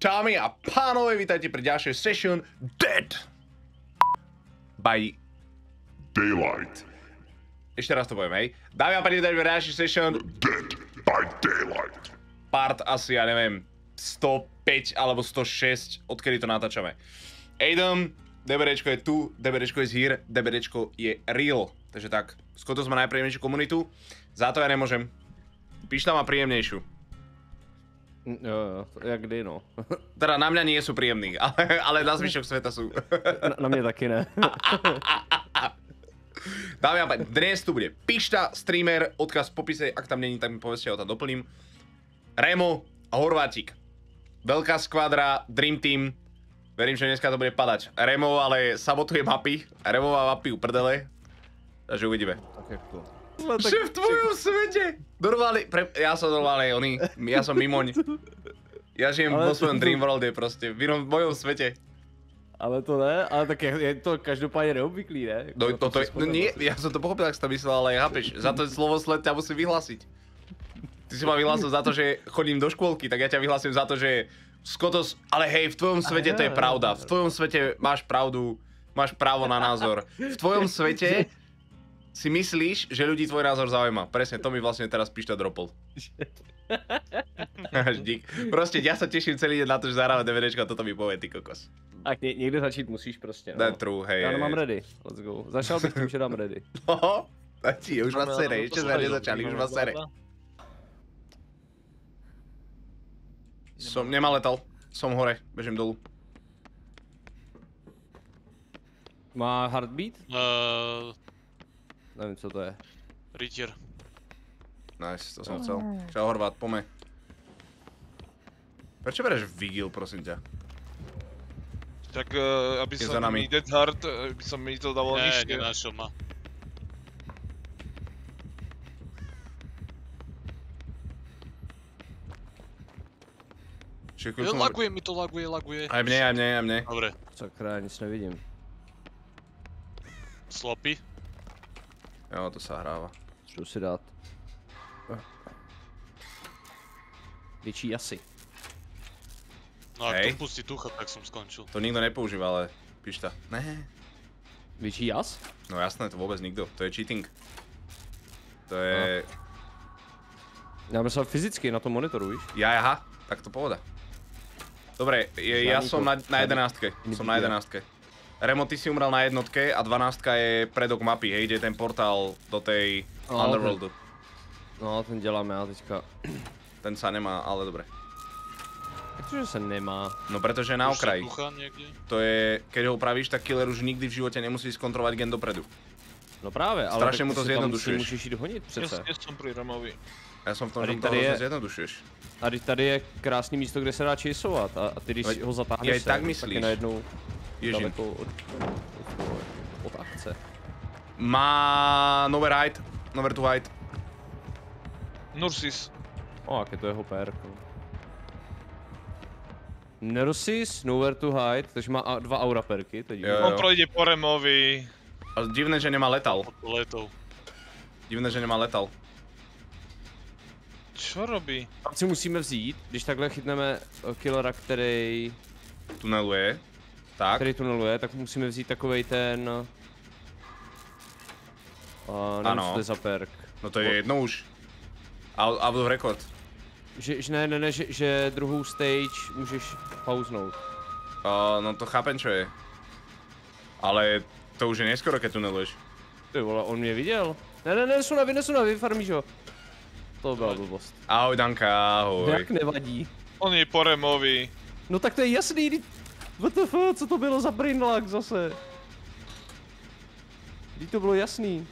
Dámy a pánové, vítajte pri ďalšej session Dead by Daylight. Ešte raz to poviem, hej. Dámy a páni, vítajte pri ďalšej session Dead by Daylight. Part asi, ja neviem, 105 alebo 106, odkedy to natáčame. Aiden, DBDčko je tu, DBDčko is here, DBDčko je real. Takže tak, Skotos má najpríjemnejšiu komunitu, za to ja nemôžem. Pišta má príjemnejšiu. Jo, jak kdy, no. Teda na mňa nie sú príjemní, ale na zvyšok sveta sú. Na mě taky ne. Dámy a páni, dnes tu bude Pišta, streamer, odkaz v popise, ak tam není, tak mi povedzte, ja ho tam doplním. Remo a Horvátik. Veľká skvadra, Dream Team. Verím, že dneska to bude padať. Remo ale sabotuje mapy, Remo má mapy u prdele. Takže uvidíme. Tak jak to. Že v tvojom svete! Normálne, ja som normálne ja som mimoň. Ja žijem vo svojom Dream Worlde proste, v mojom svete. Ale to ne, ale tak je to každopádně neobvyklý, ne? No, nie, ja som to pochopil, ak si to myslel, ale chápeš, za to slovo sled ťa musím vyhlásiť. Ty si ma vyhlásil za to, že chodím do škôlky, tak ja ťa vyhlásim za to, že Skotos, ale hej, v tvojom svete to je pravda. V tvojom svete máš pravdu, máš právo na názor. V tvojom svete si myslíš, že ľudí tvoj názor zaujíma. Presne, to mi vlastne teraz Pišta dropol. Dík. Proste, ja sa teším celý deň na to, že zahráme DVDčko a toto mi povie, ty kokos. Tak někde začít musíš prostě, no. That's true, hej. Já nemám ready, let's go. Začal bych tím, že dám ready. No, začí, už vás sere, ešte sme nezačali, už vás sere. Nemá letal, som hore, bežím dolu. Má heartbeat? Nevím, co to je. Rytier. Nice, to som chcel. Čau Horvát, pome. Prečo bereš Vigil, prosím ťa? Tak aby Je za som nami. mi Dead Heart, by som mi to dával Ne, nižšie. nenašiel ma. Čiže Laguje mi to, laguje. Aj mne, aj mne, aj mne. Dobre, Sakra, nic nevidím. slopy. Jo, to sa hráva. Jdu si dát. Větší jasy. No ak Hej. to pustí tucha, tak som skončil. To nikto nepoužíva, ale Pišta. Ne. Větší jas? No jasné, to vôbec nikto. To je cheating. To je... Já myslel fyzicky na tom monitoru, víš? Aha, tak to pohoda. Dobre, ja som na 11. Som na 11. Remo, ty si umrel na jednotke a 12 je predok mapy, hej, kde je ten portál do tej Underworldu. No, ten dělám já teďka. Ten sa nemá, ale dobre. Takže se nemá. No pretože je na Už sa okraji. tucha niekde? To je, keď ho upravíš, tak killer už nikdy v živote nemusí skontrolovať gen dopredu. No právě, ale Strašně tak mu to si tam zjednodušuješ. Můžeš jít honit přece. Ja som pri Removi. Ja som v tom, Tady- že mu to tady je- hrozne zjednodušuješ. Tady je krásný místo, kde se dá chaseovat a ty když Veď ho zatáhneš jej sem, tak tak myslíš. je najednou Ježiš. daleko od akce. Má nowhere hide, nowhere to hide. Nursis. O, jak je to jeho pérko. Nursis, nowhere to hide, takže má dva aura perky, to je divné. Jo. On projde po Removi. A divné, že nemá letal. Pod letou. Divné, že nemá letal. Čo robí? Pak si musíme vzít, když takhle chytneme killera, který Tuneluje. Tak. tuneluje, tak musíme vzít takovej ten... nevím, Ano. co to je za perk. No to je jedno už. Out of record. Ne, že druhou stage můžeš pauznout. No to chápem, čo je. Ale to už je neskoro, keď tuneluješ. Ty vole, on mě viděl. Ne, nesu farmíš ho. To byla blbost. Ahoj Danka, ahoj. Jak nevadí. On je po Removi. No tak to je jasný, WTF, co to bylo za brainlag zase? Vždyť to bylo jasný.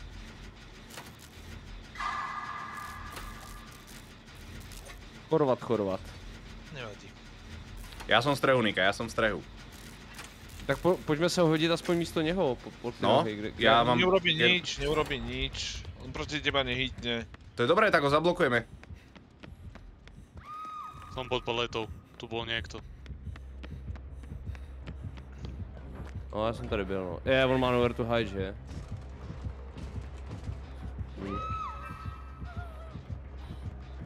Chorovat. Nevadí. Ja som z Trehunika, ja som z Trehu. Tak pojďme se ho hodit aspoň místo něho. No, já mám- Neurobí nič. On proti teba nehitne. To je dobré, tak ho zablokujeme. Som pod paletou. Tu bol niekto. No, já jsem tady byl, no. On má nowhere to hide, že?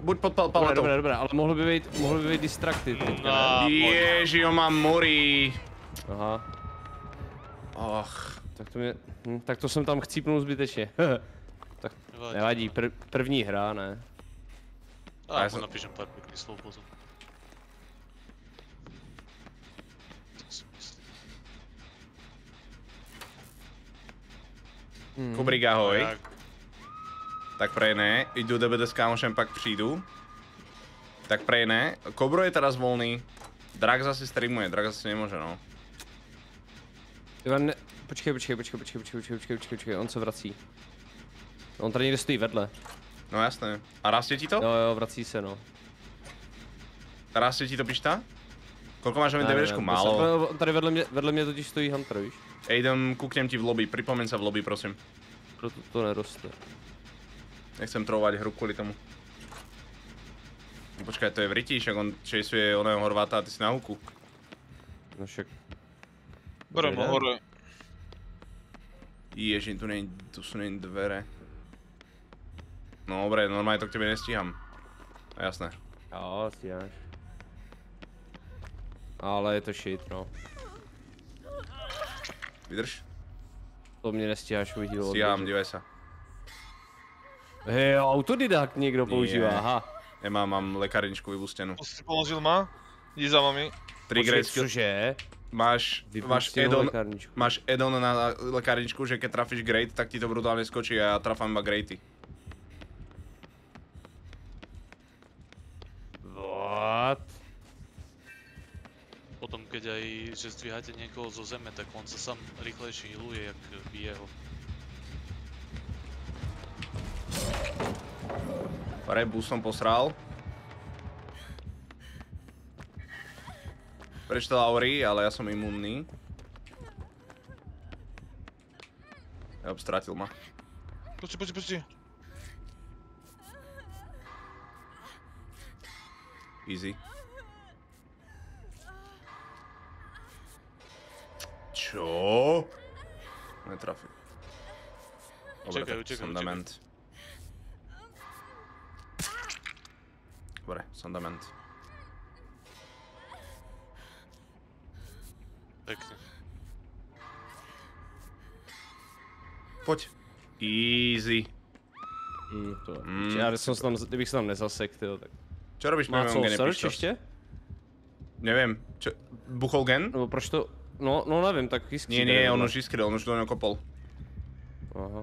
buď pod paletou. Dobré, ale mohlo by být distracted teďka, No, ne? Ježi, on má morí. Aha. Och. Tak to jsem tam chcípnul zbytečně. Tak nevadí, první hra, ne? A ja mu napíšem pár pekných slov potom. Tak si myslím. Kubrik, ahoj. Jak? Tak prej ne, jdu DBD s kámošem, pak přijdu. Tak prej ne, Kobro je teraz volný. Drax asi streamuje, Drax asi nemůže, no. Počkej, on se vrací. On tady někde stojí vedle. No jasné. A rastě ti to? Jo, vrací se, no. Rastě ti to pišta? Kolko máš DVDčku? Málo. Tady vedle mě totiž stojí Hunter, víš? Aiden, kuknem ti v lobby, připomeň se v lobby, prosím. Proto to neroste. Nechcem trovat hru kvůli tomu. Počkaj, to je v Riti, však on chaseuje oného Horváta a ty si na huku. No však. Berem ho hore. Ježi, tu jsou není dvere. No dobré, normálně to k tebe nestíhám. Jasné. Jo, stíháš. Ale je to shit, no. Vydrž. To mě nestíháš vyhýlo. Stíhám, dívej se. Hej, autodidakt někdo používá, aha. Nemám, mám lékárničku vybustěnu. To si položil má? Jdi za mami. 3 great skill. Cože? Máš add-on na lékárničku, že keď trafíš great, tak ti to brutálně skočí a já trafám iba greaty. What? Potom keď aj, že zdvíhate niekoho zo zeme, tak on sa sám rýchlejšie healuje, jak bije ho. Rebus som posral. Prečítal Auri, ale ja som imunný. Ja obstratil ma. Pusti. Easy. Čo? Netrafil. Dobre, tak fundament. Dobre, fundament. Pekne. Poď. Easy. Já kdybych se tam nezasek, tyjo, tak. Čo robíš Má na co, mém gene, search ještě? Nevím, čo, buchol gen? Nebo proč to, no nevím, tak jiskří. Nie, on už jiskryl, on už do něho kopol. Aha.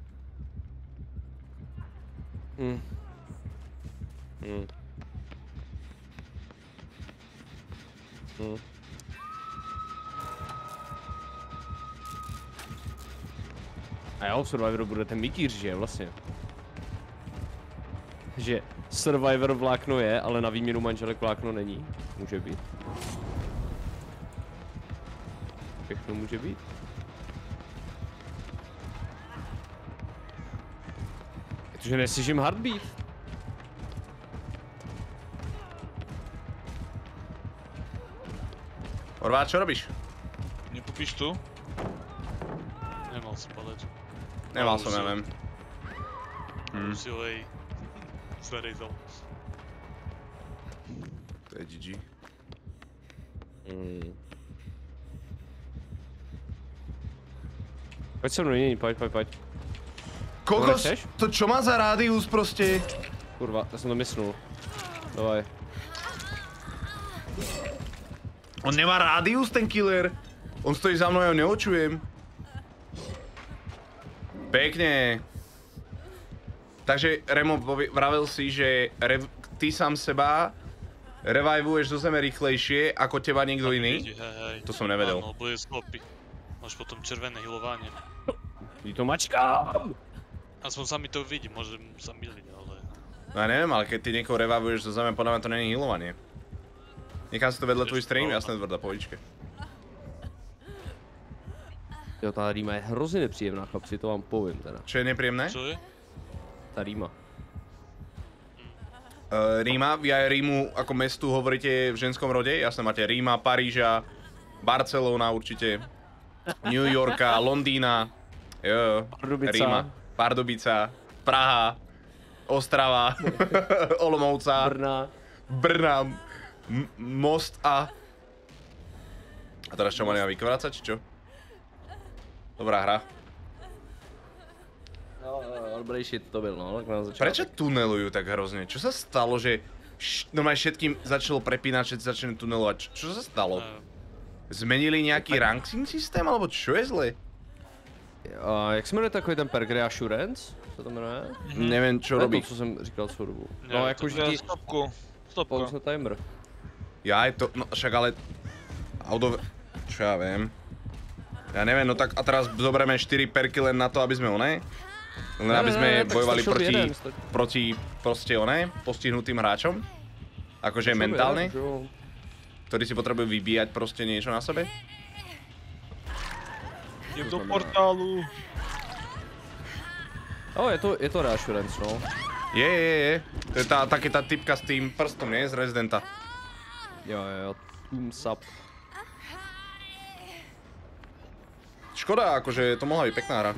A jo, v Survivoru bude ten mikýř, že vlastně. Že Survivor vlákno je, ale na výměnu manželek vlákno není. Může být. Všechno může být. Protože neslyším heartbeat. Horvát, čo robíš? Nepopíš tu? Nemal som paletu. Nemal som, nevím. Už si ho aj zarejzal. To je GG. Pojď se mnou, není, pojď. Kokos, to čo má za rádius prostě? Kurva, já jsem to mysnul. Dávaj. On nemá rádius, ten killer. On stojí za mnou, já ho neočujem. Pekne. Takže Remo, vravel si, že ty sám seba revivuješ do zeme rýchlejšie ako teba niekto iný? Hej. To som nevedel. Áno, bude slopy. Máš potom červené healovanie. Ty to mačkám! Aspoň sa mi to vidí, môžem sa myliť, ale... No ja neviem, ale keď ty niekoho revivuješ do zeme, podľa mňa to není healovanie. Nechám si to vedle tvůj stream? Jasné, tvrda, pohodičke. Jo, ta rýma je hrozně nepříjemná, chlapci, to vám povím teda. Čo je nepríjemné? Čo je? Ta rýma. Ríma, vy aj Rímu ako mestu hovoríte v ženskom rode? Jasné, máte Ríma, Paríža, Barcelona určite, New Yorka, Londýna, jo, Pardubica. Ríma, Pardubica, Praha, Ostrava, Olomouca, Brna. Most a teraz čo, ma nemá vykrvácať, či čo? Dobrá hra. Dobrý shit to byl, no, tak na začátku. Prečo tunelujú tak hrozne? Čo sa stalo, že normálne všetkým začalo prepínať, všetci začali tunelovať? Čo sa stalo? Zmenili nejaký ranking systém, alebo čo je zle? Jak se jmenuje takový ten perk Reassurance? Co to jmenuje? Neviem, čo robí. To, co jsem říkal svou dobu. Ne, No, to jakože Ja, ti stopku. Stopka. pauzne timer. Ja je to, no však ale... Čo ja viem? Ja neviem, no tak a teraz zoberieme 4 perky len na to, aby sme oné? Len aby sme bojovali proti proste oné, postihnutým hráčom? Akože mentálne? Ktorí si potrebujú vybíjať proste niečo na sebe? Idem do portálu. Je to Reassurance, no. Je. To je tá typka s tým prstom, nie? Z Residenta. Jo, Sap. Škoda, akože to mohla byť pekná hra.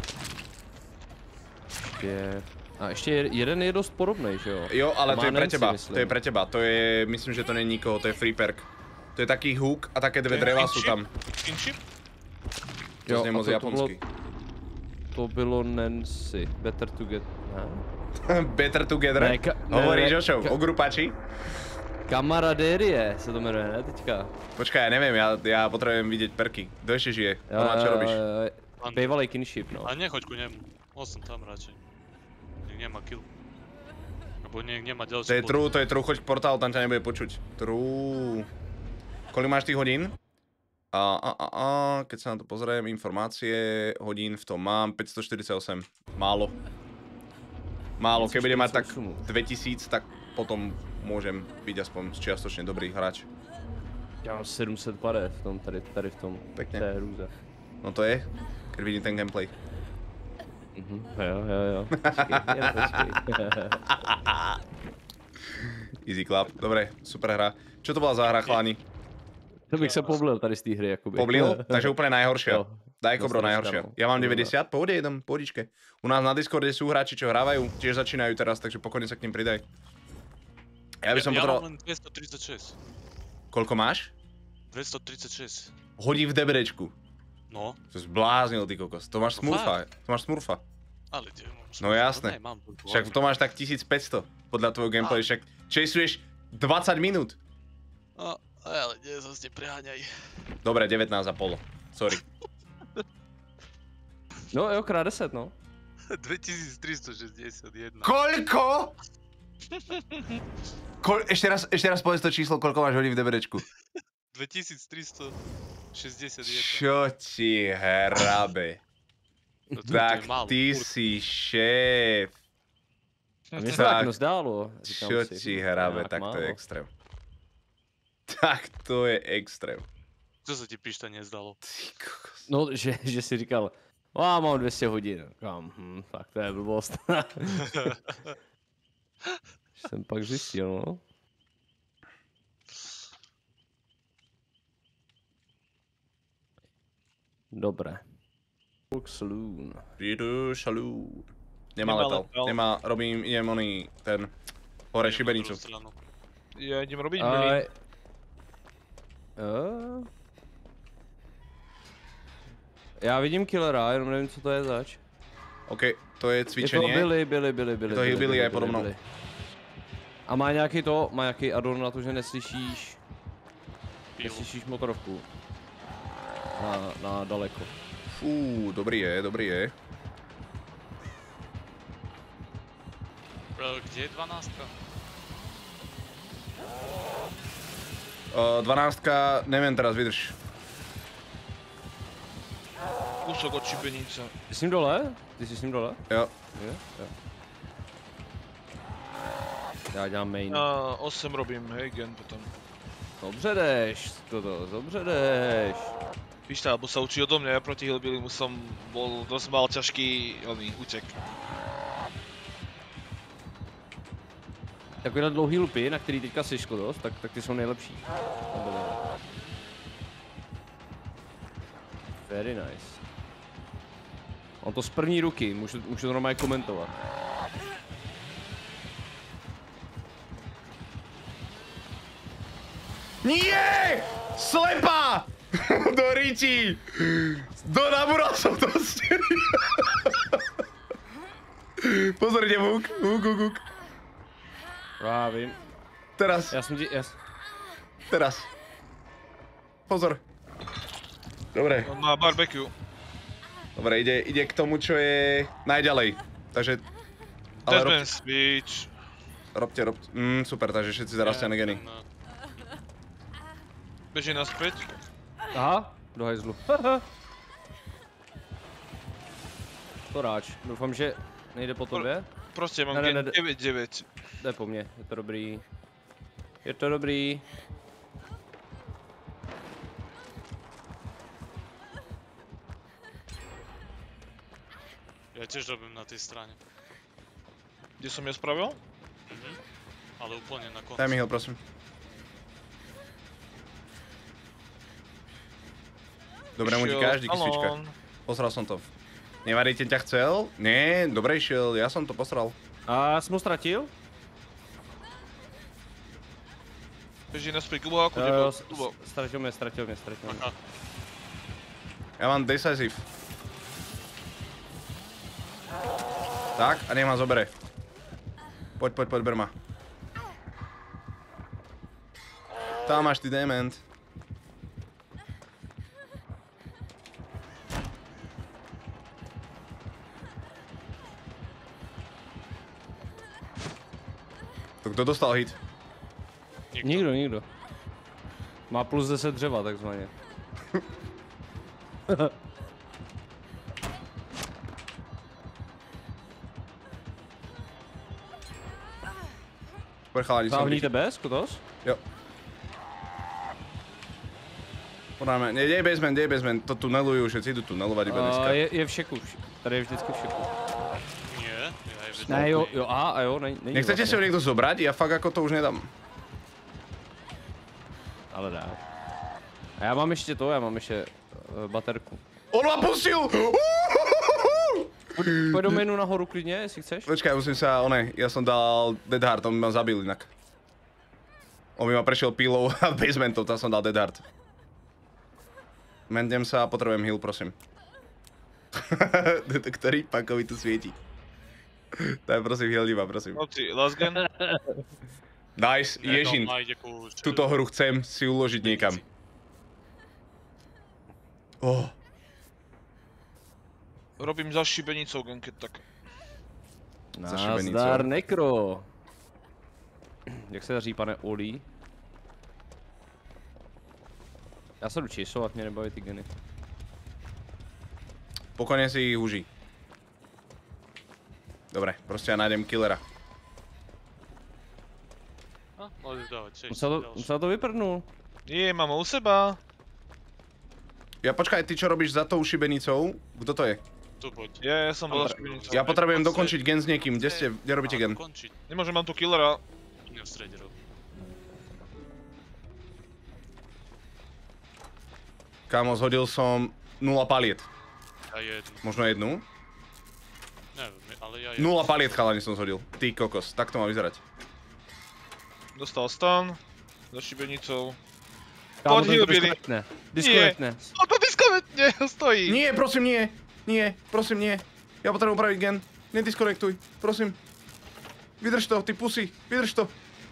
A ještě jeden je dost podobný, že jo? Jo, ale to je pre Nancy, teba, myslím. to je pre teba, to je, myslím, že to není nikoho, to je free perk. To je taký hook a také dve dreva sú tam. Kinship? To znie moc japonsky. To bylo Nancy. Better to get... Better together? Hovoríš o čom? O grupači? Kamaradérie se to jmenuje, ne teďka? Počkaj, ja neviem, ja potrebujem vidieť perky. Kto ešte žije? Ona, čo robíš? Bývalý kinship, no. A nechoď ku nemu. Osem tam radšej. Nech nemá kill. Lebo nech nemá ďalší To je true, choď k portálu, tam ťa nebude počuť. True. Koľko máš tých hodín? Keď sa na to pozriem, informácie, hodín v tom mám 548. Málo. Málo, keď budem mať tak 2000, tak potom môžem byť aspoň čiastočne dobrý hráč. Já mám 700 pade v tom, tady v tom. Pekne. To je růze. No to je, keď vidím ten gameplay. Jo. Easy clap, dobre, super hra. Čo to bola za hra, chlani? To bych se poblil tady z té hry, jakoby. Poblil? Takže úplne najhoršia. Jo. Daj kobro, Dostaneš najhoršia. tam. Ja mám 90, pohodičke. U nás na Discorde sú hráči, čo hrávajú, tiež začínajú teraz, takže pokojne sa k ním pridaj. Ja by som Ja potreboval... mám len 236. Koľko máš? 236. Hodí v DBDčku. No, To zbláznil, ty kokos. To máš smurfa. To máš smurfa. ale tie mám... No jasné. Mám Však to máš tak 1500 podľa tvojho gameplay, však chasuješ 20 minút. No, ale nie, zase nepreháňaj. Dobre, 19,5. Sorry. No jo, krát 10, no. 2361. Koľko? Ešte raz povedz to číslo, koľko máš hodín v DBDčku. 2361. Čo ti hrabe? No to Tak je málo, ty furt. si šéf. Mně se tak zdálo. říkám Čo si. ti hrabe, Nějak tak to je málo. extrém. Tak to je extrém. Čo sa ti píšta nezdalo? Ty kokos. No, že si říkal, mám 200 hodin. Kam, tak to je blbost. Jsem pak zjistil, no. Dobré. Saloon. Prídu šalú. Nemá Nemá letal. letal. Nemá, idem oný, ten, hore šibenicu. Ja idem robiť mlyn. Já vidím killera, jenom nevím, co to je zač. OK, to je Je to cvičenie. Billy. To je Billy, je pode mnou. A má nějaký addon na to, že neslyšíš motorovku. Na daleko. Fú, dobrý je. Kde je 12? 12, neviem teraz, vydrž. Kúsok od šibenice. Jsi s ním dole? Ty jsi s ním dole? Jo. Jo. Já dělám main. 8 robím, hej, gen potom. Dobře jdeš, toto, dobře jdeš. Víš tá, lebo sa učí odo mňa, ja proti Hillbillymu som bol dosť mal ťažký útek. Takovýhle dlouhý lupy, na který teďka jsi dost, tak ty jsou nejlepší. Very nice. On to z první ruky, můžu to normálně komentovat. Nie! Slepa! Do ričí! Nabúral som to steny. Pozorite, Vuk. Já vím. Teraz. Teraz. Pozor. Dobre. On má barbecue. Dobre, ide k tomu, čo je najďalej. Takže... Deadman's Beach. Robte. Super, takže všetci zarastia na geny. Beží naspäť. Aha, do hajzlu. Toráč, doufám, že nejde po tobě. Prostě mám Ne. 9-9. Jde po mně, je to dobrý. Je to dobrý. Ja tiež robím na tej strane. Kde som ja spravil? Ale úplne na konci. Daj mi heal, prosím. Dobre, mu ti každý kystička. Posral som to. Nevadí, ťa chcel? Nie, dobre išiel, ja som to posral. A jsem ho ztratil? Beží naspäť, Kubo, ako teba? Kubo. Ztratil mě. Ja mám decisive. Tak, a nech ma zobere. Poď, ber ma. Tam máš ty dement. To kdo dostal hit? Nikdo. Má plus 10 dřeva, takzvaně. Chalani, Závníte bez, Kotos? Jo. Podáme, dej basement, to tunelujú, všetci idú tunelovať iba dneska. Je v šeku, tady je vždycky v šeku. Nie, ja je vedľa. Ne, jo, aha, jo, není Nechcete si ho niekto zobrať? Ja fakt ako to už nedám. Ale dá. A já mám ještě baterku. On ma pustil! Pojď do menu nahoru klidně, jestli chceš. Počkaj, musím sa, ja som dal Dead Heart, on by ma zabil inak. On by ma prešiel pílou a basementov, tam som dal Dead Heart. Mendem sa a potrebujem heal, prosím. Ktorý pakovi tu svieti? Daj prosím heal diva, prosím. Chlapci, last gen. Nice, Ježin. Tuto hru chcem si uložiť niekam. Oh. Robím za šibenicou gen, keď tak. Nazdar, Nekro. Jak se daří, pane Oli? Já se jdu čisovat, mě nebaví ty geny. Pokojne si ich uži. Dobre, proste ja nájdem killera. Môžeš dávať, On sa to vyprdnul. Nie, mám ho u seba. Ja počkaj, ty čo robíš za tou šibenicou? Kto to je? Tu poď. Ja som bol za šibenicou. Ja potrebujem dokončiť gen s niekým, kde robíte gen? Nemôžem, mám tu killera. Nie v strede rob. Kámo, zhodil som 0 paliet. Ja jednu. Možno jednu? Neviem, ale ja jednu. 0 paliet chalani som zhodil. Ty kokos, tak to má vyzerať. Dostal stun. Za šibenicou. Kámo, Poď, ten to hillbilly. disconnectne. On to disconnectne, stojí. Nie, prosím, nie. Nie, prosím, nie. Ja potrebujem upraviť gen. Nediskonektuj, prosím. Vydrž to, ty pusy, vydrž to.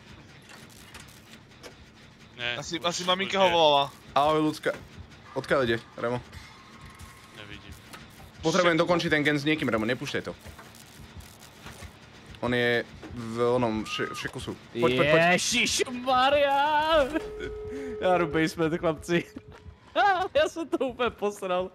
Ne, Asi maminka ho volala. Ahoj, ľudská. Odkiaľ ide, Remo? Nevidím. Potrebujem dokončiť ten gen s niekým, Remo, nepúšťaj to. On je v onom šekusu. Poď. Ježišmarja! Já jdu basement, chlapci. Já jsem to úplně posral.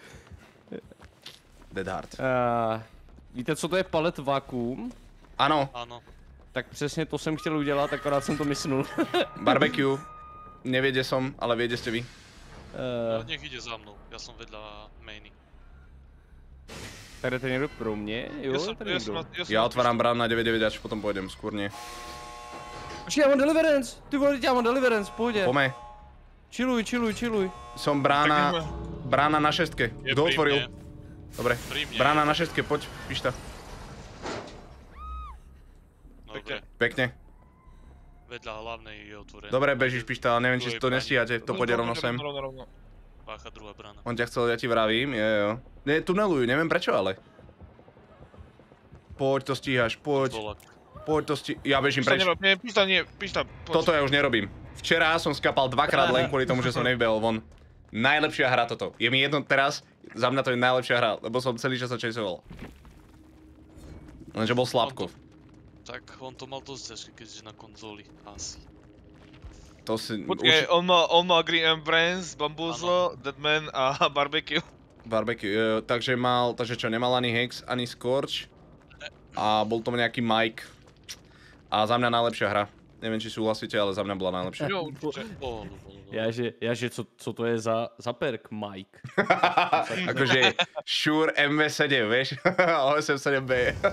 Dead Heart. Víte, co to je palet vakuum? Ano, Áno. Tak přesně to jsem chtěl udělat, akorát jsem to mysnul. barbecue. Nevie, kde som, ale vie, kde ste vy. Nech ide za mnou, ja som vedľa mainy. Tady je to někdo pro mě? Jo, tady někdo. Ja otváram brán na 9 až potom pôjdem, skôr nie. Počkej, já mám deliverance! Ty vole, já mám deliverance, v pohodě. Pome, Chilluj. som brána na šestke. Je Kto pri otvoril? mne. Dobre, Pri mne. brána na šestke, poď, pišta. Dobre. Pekne. Vedľa hlavnej je otvorené. Dobre, bežíš pišta, ale neviem, či si to nestíhate, to pôjde rovno sem. Rovno. Pácha druhá brána. On ťa chcel, ja ti vravím, jo. Nie, tunelujú, neviem prečo, ale. Poď, to stíhaš, poď. Poď, to stíhaš. Ja bežím preč. Pišta, poď. Toto ja už nerobím. Včera som skapal 2-krát len kvôli tomu, že som nevybehol von. Najlepšia hra toto. Je mi jedno teraz, za mňa to je najlepšia hra, lebo som celý čas sa chaseoval. Lenže bol Slabkov. Tak on to mal dosť ťažké, keďže na konzoli, asi. To si... Počkej, on mal Green and Brains, Bamboozle, Deadman a Barbecue. Barbecue, takže čo, nemal ani Hex, ani Scorch. A bol to nejaký Mike. A za mňa najlepšia hra. Neviem, či súhlasíte, ale za mňa bola najlepšia. Jo, určite. Já, že co to je za perk, Mike? Akože Shure MV7, vieš? 87B.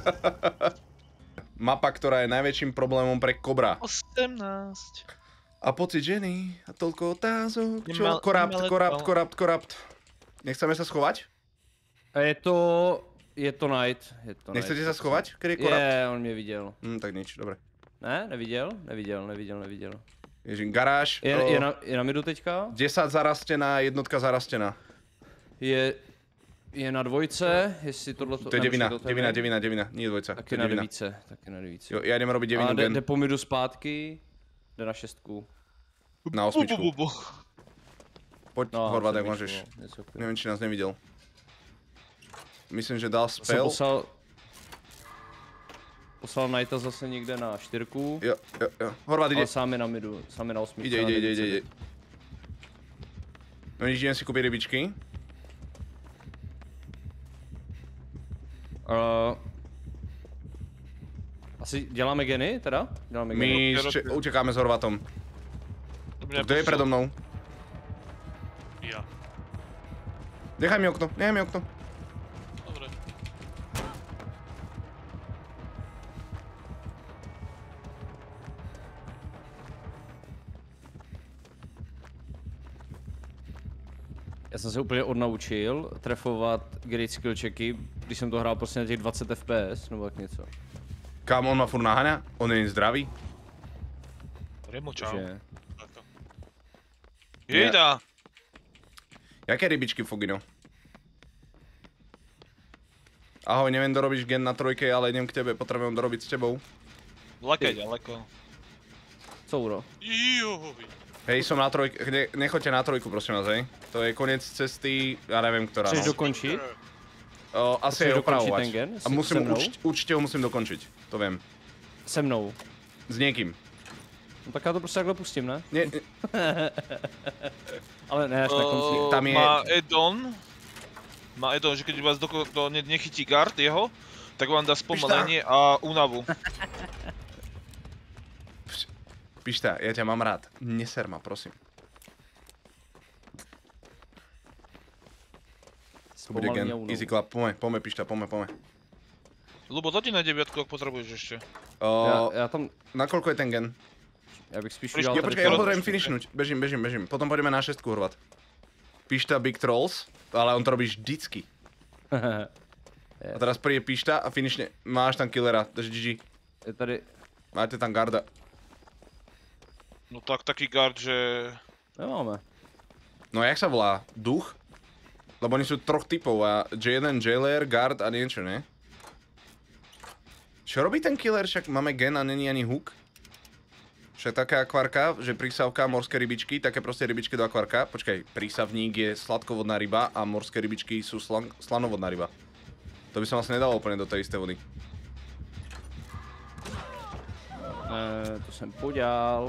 Mapa, ktorá je najväčším problémom pre Cobra. 18. A pocit ženy, a toľko otázok, čo? Korapt. Nechceme sa schovať? Je to Night. Nechcete sa schovať, keď je Korapt? On mě viděl. Tak nič, dobre. Ne, neviděl. Ježím, garáž. Je na midu teďka? 10 zarastená, jednotka zarastená. Je na dvojce, jestli tohle To je devina, nie dvojca. Taky na devíce. Jo, já jdem robiť devinu gen. Jde po midu zpátky, jde na šestku. Na osmičku. Pojď, No, Horvat, jak sedmičku, můžeš. no, něco takového. Nevím, či nás neviděl. Myslím, že dal spell. Poslal Knighta zase někde na čtyřku. Jo. Horvat, ide. Ale sám je na midu, sám je na osmičku. Ide. No nič, idem si koupit rybičky. Asi děláme geny teda? My utěkáme s Horvatom. Kdo je predo mnou? Ja. Nechaj mi okno. Dobre. Já jsem se úplně odnaučil trefovat great skill checky, když jsem to hrál prostě na těch 20 FPS nebo tak něco. Kam on má furt naháňa? On je zdravý? Remo, čau. Takže... Jejda! Jaké rybičky, Fogino? Ahoj, neviem, dorobíš gen na trojke, ale idem k tebe, potrebujem dorobiť s tebou. Lekaj ďaleko. Couro. Joj. Hej, som na trojke, nechoďte na trojku, prosím vás, hej. To je koniec cesty, ja neviem, ktorá. Chceš No. dokončit? Asi je opravovať. A musím, Se mnou? určite ho musím dokončiť, to viem. Se mnou. S niekým. No tak já to prostě takhle pustím, ne? Nie, Ale ne, až na konci. Tam je- Má Edon, že keď vás nechytí guard jeho, tak vám dá spomalenie a únavu. Pišta, ja ťa mám rád. Neser ma, prosím. To bude gen. Easy clap, pome, Pišta, pome. Lubo, dať na 9, ak potrebuješ ešte. Já tam, Nakoľko je ten gen? já bych spíš Počkej, udělal Počkaj, ja ho potrebujem finishnúť. Bežím. Potom pôjdeme na 6, Horvat. Pišta Big Trolls, ale on to robí vždycky. A teraz príde Pišta a finishne. Máš tam killera, takže GG. Je tady, Máte tam garda. No tak taký guard, že... nemáme. No jak sa volá? Duch? Lebo oni sú troch typov a J1, Jailer, guard a niečo, ne? Čo robí ten killer? Však máme gen a není ani hook. Však taká akvarka, že prísavka, morské rybičky, také proste rybičky do akvarka. Počkaj, prísavník je sladkovodná ryba a morské rybičky sú slanovodná ryba. To by som asi nedal úplne do tej isté vody. To jsem podělal.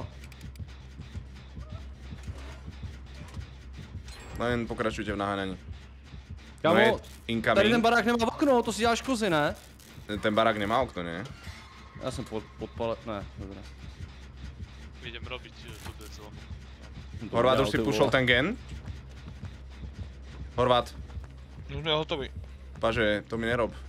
No jen pokračujte v naháňaní. Kámo, No je tady incoming. ten barák nemá okno, to si děláš kozy, ne? Ten barák nemá okno, nie? Já jsem podpal, ne, dobré. Idem robiť túto zónu. Horvát už si pušol ten gen? Horvát, Už sme hotoví. paže, to mi nerob.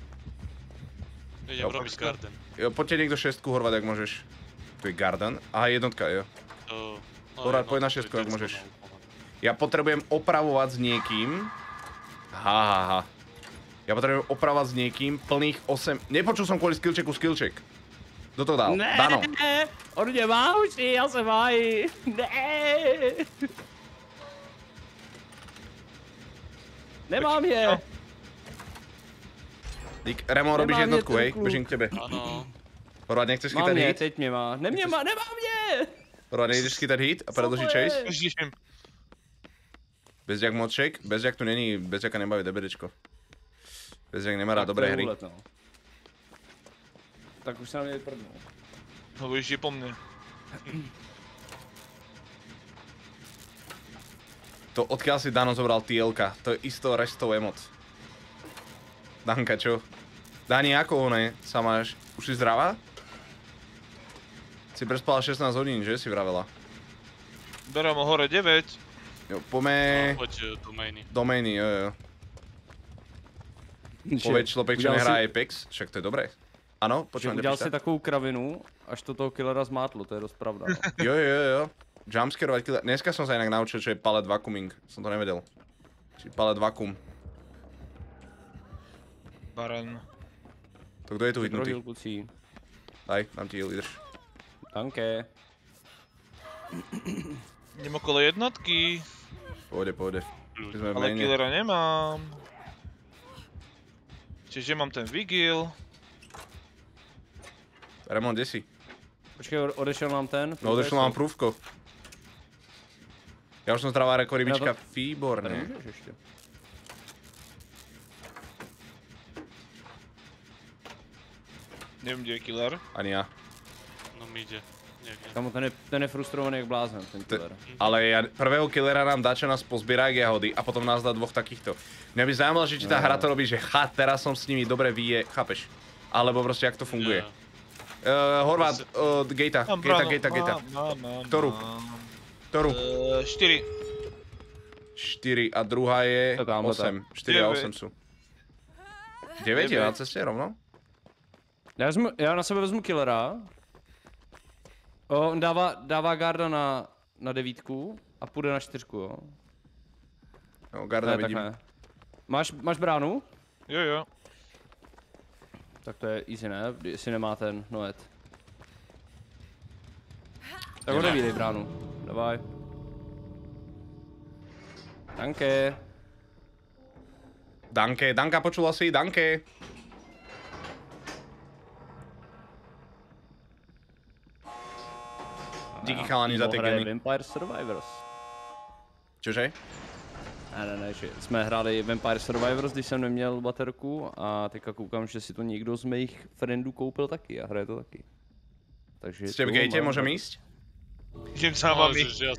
Idem Jo, robiť garden. Jo, poďte niekto šestku, Horvát, jak môžeš. Tu je garden. Aha, jednotka, jo. Horvát, poď na šestku, ak môžeš. Ja potrebujem opravovať s niekým. Ha. Ja potrebujem opravovať s niekým plných 8... Nepočul som kvôli skillchecku skillcheck. Kto to dal? Ne, Dano. on mě má uši, já se máji. Ne. Nemám je. Dík, Remo, robíš Nemám je, jednotku, ten hej? kluk. Běžím k tebe. Áno. Horvat, nechceš Mám chytat je, hit? teď mě má. Nemám je. Horvat, nejdeš chytat hit a Co to predlžit je? chase? Držím. Bezďak moc shake? Bezďak tu není, Bezďaka nebaví DBDčko. Bezďak nemá rád Tak to dobré je hry. úlet, no. Tak už se na mě vyprdnul. No vyjdi po mne. To odkiaľ si Dano zobral TLK, to je isto restov emot. Danka, čo? Dani, ako one sa máš? Už si zdravá? Si prespala 16 hodín, že si vravela? Berem ho hore 9. Jo, pome... Poď domény. Domény, jo. Povedz človek, čo nehrá Apex, však to je dobré. Ano, počúvam, Udělal si takovou kravinu, až to toho killera zmátlo, to je dost pravda. No. Jo. Jumpscarovať killer. Dneska som sa inak naučil, čo je pallet vacuuming. Som to nevedel. Či pallet vacuum. Baran. To kto je tu hitnutý? Prohýl kluci. Daj, dám ti heal, vydrž. Danke. Idem okolo jednotky, Pôjde. My sme v ale maine. killera nemám. Čiže mám ten Vigil. Remon, kde si? Počkej, odešel nám ten. No, odešlo mám prúvko. Ja už som zdravá ako rybička. Výborne. Nemůžeš ještě. Neviem, kde je killer. Ani ja. No mi ide. Niekde. Kamo, ten je frustrovaný jak blázen, ten killer. Ale ja, prvého killera nám dá, čo nás pozbiera jak jahody a potom nás dá dvoch takýchto. Mňa by zaujímalo, že či tá hra to robí, že teraz som s nimi dobre vyje, chápeš? Alebo proste jak to funguje. Horvát, od Gatea. Mám bránu. Gata. Mám. Ktorú? Ktorú? 4. 4 a druhá je To tamhle 8. 4 a 8 sú. 9 je na ceste rovno? Já na sebe vezmu killera. On dává garda na 9 a půjde na 4, jo. No, garda Ne, tak vidím. ne. Máš bránu? Jo. Tak to je easy, ne? Jestli nemá ten Noet. Tak odevídej bránu. Davaj. Danke. Danka, počula si? Danke. Díky chalani za ty hraje geny. Vampire Survivors. Čože? Ne, že jsme hráli Vampire Survivors, když jsem neměl baterku a teďka koukám, že si to někdo z mých friendů koupil taky a hraje to taky. Takže Ste v gate, môžem ísť? Idem za vami. Môžeš,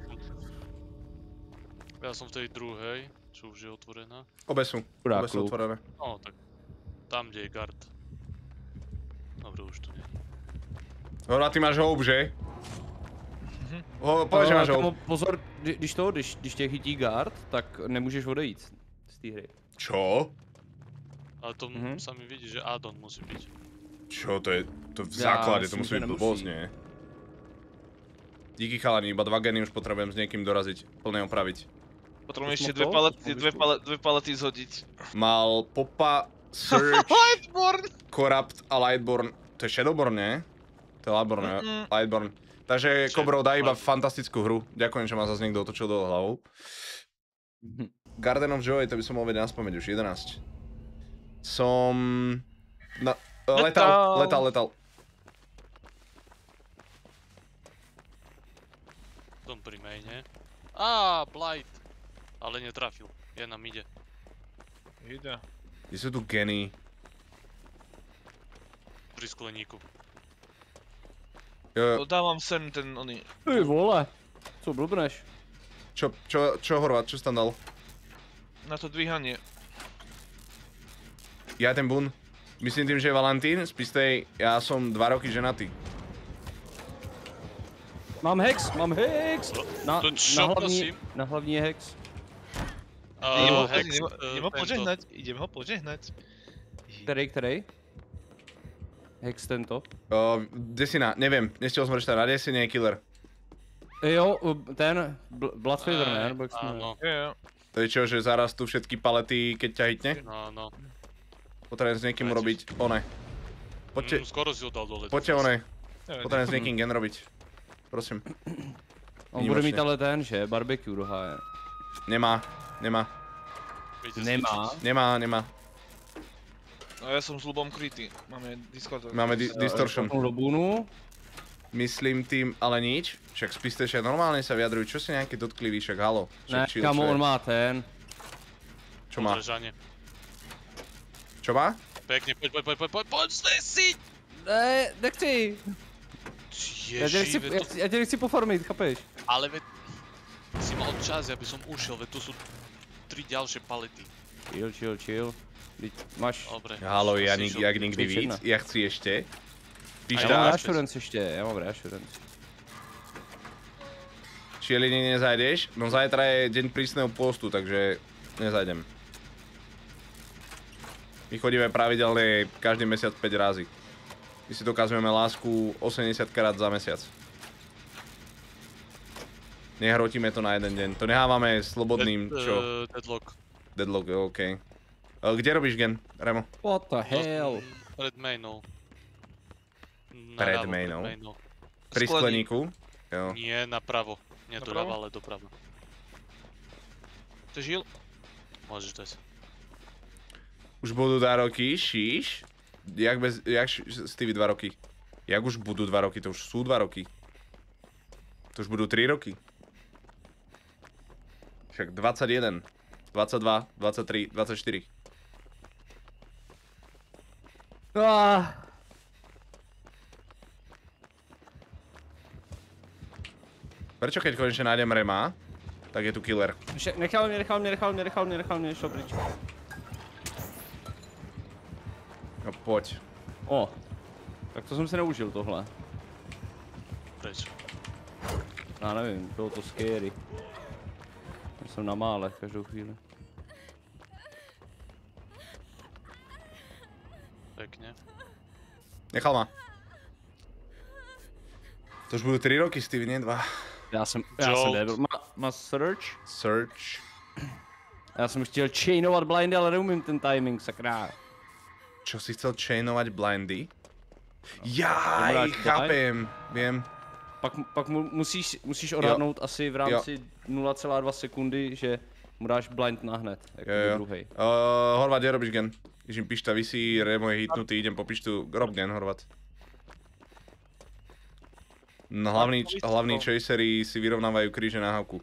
ja som v tej druhej, čo už je otvorená. Obe sú Chudáku. otvorené. No tak tam, kde je guard. Dobre, už tu nie. Horvát, ty máš houb, že? Povedz, že máš houb. Pozor, když tě chytí guard, tak nemůžeš odejít z té hry. Čo? Ale to sa mi vidí, že add-on musí byť. Čo, to je, to v Ja základe, to myslím, musí že byť nemusí. blbosť, nie? Díky chalani, iba 2 geny už potrebujem s niekým doraziť, plne opraviť. Potrebujem Už ešte mo to? dve palety zhodiť. Mal Popa, Surge, Lightborn! Corrupt a Lightborn. To je Shadowborn, nie? To je Lightborn, jo? Lightborn. Takže Kobro, daj iba fantastickú hru. Ďakujem, že ma zase niekto otočil do hlavou. Garden of Joy, to by som mohol vedieť na spomeň už, 11. Som... Letal. Tom pri maine. Á, Blight! Ale netrafil. Je na mide. Ide. Kde sú tu geny? Pri skleníku. Dávam sem ten oný. Ty vole, co blbneš? Čo Horvát, čo si tam dal? Na to dvíhanie. Ja ten bun. Myslím tým, že je Valentín, spíš ja som 2 roky ženatý. Mám hex! To čo, prosím? Na hlavní je hex. Idem ho požehnať. Který? Hex tento. Desina, neviem, nestihol som prečítať, na Desine je killer. Jo, ten Bloodfeather, ne? Nebo jak se jmenuje? Áno, Jo. To je čo, že zaraz tu všetky palety, keď ťa hitne? áno. Potrebujem s niekým urobiť one. Poďte, Skoro si ho dal dole. one. Potrebujem s niekým gen robiť. Prosím. On bude mít ale ten, že? Barbecue do háje. Nemá. Viete Nemá. Nemá. No ja som s Lubom krytý. Máme Discord. Máme distortion. Do bunu. Myslím tým, ale nič. Však spíste však normálne sa vyjadrujú. Čo si nejaký dotkliví, však halo. Ne, kamo, on má ten. Čo má? Udržanie. Čo má? Pekne, poď, si! Ne, nechci. Ježi, Já tě nechci pofarmit, chápeš? ale veď si mal čas, aby som ušiel, veď tu sú 3 ďalšie palety. Chill. Máš... Dobre. Halo, jak Čo nikdy je víc. všechno? Ja chci ešte. Píš Já mám dá. reassurance ještě, já mám reassurance. Šieliny nezajdeš? No zajtra je deň prísneho postu, takže nezajdem. My chodíme pravidelne každý mesiac 5 razy. My si dokazujeme lásku 80 krát za mesiac. Nehrotíme to na jeden deň. To nehávame slobodným, čo? Deadlock. Deadlock, okej. Kde robíš gen, Remo? What the hell? Pred mainou. Pred Naľavo, mainou? mainou. Pri skleníku? Jo. Nie, napravo. Nie Napravo? doľava, ale dopravo. To žil? Môžeš dať. Už budú 2 roky, šíš? Jak Stevie 2 roky? Jak už budú 2 roky? To už sú 2 roky. To už budú 3 roky. Však 21, 22, 23, 24. Prečo keď konečne nájdem Rema, tak je tu killer? Nechal mě, šel pryč. No poď. O, tak to jsem si neužil tohle. Preč. Já nevím, bylo to scary. Já jsem na mále každou chvíli. Pekne. Nechal ma. To už budú 3 roky, Stevie, nie 2. Já jsem debil. Má search? Search. Já jsem chtěl chainovat blindy, ale neumím ten timing, sakra. Čo si chcel chainovať blindy? Jaj, chápem, viem. Pak musíš odhadnout asi v rámci 0,2 sekundy, že mu dáš blind nahned, jako druhej. Horvat, kde robíš gen? Když im pišta visí, Remo je hitnutý, idem po pištu, rob gen, Horvat. No hlavní chasery si vyrovnávajú kríže na hávku.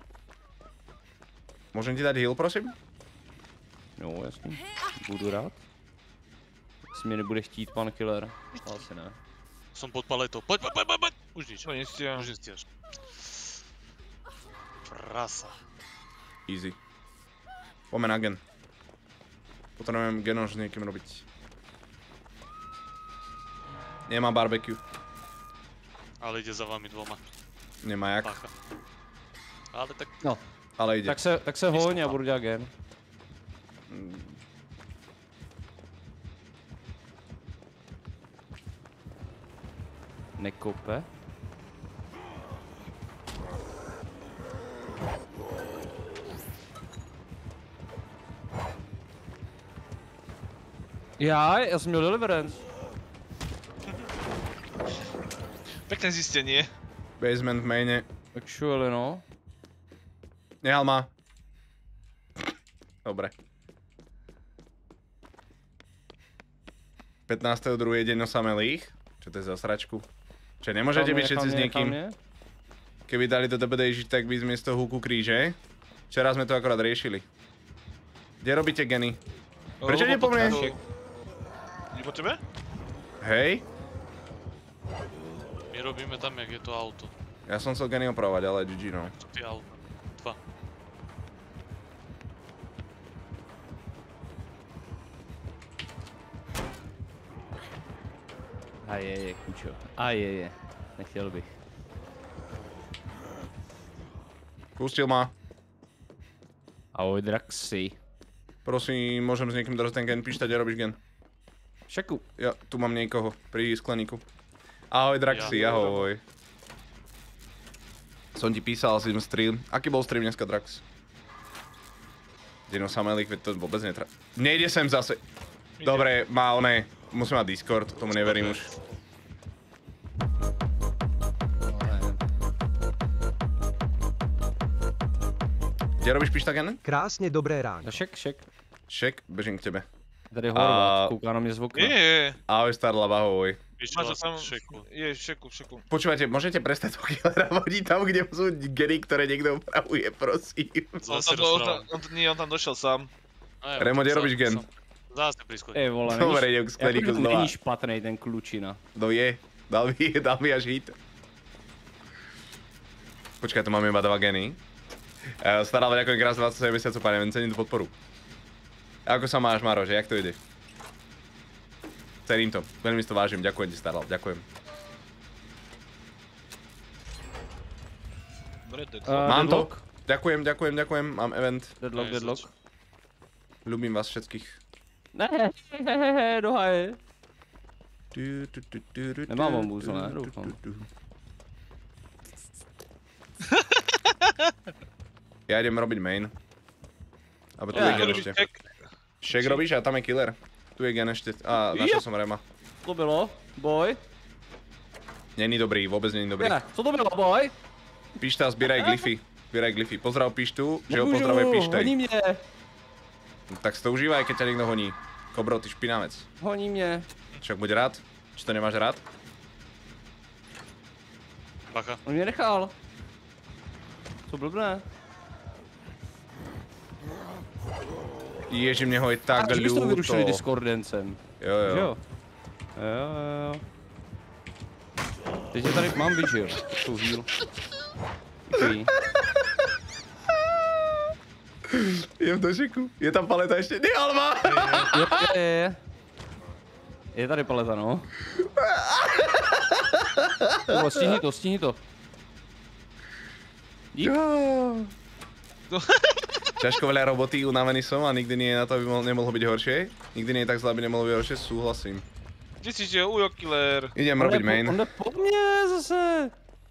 Môžem ti dať heal, prosím? No, jasně. Budu rád. Jestli mě nebude chtít pan killer, asi ne. Som pod paletou. Poď! Už nič. To nestíham. Už nestíhaš. Prasa. Easy. Poďme na gen. Potrebujem genož s niekým robiť. Nemá barbecue. Ale ide za vami dvoma. Nemá jak. Pácha. Ale tak... No, Ale ide. tak se hoň a budu dělat gen. Nekope. Já jsem měl deliverance. Pekné zistenie. Basement v maine. Actually no. Nehal ma. Dobre. 15.2. deň osamelých. Čo to je za sračku? Čo nemôžete byť všetci s niekým? Keby dali do DBD žiť, tak by miesto húku kríže. Včera sme to akorát riešili. Kde robíte geny? Prečo nie po mne? Ide po tebe? Hej? My robíme tam, jak je to auto. Ja som chcel geny opravovať, ale GG no. To je auto. 2. A je, kučo. A je. Nechtěl bych. Pustil ma. Ahoj Draxi. Prosím, môžem s niekým dostať ten gen? Píšta, kde robíš gen? Šaku. Ja, tu mám niekoho pri skleníku. Ahoj Draxi, ahoj. Som ti písal, si stream. Aký bol stream dneska, Drax? Deň osamelých, veď to vôbec netra... Nejde sem zase. Dobre, má oné. Musím mať Discord, tomu neverím už. Kde robíš pištagen? Krásně dobré ráno. Šek. Šek, bežím k tebe. Tady Horvat, kouká na mě z okna. Nie. Ahoj Starlab, ahoj. Máš to tam, je, v šeku. Počúvate, môžete prestať toho killera vodiť tam, kde sú geny, ktoré niekto upravuje, prosím. On tam došel sám. Remo, kde robíš gen? Zase pri schodí. Vole, Dobre, idem k skleníku znova. Není špatnej ten klučina. No je, dal mi až hit. Počkaj, tu máme iba 2 geny. Starlab, ďakujem krásne 27 mesiacov, pane, ven cením tú podporu. Ako sa máš, Maro, že jak to ide? Cením to, veľmi si to vážim, ďakujem ti Starlab, ďakujem. Mám to, ďakujem, mám event. Deadlock. Ľubím vás všetkých. Ne, dohaje. Nemám bambuzu, ne, doufám. Ja idem robiť main. Abo tu je gen ešte. Šek robíš a tam je killer. Tu je gen ešte. Á, našiel som Rema. Co to bylo, boy? Není dobrý, vôbec není dobrý. Ne, co to bylo, boy? Pišta, zbieraj glyfy. Pozdrav Pištu, že ho pozdravuje Pištaj. Honí mě. Tak si to užívaj, keď ťa niekto honí. Kobro, ty špinavec. Honí mě. Však buď rád. Či to nemáš rád? Bacha. On mě nechal. Co blbné? Ježi, mne ho je tak Že byste to vyrušili ľúto. Discordencem. Jo. Jo. Teď je tady, mám vigil. Tu heal. Děkuji. Je v došeku. Je tam paleta ešte? Nie, ale má! Je. Je tady paleta, no. Stihni to. Dík. Ťažko veľa roboty, unavený som a nikdy nie je na to, aby nemohlo byť horšie. Nikdy nie je tak zle, aby nemohlo byť horšie, súhlasím. Kde si že ujo killer? Idem robiť main. On jde po mně zase.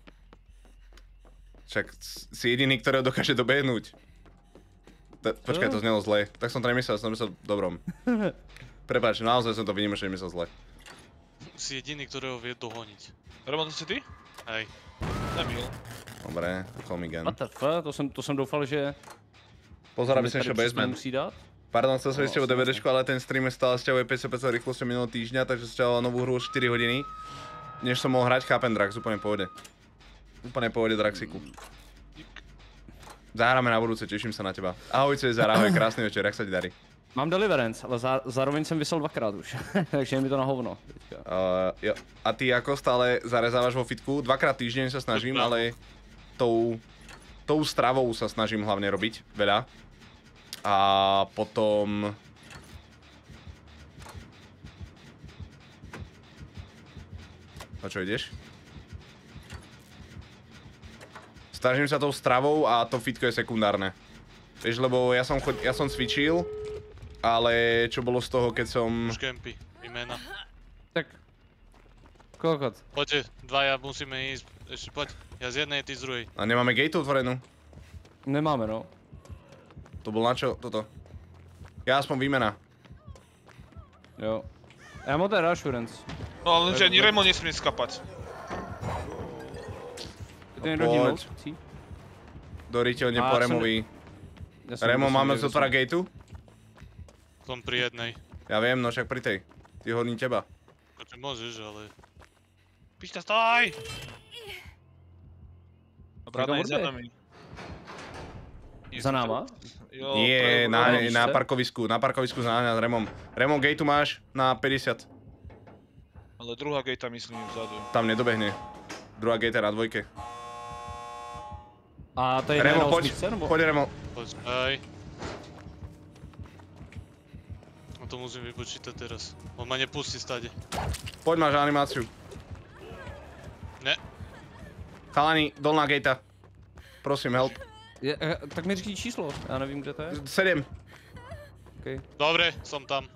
Však si jediný, ktorého dokáže dobehnúť. Počkaj, to znelo zle. Tak som to nemyslel, som myslel dobrom. Prepáč, naozaj som to výnimočne myslel zle. Si jediný, ktorého vie dohoniť. Roman, to si ty? Hej. Nebyl. Dobre, call me again. What the fuck, to jsem doufal, že... Pozor, aby som tady išiel přesně basement. musí dát. Pardon, chcel som ešte o DVDčku, ale ten stream stále sťahuje 50% rýchlosťou minulého týždňa, takže sťahoval novú hru o 4 hodiny. Než som mohol hrať, chápem Drax, úplne v pohode. Úplne v pohode Draxiku. Zahráme na budúce, teším sa na teba. Ahoj Cezar, ahoj, krásny večer, jak sa ti darí? Mám deliverance, ale zároveň jsem vysel 2krát už, takže je mi to na hovno teďka. Jo. A ty ako stále zarezávaš vo fitku? 2krát týždeň sa snažím, ale tou stravou sa snažím hlavne robiť veľa. A potom... A čo ideš? Snažím sa tou stravou a to fitko je sekundárne. Vieš, lebo ja som cvičil, ale čo bolo z toho, keď som... Už kempy, jména. Tak. Kokot. Poďte, dvaja musíme ísť. Ešte poď. Ja z jednej, ty z druhej. A nemáme gate otvorenú? Nemáme, no. To bol na čo toto? Ja aspoň výmena. Jo. Já mám tady assurance. No ale že ani Remo nesmie skapať. Je to někdo heal? Doriteľne A, po jsem- Removi. Já jsem- Remo, já jsem máme nevěděl, zotvora gateu? Som pri jednej. Ja viem, no však pri tej. Ty hodní teba. Akože môžeš, ale... Pišta, stoj! Dobrá, Někdo je za morde? nami. Za náma? Jo, Nie, pravo, na parkovisku za nás Remom. Remom, gateu máš na 50. ale druhá gate myslím vzadu. Tam nedobehne. Druhá gate je na dvojke. A to je Remo, na poď, osmičce, nebo? poď Remo. Počkaj. No to musím vypočítať teraz. On ma nepustí stade. Poď, máš animáciu. Ne. Chalani, dolná gatea. Prosím, help. Tak mi říkej číslo, já nevím, kde to je. 7. Okay. Dobre, som tam.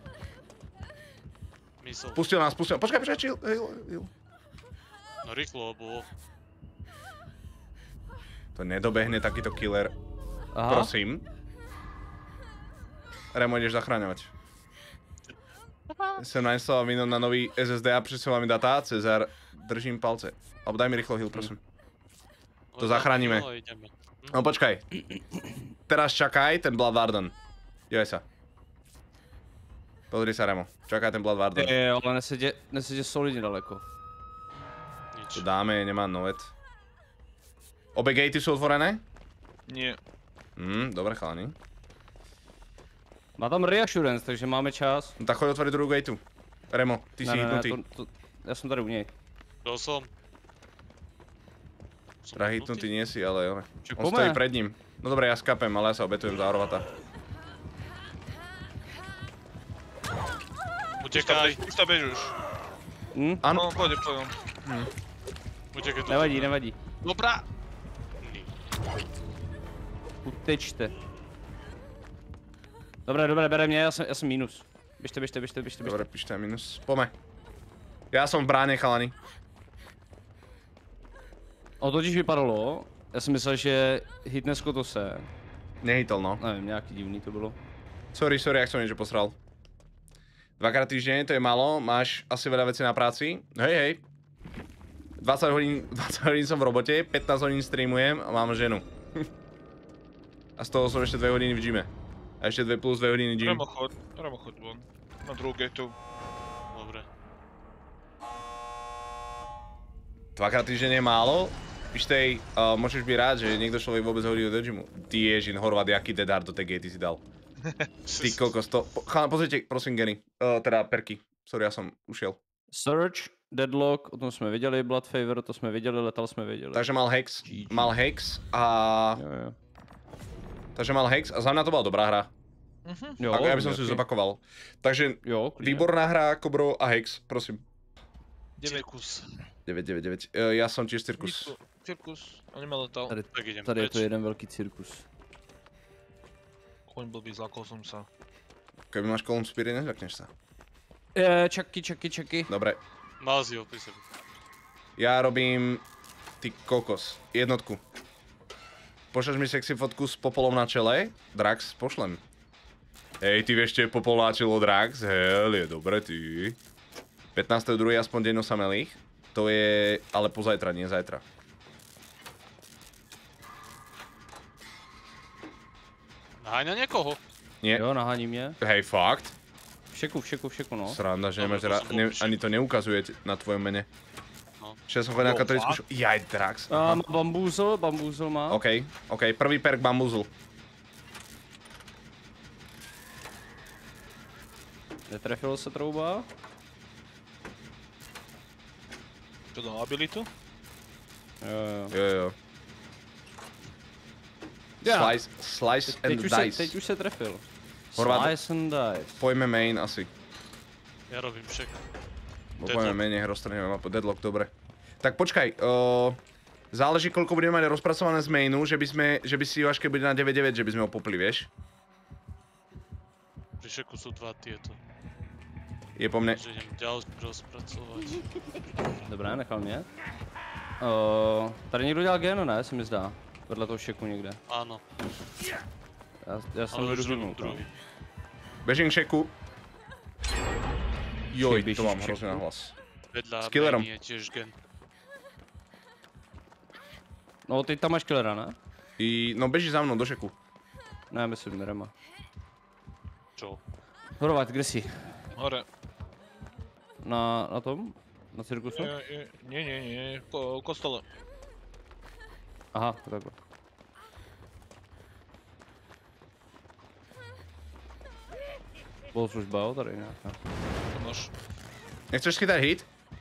Mysl. Pustil nás. Počkaj, chill. No rýchlo bolo. To nedobehne takýto killer. Aha. Prosím. Remo, ideš zachraňovať. Som nainstaloval Windows na nový SSD a přesúva mi data. Cezar, držím palce. Alebo daj mi rýchlo heal, prosím. To zachránime. No, ideme. No počkaj. teraz čakaj ten Blood Warden. Dívej sa. Pozri sa, Remo. Čakaj ten Blood Warden. Jo, ale nesedě solidně daleko. Nič. To dáme, nemá novet. Obe gatey sú otvorené? Nie. Dobre chalani. Má tam reassurance, takže máme čas. No tak choď otvoriť druhú gateu. Remo, ty si hitnutý. Já jsem tady u něj. Dal som. Teda hitnutý nie si, ale jo. Čo, On stojí pred ním. No dobre, ja skapem, ale ja sa obetujem za Horvata. Utekaj. Už to bež už. Áno. No, pôjde. Utekaj tu. Nevadí. Dobrá. Utečte. Dobré, bere mě, já jsem minus. Běžte. Dobre, pište minus. Pome. Ja som v bráne, chalani. O totiž vypadalo, já jsem myslel, že hitne Skotose. Nehitol, no. Nevím, nějaký divný to bylo. Sorry, jak som niečo posral. Dvakrát týždeň, to je málo, máš asi veľa vecí na práci. Hej. 20 hodín som v robote, 15 hodín streamujem a mám ženu. A z toho som ešte 2 hodiny v gyme. A ešte 2 plus 2 hodiny gym. Remo chod von. Na druhú gateu. Dobre. Dvakrát týždeň je málo. Pištej, môžeš byť rád, že niekto človek vôbec hodí do gymu. Ty ježin, Horvat, jaký dead hard do tej gatey si dal. Ty kokos, to... Chalán, pozrite, prosím, Geny. Teda perky. Sorry, ja som ušiel. Search, Deadlock, o tom jsme viděli, Blood Favor, to jsme viděli, Letal jsme viděli. Takže mal hex a... Jo. Takže mal hex a za mňa to bola dobrá hra. Jo, Ja by som si zopakoval. Takže jo, výborná hra, Kobro a hex, prosím. Cirkus. 9. Ja som tiež cirkus. Cirkus. On nemá letal. Tak idem Tady je to preč. jeden velký cirkus. Koň blbý, zlakol som sa. Keby máš kolom spíry, nezľakneš sa. Čaky. Dobre, Mal si ho pri sebe. ja robím... Ty kokos, jednotku. Pošleš mi sexy fotku s popolom na čele? Drax, pošlem. Hej, ty vieš, čo je popol na čelo Drax? Hell, je dobre, ty. 15.2. aspoň deň osamelých. To je ale pozajtra, nie zajtra. Naháňa niekoho? Nie. Jo, nahání mě. Hej, fakt? Všetku, no. Sranda, že Dobre, nemáš to som bol ani to neukazuje na tvojom mene. No. Čiže som chodil na katolickú školu. Jaj, Drax. Má bambúzl má. OK, prvý perk bambuzl. Netrefil se trouba. Čo dám abilitu? Jo. Jo. Slice and dice. Teď už se trefil. Horvát- Slice and dice. Pojďme main asi. Ja robím všechno. Pojďme main, nech roztrhneme mapu. Deadlock, dobre. Tak počkaj, záleží koľko budeme mať rozpracované z mainu, že by si až keď bude na 9.9, že by sme ho popli, vieš? Pri šeku sú dva tieto. Je po mne. Takže idem ďalej rozpracovať. Dobré, nechal mě. Tady někdo dělal geno, ne? Se mi zdá. Vedle toho šeku někde. Áno, Já jsem ale jdu už robím vyhnul, druhý. Bežím k šeku. Joj, Běžíš to mám k hrozně šeku? na hlas. Vedľa S killerom. mainy je tiež gen. No, ty tam máš killera, ne? No beží za mnou do šeku. Ne, myslím, Rema. Čo? Horvat, kde jsi? Hore. Na tom? Na cirkusu? Nie. V kostole. Aha, takhle. Bol služba, jo, tady nějaká. Nož. Nechceš schytať hit?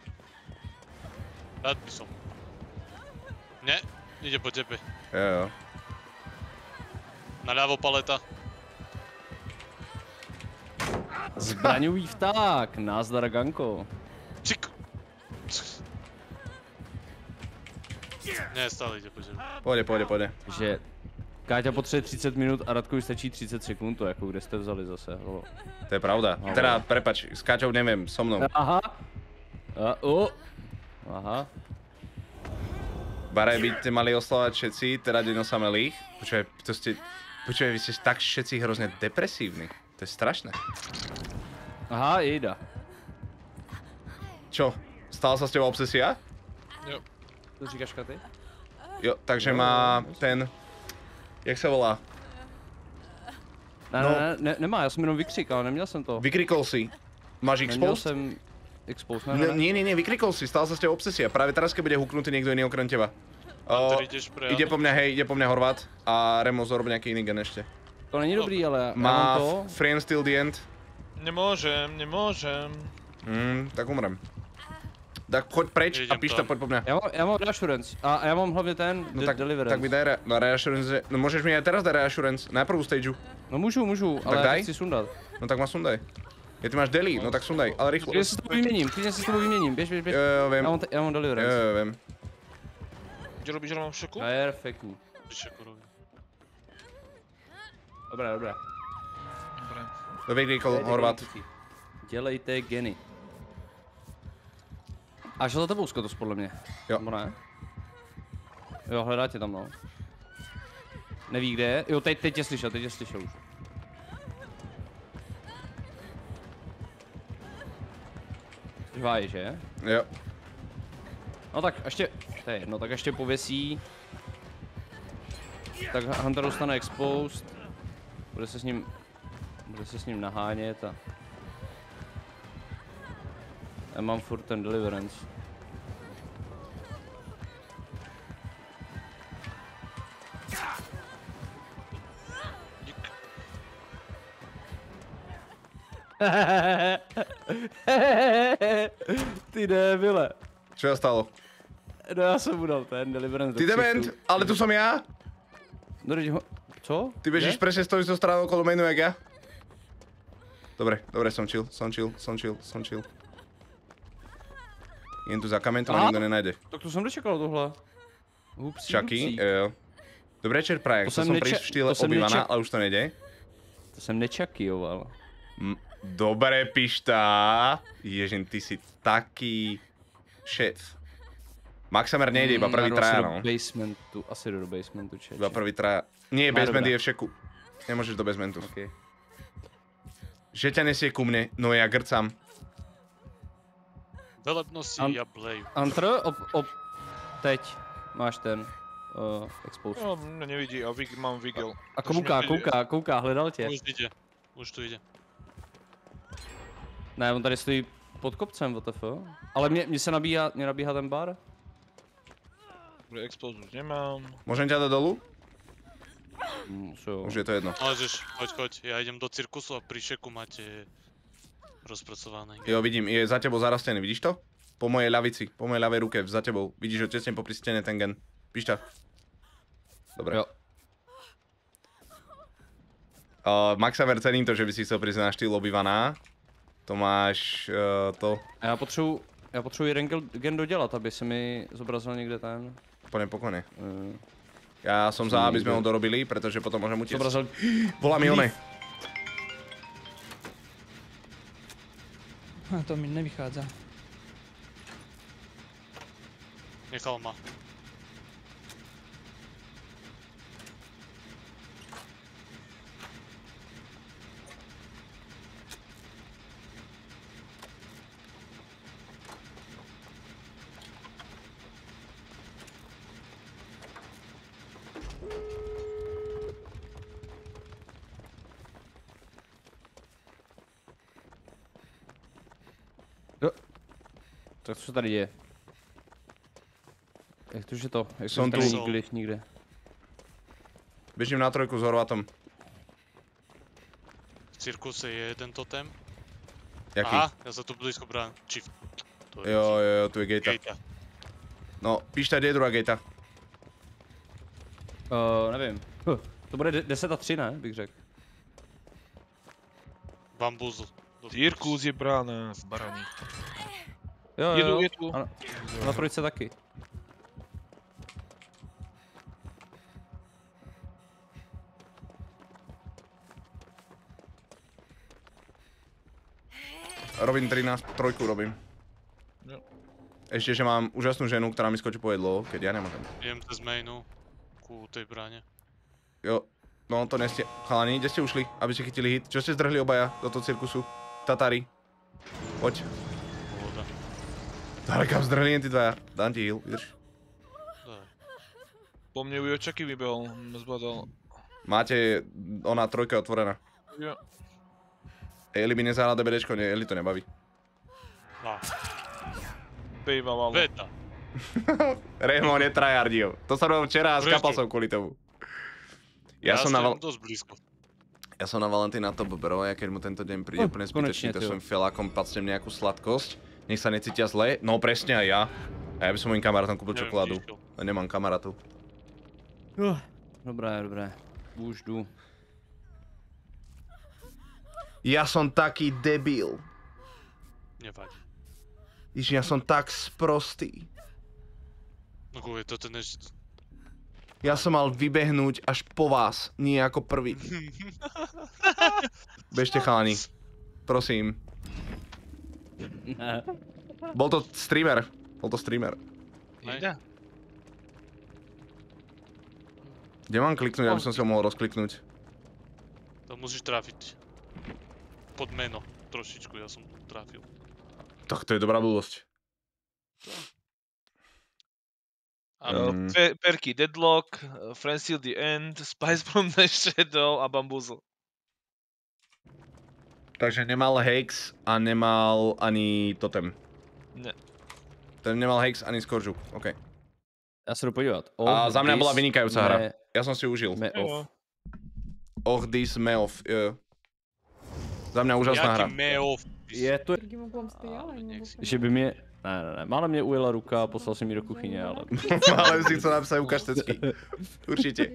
Rád by som. Ne, ide po tebe. Jo. Naľavo paleta. Zbraňový vták, názdar Ganko. Čik. Ne, stále ide po tebe. Pojde. Že Káťa potřebuje 30 minut a Radkovi stačí 30 sekund, to jako kde jste vzali zase, holo. To je pravda. Teda, prepač, s Káťou neviem, so mnou. Aha. Aha. Baraj by ste mali oslavať všetci, teda deň osamelých. Počuj, vy ste tak všetci hrozne depresívni. To je strašné. Aha, jejda. Čo? Stala sa s tebou obsesia? Jo. To říkáš Katy? Jo, takže má ten... Jak sa volá? Ne, nemá, já jsem jenom vykřik, ale neměl jsem to. Vykrikol si. Máš Neměl expose? jsem expose, ne. Nie, vykrikol si, stala sa s tebou obsesia. Práve teraz, keď bude huknutý niekto iný okrem teba. Hunter, ideš pre Ide po mňa, hej, ide po mňa Horvát a Remo zorob nejaký iný gen ešte. To není dobrý, ale já Má mám to. friends till the end. Nemôžem. Tak umrem. Tak choď preč a Idem Pišta, tam. poď po mňa. Já mám reassurance a já mám hlavně ten No tak deliverance. mi daj reassurance. No môžeš mi aj teraz dať reassurance, na prvú stageu. No můžu, ale daj. já chci sundat. No tak ma sundaj. Ja ty máš deli, no tak sundaj, ale rýchlo. Klidně si s tebou vyměním, běž. Jo, viem. Já mám deliverance. Jo, viem. Kde robíš rovnou v šoku? Perfektní. Šekorový. Dobré. Dobre. To vykrikol Horvát. Dělejte geny. A šel za tebou Skotos, podle mě. Jo. Nebo ne? Jo, hledá tě tam, no. Neví kde je? Jo, teď tě slyšel už. Řváji, že? Jo. No tak ještě, to je jedno, tak ještě pověsí. Tak Hunter dostane exposed. Bude se s ním nahánět a... Já mám furt ten deliverance. Ty debile. Čo sa stalo? No já jsem mu dal ten deliverance Ty do dement, ksichtu. ale tu som ja. No teď ho... Co? Ty bežíš Kde? presne, stojíš zo strany okolo mainu jak ja. Dobre, som chill. Jen tu za kamen, to ma Aha. nikto nenájde. Tak to jsem nečekal tohle. Hupsí, Čaky, jo. Dobrý večer, Praják, To to jsem som neče- prísť v štýle to jsem Obi-Wana, neček- ale už to nejde. To jsem nečakioval. Dobre, Pišta. Ježin, ty si taký... šéf. Maxamer nejde, iba prvý traja, no. Asi do basementu, čeče. Iba prvý traja. Nie, No, basement dobré. je v šeku. Nemôžeš do basementu. Okay. Že ťa nesie ku mne, no ja grcam. Velebnosti An- ja bleju. Antr, teď máš ten expose. No, mňa nevidí a mám vigil. A kouká, hledal tě. Už tu ide. Ne, on tady stojí pod kopcem, WTF. Ale mě nabíhá ten bar. Dobre, expose už nemám. Môžem ťa dať dolu? Jo. Už je to jedno. Môžeš, choď. Ja idem do cirkusu a pri šeku máte rozpracované. Jo, vidím, je za tebou zarastený, vidíš to? Po mojej ľavici, po mojej ľavej ruke, za tebou. Vidíš ho tesne popri stene ten gen. Pišta. Dobre. Jo. Maxaver, cením to, že by si chcel prísť na štýl Obi-Wana. To máš to. A já potřebuji jeden gen dodělat, aby se mi zobrazil někde ten. Pokojne. Ja som za, aby sme ho dorobili, pretože potom môžem utiecť. Zobrazil. Volá mi one. To mi nevychádza. Nechal ma. Tak co se tady děje? Jak to, že to? Jak to, Som že tady tu. není glyf nikde? Bežím na trojku s Horvátom. V cirkuse je jeden totem. Jaký? Aha, ja sa tu blízko bránim. Chief. To je Jo, tu je gejta. Gejta. No, Pišta, kde je druhá gejta? Nevím. To bude 10 a 3, ne? Bych řekl. Bambuzl. Cirkus je brána v baraní. Jo, Je tu. Ano. Na trojce taky. Robím 13, trojku robím. Jo. Ešte, že mám úžasnú ženu, ktorá mi skočí po jedlo, keď ja nemôžem. Idem cez mainu ku tej bráne. Jo, no to neste... Chalani, kde ste ušli, aby ste chytili hit? Čo ste zdrhli obaja do toho cirkusu? Tatári. Poď. Pohoda. Ale kam zdrhli jen ty dvaja? Dám ti heal, vydrž. Daj. Po mne Ujočaky vybehol, zbadal. Máte, ona trojka je otvorená. Jo. Eli by nezahrál DBDčko, Eli to nebaví. No. Býva malo. Veta. Remo netryhardil. To sa robil včera a skapal som kvôli tomu. Ja som dosť blízko. Ja som na Valentína top bro, ja keď mu tento deň príde úplne zbytečný, to som felákom pacnem nejakú sladkosť. Nech sa necítia zle. No presne aj ja. A ja by som mojim kamarátom kúpil čokoládu. A nemám kamarátov. Dobré. Už jdu. Ja som taký debil. Nevadí. Ježiš, ja som tak sprostý. No kvôli toto než... Ja som mal vybehnúť až po vás, nie ako prvý. Bežte chalani. Prosím. Bol to streamer. Ide. Kde mám kliknúť, aby som si ho mohol rozkliknúť? To musíš trafiť. Pod meno. Trošičku, ja som trafil. Tak to je dobrá blbosť. Perky Deadlock, Friends Till the End, Spice from the Shadow a Bamboozle. Takže nemal Hex a nemal ani Totem. Ne. Ten nemal Hex ani Skoržuk, OK. Já se jdu podívat. A za mňa bola vynikajúca hra. Ja som si ju užil. This Meof, jo. Za mňa úžasná hra. Jaký Meof. Je to... Že by mě... Ne. Málem mě ujela ruka a poslal si mi do kuchyně, ale... Málem si chcel napísať ukáž tecky. Určite.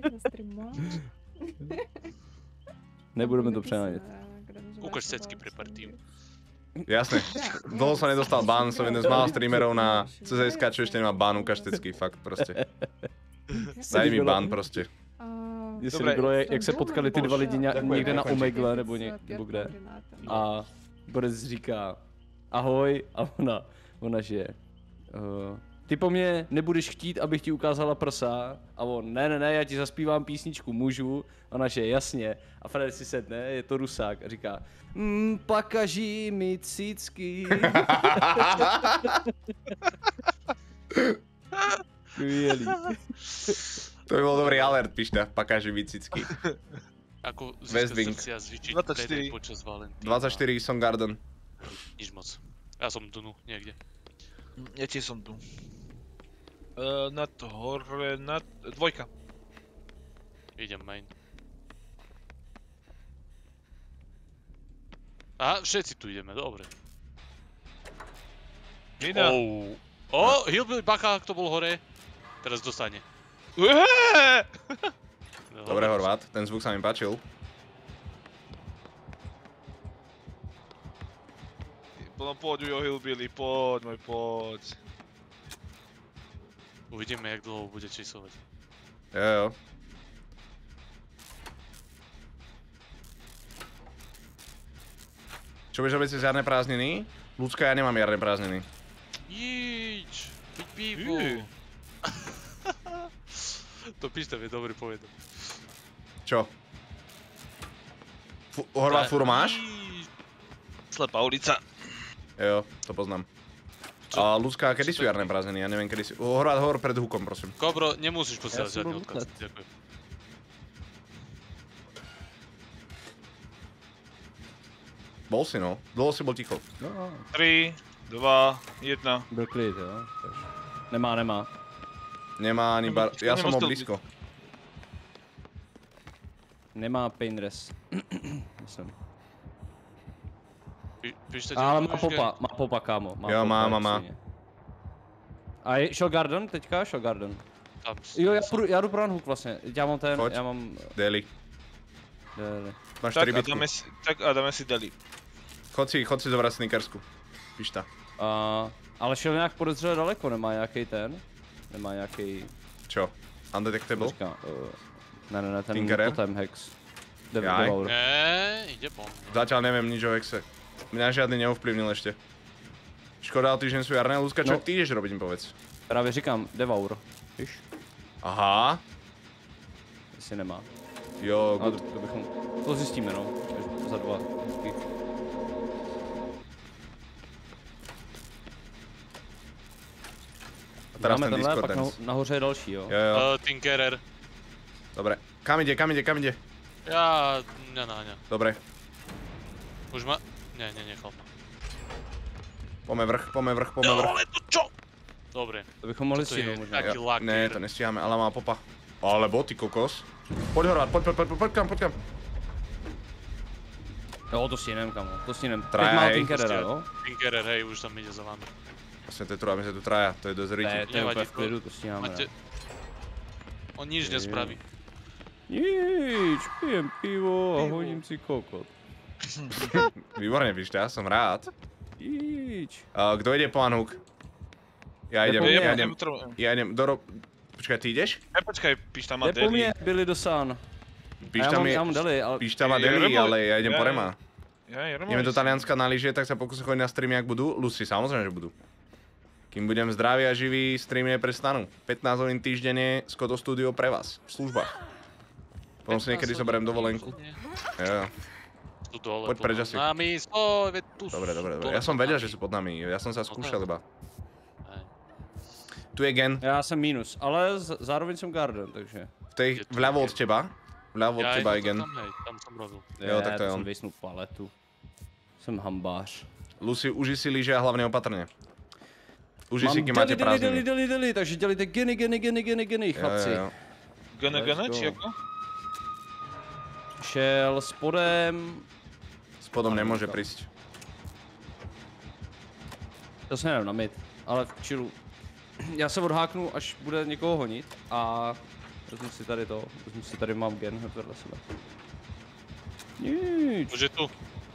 Nebudeme to přehánět. Ukáž tecky pre partiu. Jasne. Dlho som nedostal ban, som jeden z mála streamerov na CZSK, čo ešte nemá ban ukáž tecky, fakt proste. Daj mi ban proste. Mně se líbilo, jak se potkali ty dva lidi někde na Omegle nebo kde. A Borec říká ahoj a ona že ty po mně nebudeš chtít, abych ti ukázala prsa a on ne, já ti zaspívám písničku, můžu? Ona že jasně a Fred si sedne, je to Rusák a říká pakaží mi cicky. Skvělý. To by bol dobrý alert, Pišta, pakaži mi cicky. Ako získať srdcia zvyčiť 24 počas Valentína. 24 som Garden. Nič moc. Ja som Dunu niekde. Ja tiež som tu. Nad hore, dvojka. Idem main. Aha, všetci tu ideme, dobre. Mina. Hillbilly Bacha, kto bol hore, teraz dostane. Dobre, Horvát, ten zvuk sa mi páčil. No poď Ujo Hillbilly, poď. Uvidíme, jak dlho bude číslovať. Jo. Čo budeš robiť si žiadne prázdniny? Ľudská, ja nemám žiadne prázdniny. Nič, piť pivo. To Pišta vie dobre povedať. Čo? Horvát furo máš? Slepá ulica. Jo, to poznám. A ľudská, kedy sú jarné prázdniny? Ja neviem, kedy sú... Horvát, hovor pred hukom, prosím. Kobro, nemusíš posielať žiadny odkaz. Ďakujem. Bol si, no. Dlho si bol ticho. 3, 2, 1. Byl klid, jo. Nemá. Nemá ani bar... Ja som ho blízko. Nemá painrest. Myslím. Ale má popa, kámo. Jo, má. A šel Garden teďka? Šel Garden. Jo, já jdu pro unhook vlastně. Já mám ten, Pojď. já mám... Deli. Máš 4 bitku. Tak a dáme si Deli. Chod si zobrať sneakersku. Pišta. Ale šel nějak podezřele daleko, nemá nějaký ten? Nemá nějaký... Čo? Undetectable? Ne, ten Tinkerer? totem hex. Jaj. Ide bom. Zatiaľ neviem nič o hexe. Mňa žiadny neovplyvnil ešte. Škoda, o týždeň sú jarné. Luzka, čo ty ideš robiť, mi povedz. Právě říkám, Devour. Víš? Aha. Jestli nemá. Jo, good. To zjistíme, no. Za 2. A teraz ten Discord dance. Nahoře je další, jo. Jo. Tinkerer. Dobre. Kam ide? Ja nenáňa. Dobre. Už ma... Nie, nechal ma. Poďme vrch. Ale to čo? Dobre. To bychom mohli Toto je stihnout možná. taký laker. Ne, to nestíháme, ale má popa. Alebo ty kokos. Poď Horváth, poď kam. Jo, to stihnem, kamo, to stihnem. Traja, Teď má hej. Tinkerera, jo? Tinkerer, hej, už tam ide za vami. Vlastne my sa tu traja, to je dosť To riti. je Nevadí, úplně v klidu, to stíháme. Máte... On nič nespraví. Nič, pijem pivo a hodím si kokot. Výborne, Pišta, som rád. Nič. Kto ide po Anhuk? Ja idem. Počkaj, ty ideš? Počkaj, Pišta má Jde po deli. mně, byli do San. Pišta já mám deli, ale... Pišta má deli, ale ja idem po Rema. Ja, Ideme do Talianska na lyže, tak sa pokúsim chodiť na streamy, ak budú. Lucy, samozrejme, že budú. Kým budem zdravý a živý, streamy neprestanú. 15 hodín týždenne, Skoto Studio pre vás, v službách. Potom si niekedy zoberiem dovolenku. Jo. Tu dole, Poď preč asi. nami, tu Dobre. dole Ja som pod vedel, nami. že sú pod nami, ja som sa skúšal iba. Hej. Tu je gen, Já jsem minus, ale zároveň jsem Garden, takže... vľavo od teba. Vľavo od teba je gen. Tam, hej, tam som robil. Jo, tak to je on. jsem vysnul paletu. Jsem hambář. Lucy, uži si lyže a hlavne opatrne. Uži si, kým máte Mám prázdniny. deli, takže dělejte geny, chlapci. Jo. Gene, Let's či go. ako? Šel spodem... Spodom nemôže prísť. To se nevím na mid, ale v chillu. Já se odháknu, až bude někoho honit a vezmu si tady mám gen hned vedle sebe. Nic. Už je tu.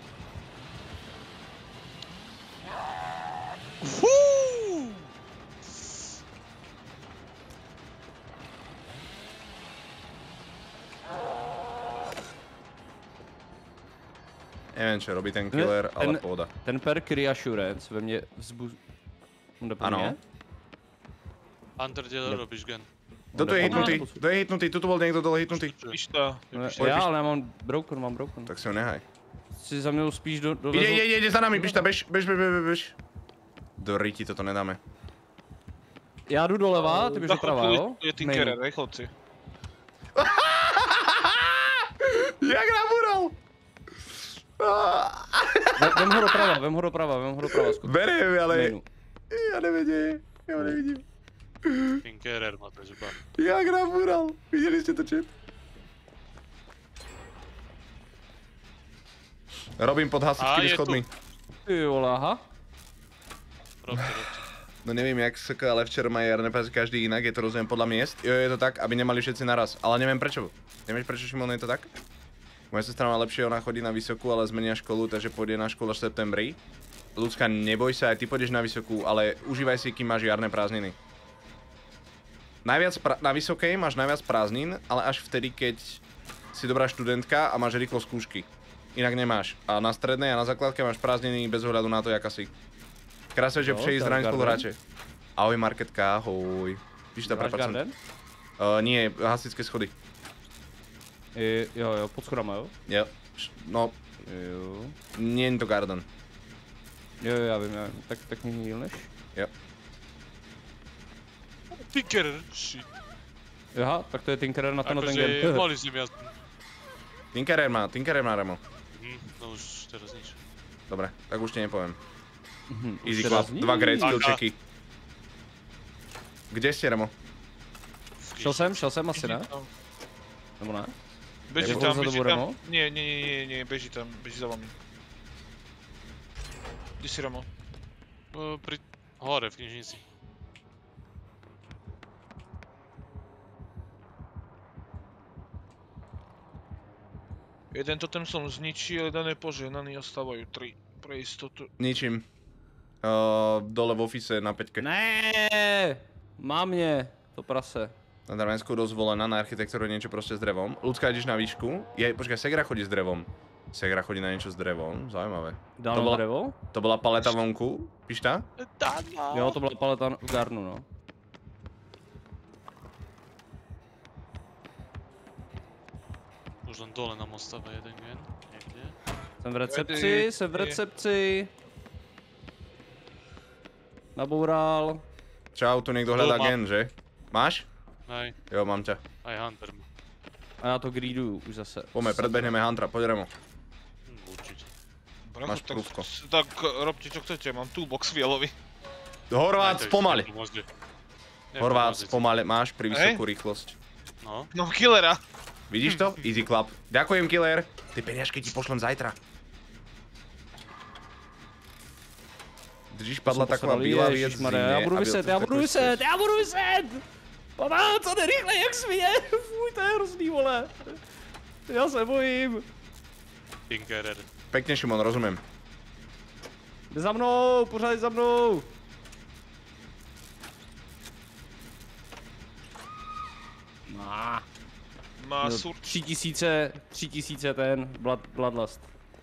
Neviem, čo robí ten killer, ale pohoda. Ten perk Reassurance ve mně jde po Ano. mně. Hunter dealer robíš gen. Kto tu je hitnutý? Kto je hitnutý? Tuto bol niekto dole hitnutý. Pišta. No, Pišta. já, ale já mám broken. Tak si ho nehaj. Si za mnou spíš do Ide za nami, Pišta, bež. Do riti, toto nedáme. Já jdu doleva, ty běž doprava, jo? Je Tinkerer, hej chlapci. Jak nabúral! Vem ho doprava, skut. Beriem, ale Mainu. ja ho nevidím. Tinkerer má to žuba. Jak nabúral. Videli ste to, chat? Robím pod hasičskými je tu. schodmi. Ty vole, aha. Robte. No neviem jak SK, ale včera majú RNPS každý inak, je to rozumiem podľa miest. Jo, je to tak, aby nemali všetci naraz, ale neviem prečo. Nevieš prečo, Šimon, je to tak? Moja sestra má lepšie, ona chodí na vysokú, ale zmenia školu, takže pôjde na školu až v septembri. Ľudská, neboj sa, aj ty pôjdeš na vysokú, ale užívaj si, kým máš jarné prázdniny. Na vysokej máš najviac prázdnin, ale až vtedy, keď si dobrá študentka a máš rýchlo skúšky. Inak nemáš. A na strednej a na základke máš prázdniny bez ohľadu na to, jaká si. Krásne, že přeji zdraví spoluhráče. Ahoj Marketka, ahoj. Víš, tá prepáč. Nie, hasičské schody. Jo, pod schodama, jo? Jo. No, Jo. nie je to garden. Jo, já vím. Tak mě healneš? Jo. Tinkerer, shit. Aha, tak to je Tinkerer na ten Akože gen. mali s ním jasný. Tinkerer má Remo. No už teraz nič. Dobre, tak už ti nepoviem. Easy teraz clap, 2 great skill Aha. checky. Kde ste, Remo? Šel jsem asi, ne? Nebo ne? Beží Nebol tam, za beží tebou tam. Remo? Nie, beží tam, beží za vami. Kde si Remo? Pri... Hore v knižnici. Jeden totem som zničil, jeden je požehnaný, ostávajú 3 pre istotu. Ničím. Dole v office na 5. Ne, má mě, to prase. Na Darvensku dozvolená, na architektúru niečo proste s drevom. Ľudská, ideš na výšku. Počkaj, Segra chodí s drevom. Segra chodí na niečo s drevom, zaujímavé. Dal na drevo? To bola paleta vonku, Pišta? Jo, to byla paleta v Garnu, no. Už len dole nám ostáva jeden gen. Niekde. Jsem v recepci. Naboural. Čau, tu niekto hľadá mám. gen, že? Máš? Hej, Jo, mám ťa. aj Hunter má. A já to greeduju už zase. Poďme, predbehneme Huntera, poď Remo. Určite. Máš prúvko. Tak robte čo chcete, mám toolbox fialový. Horvát, spomali. Pomôžte. Horvát, spomali, máš pri vysokú rýchlosť. No. No killera. Vidíš to? Easy clap. Ďakujem, killer. Ty peniažky ti pošlem zajtra. Držíš, padla taková bílá věc v zimě. Já budu vyset! Pana, co jde rychle jak svině! Fuj, to je hrozný, vole. Já se bojím. Tinkerer. Pekne, Šimon, rozumím. Jde za mnou, pořád za mnou. Má sur. 3000 ten Bloodlust.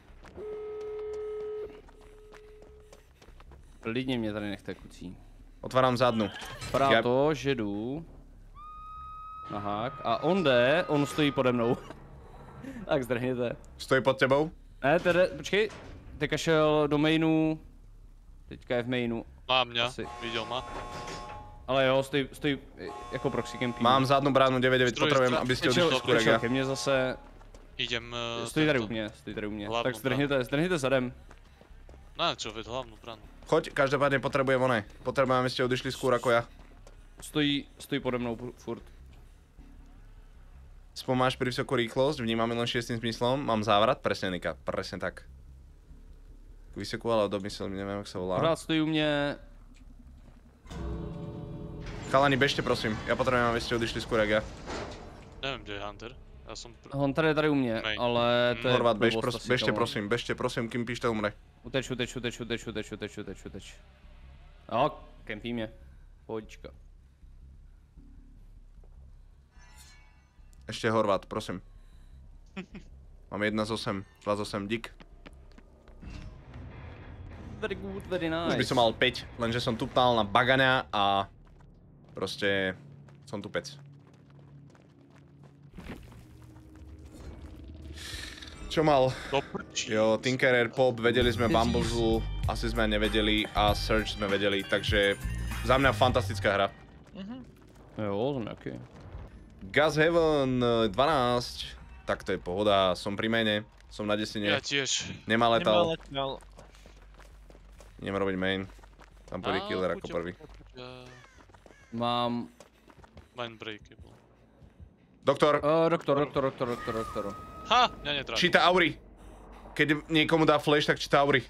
Klidně mě tady nechte, kucí. Otvárám zadnu. Vypadá to, že jdu na hák a on stojí pode mnou. Tak zdrhněte. Stojí pod tebou? Ne, počkej, teďka šel do mainu, teďka je v mainu. Má mňa, Asi. videl ma. Ale jo, stojí jako proxy camping. Mám zadnú bránu 9-9, Stroj, potrebujem, stroj. aby ste odišli skôr jak ja. Ke mně zase, Idem... stojí tady u mě. Hlavnou Tak zdrhněte zadem. Na čo, veď hlavnú bránu. Choď, každopádne potrebujem oné. Potrebujem, aby ste odišli skôr ako ja. Stojí pode mnou furt. Spomáš pri vysokú rýchlosť, vnímam len 6. zmyslom, mám závrat, presne Nika, presne tak. Vysokú, ale domyslím, neviem, jak sa volá. Pořád stojí u mě. Chalani, bežte prosím, ja potrebujem, aby ste odišli skôr jak ja. Neviem, kde je Hunter. Ja som... Hunter je tady u mě, Nej. ale to je Horvát, blbost asi, bežte prosím, kým píšte umre. Uteč. Jo, kempí mě. Pohodička. Ešte Horvát, prosím. Mám 1 z 8, 2 z 8, dík. Very good, very nice. Už by som mal 5, lenže som tupnal na bagania a proste som tupec. Čo mal? Jo, Tinkerer, Pop, vedeli sme Bamboozle, asi sme nevedeli a Search sme vedeli, takže za mňa fantastická hra. Jo, to nejaký. Gas Heaven 12, tak to je pohoda, som pri mene, som na desine. Ja tiež. Nemá letal. Idem robiť main. Tam pôjde killer ako prvý. Mám... Mindbreakable. Doktor, Doktor. Ha! Mňa netrápi. číta aury. Keď niekomu dá flash, tak číta aury.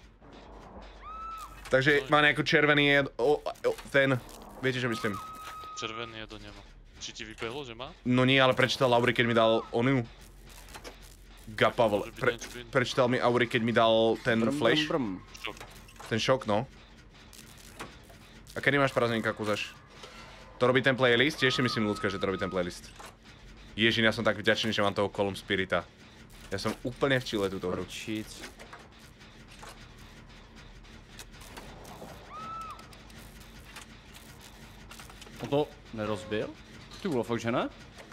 Takže má nejaký červený ten, viete čo myslím. Červený je do nema. Či ti vybehlo, že má? No nie, ale prečítal aury, keď mi dal onu. Gapavel. Prečítal mi aury, keď mi dal ten flash. Šok. Ten šok, no. A kedy máš prázdninka, Kuzaš? To robí ten playlist? Tiež si myslím, ľudská, že to robí ten playlist. Ježiň, ja som tak vďačný, že mám toho Column Spirita. Ja som úplne v chile túto hru. On to nerozbil? Ty vole, fakt, že ne?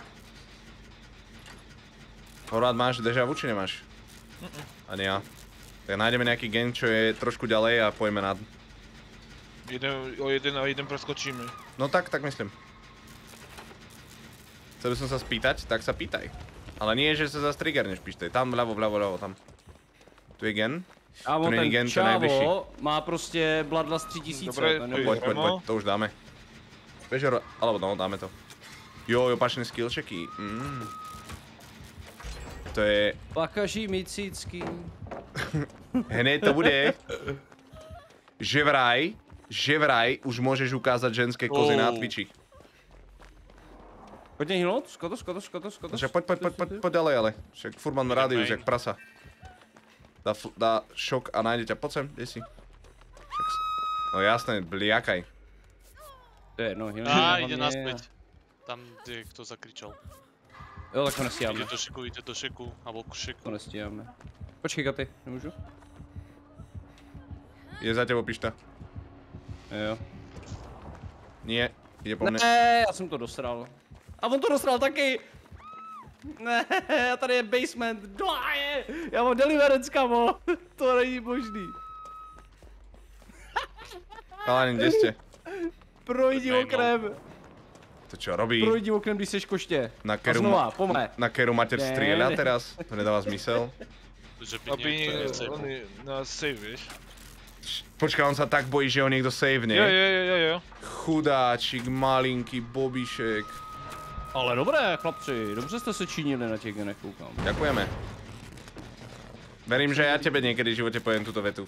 Horvát, máš deja vu, či nemáš? Ani ja. Tak nájdeme nejaký gen, čo je trošku ďalej a pojeme na... O jeden preskočíme. No tak myslím. Chcel by som sa spýtať, tak sa pýtaj. Ale nie, že sa zase triggerneš, píšte. Tam vľavo, tam. Tu je gen. A on ten čávo má prostě Bloodlust 3000. Dobre, Poď, to už dáme. Bežer, alebo no, dáme to. Jo, opačné skillchecky. To je... Pakaží micícký. Hned to bude. Že vraj už môžeš ukázať ženské kozy na Twitchi. Pojď hýlout, skoto. Však poď ďalej, ale. Však furt mám rádius, jak prasa. Dá šok a nájde ťa. Poď sem, kde si? No jasné, bliakaj. To je jedno, hýlout. Ide naspäť. Tam, kde kto zakričal. Jo, tak to nestíháme. Ide do šeku, alebo k šeku. To nestíháme. Počkej, Katy, nemůžu? Je za tebou, pišta. Jo. Nie, ide po mne. Ne, já jsem to dosral. A on to dosral taky! Ne, tady je basement. Já mám deliverance, kamo. To není možný. Chalani, kde ste? Projdi okrem. To čo robí? Projdi oknem, když seš koště. Na A keru, znova, pome. na keru mater Ne, strieľa ne. teraz? To nedáva zmysel. Že by Aby niekto nesejmoval. oni nás save, vieš? Počkaj, on sa tak bojí, že ho niekto savene. Jo. Chudáčik, malinký bobišek. Ale dobré, chlapci, dobře jste se činili na těch genech, koukám. Ďakujeme. Verím, že ja tebe niekedy v živote poviem túto vetu.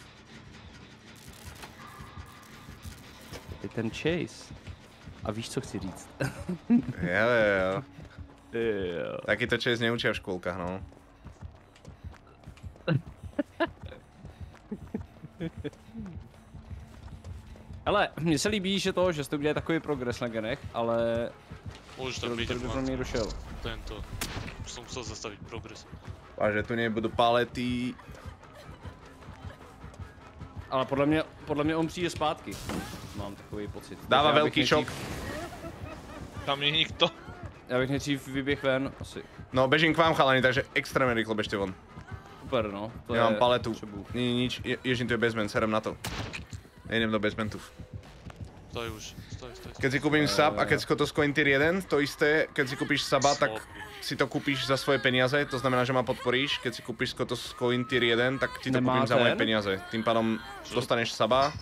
Je ten chase. A víš, co chci říct? Jo. Jo. Takýto čas neučia v škôlkach, no. Ale mně se líbí, že jste udělali takový progres na genech, ale Môžeš tam byť, kdo by pro mě došel. tento. Už som musel zastaviť progres. A že tu nebudú palety. Ale podle mě on přijde zpátky. Mám takový pocit. Dáva Takže já bych veľký šok. Tam nie je nikto. Já bych nejdřív vyběh ven, asi. No, bežím k vám, chalani, takže extrémne rýchlo bežte von. Super, no. To Nemám je paletu. potřebuju. Nič, Ježin, tu je basement, serem na to. Nejdem do basementu. Stoj už, stoj. Keď si kúpim sub a keď si to skoin tier 1, to isté, keď si kúpiš suba, tak Slopy. si to kúpiš za svoje peniaze, to znamená, že ma podporíš. Keď si kúpiš skoin tier 1, tak ti to Nemá kúpim za moje ten? peniaze. Tým pádom dostaneš suba.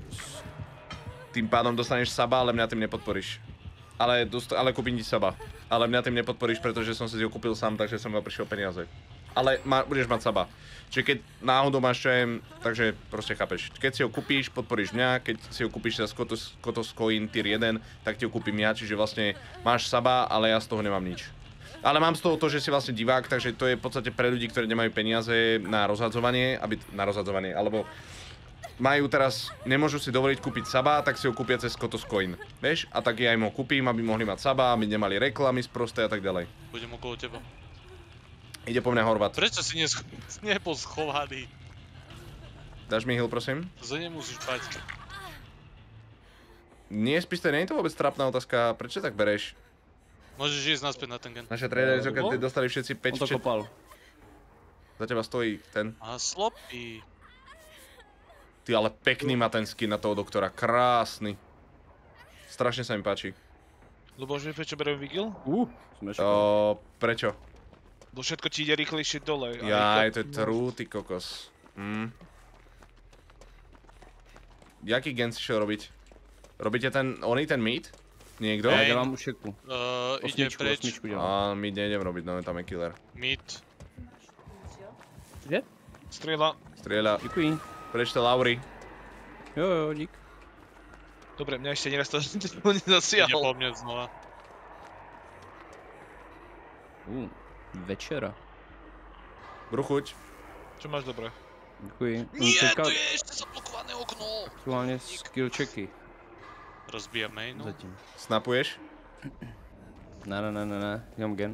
Ale mňa tým nepodporíš. Ale kúpim ti suba. Ale mňa tým nepodporíš, pretože som si ho kúpil sám, takže som ho prišiel peniaze. Ale budeš mať suba. Čiže keď náhodou máš čo jem, takže proste chápeš. Keď si ho kúpíš, podporíš mňa, keď si ho kúpíš za Skotos Coin tier 1, tak ti ho kúpim ja, čiže vlastne máš suba, ale ja z toho nemám nič. Ale mám z toho to, že si vlastne divák, takže to je v podstate pre ľudí, ktorí nemajú peniaze na rozhadzovanie, alebo majú teraz, nemôžu si dovoliť kúpiť suba, tak si ho kúpia cez Skotos Coin. Vieš? A tak ja im ho kúpim, aby mohli mať suba, aby nemali reklamy sprosté a tak ďalej. Budem okolo teba. Ide po mňa Horvat. Prečo si nebol schovaný? Dáš mi heal, prosím? To nemusíš bať. Nie, spíš to, nie je to vôbec trápna otázka, prečo tak bereš? Môžeš ísť naspäť na ten gen. Naša traderizovka, ty dostali všetci 5 On to kopal. Za teba stojí ten. A slopy. Ty, ale pekný má ten skin na toho doktora, krásny. Strašne sa mi páči. Lebo že prečo berem Vigil? Sme škoda. Prečo? Bo všetko ti ide rýchlejšie dole. Jaj, to je true, ty kokos. Jaký gen si šiel robiť? Robíte ten meat? Niekto? Já dělám ušeku. Ide preč. Osmičku dělám. A meat nejdem robiť, no tam je killer. Mid. Kde? Strieľa. Děkuji. Prečte Lauri. Jo, dík. Dobre, mňa ešte neraz to Ide nezasiahol. po mne znova. Večera. Budu chuť. Čo máš dobre? Děkuji. Nie, tu je ešte zablokované okno. Aktuálně skill checky. Rozbijam mainu. Zatím. Snapuješ? Ne, mám gen.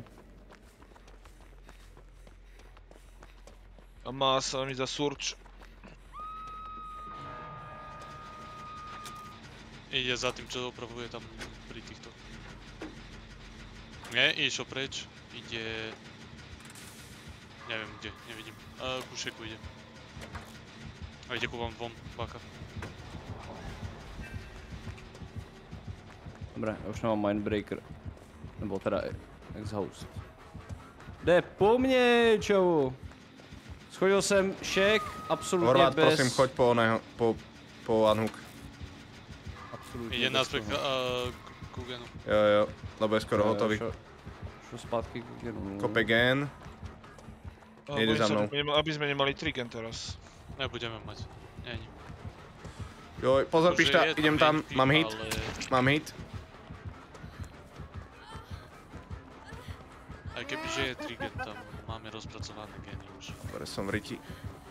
A má sa mi za surč. Ide za tým, čo opravuje tam pri týchto. Nie, išiel preč. Ide... Neviem kde, nevidím. Ku šeku ide. A ide ku vám dvom, baka. Dobré, já už nemám Mindbreaker. Nebo teda Exhaust. Jde po mně, čau. Schodil jsem šek, absolutně Horvat, bez... prosím, choď po Unhook. Absolutně Ide bez naspäť toho. ku genu. Jo, lebo je skoro hotový. Šel zpátky k genu. Kope gen. Jede za mnou. Aby sme nemali trigen teraz. Nebudeme mať. Není. Jo, pozor, Akože pišta, je idem tam, main mám hit. ale Mám hit. Aj kebyže je trigen, tam máme rozpracované geny už. Dobre, som v riti.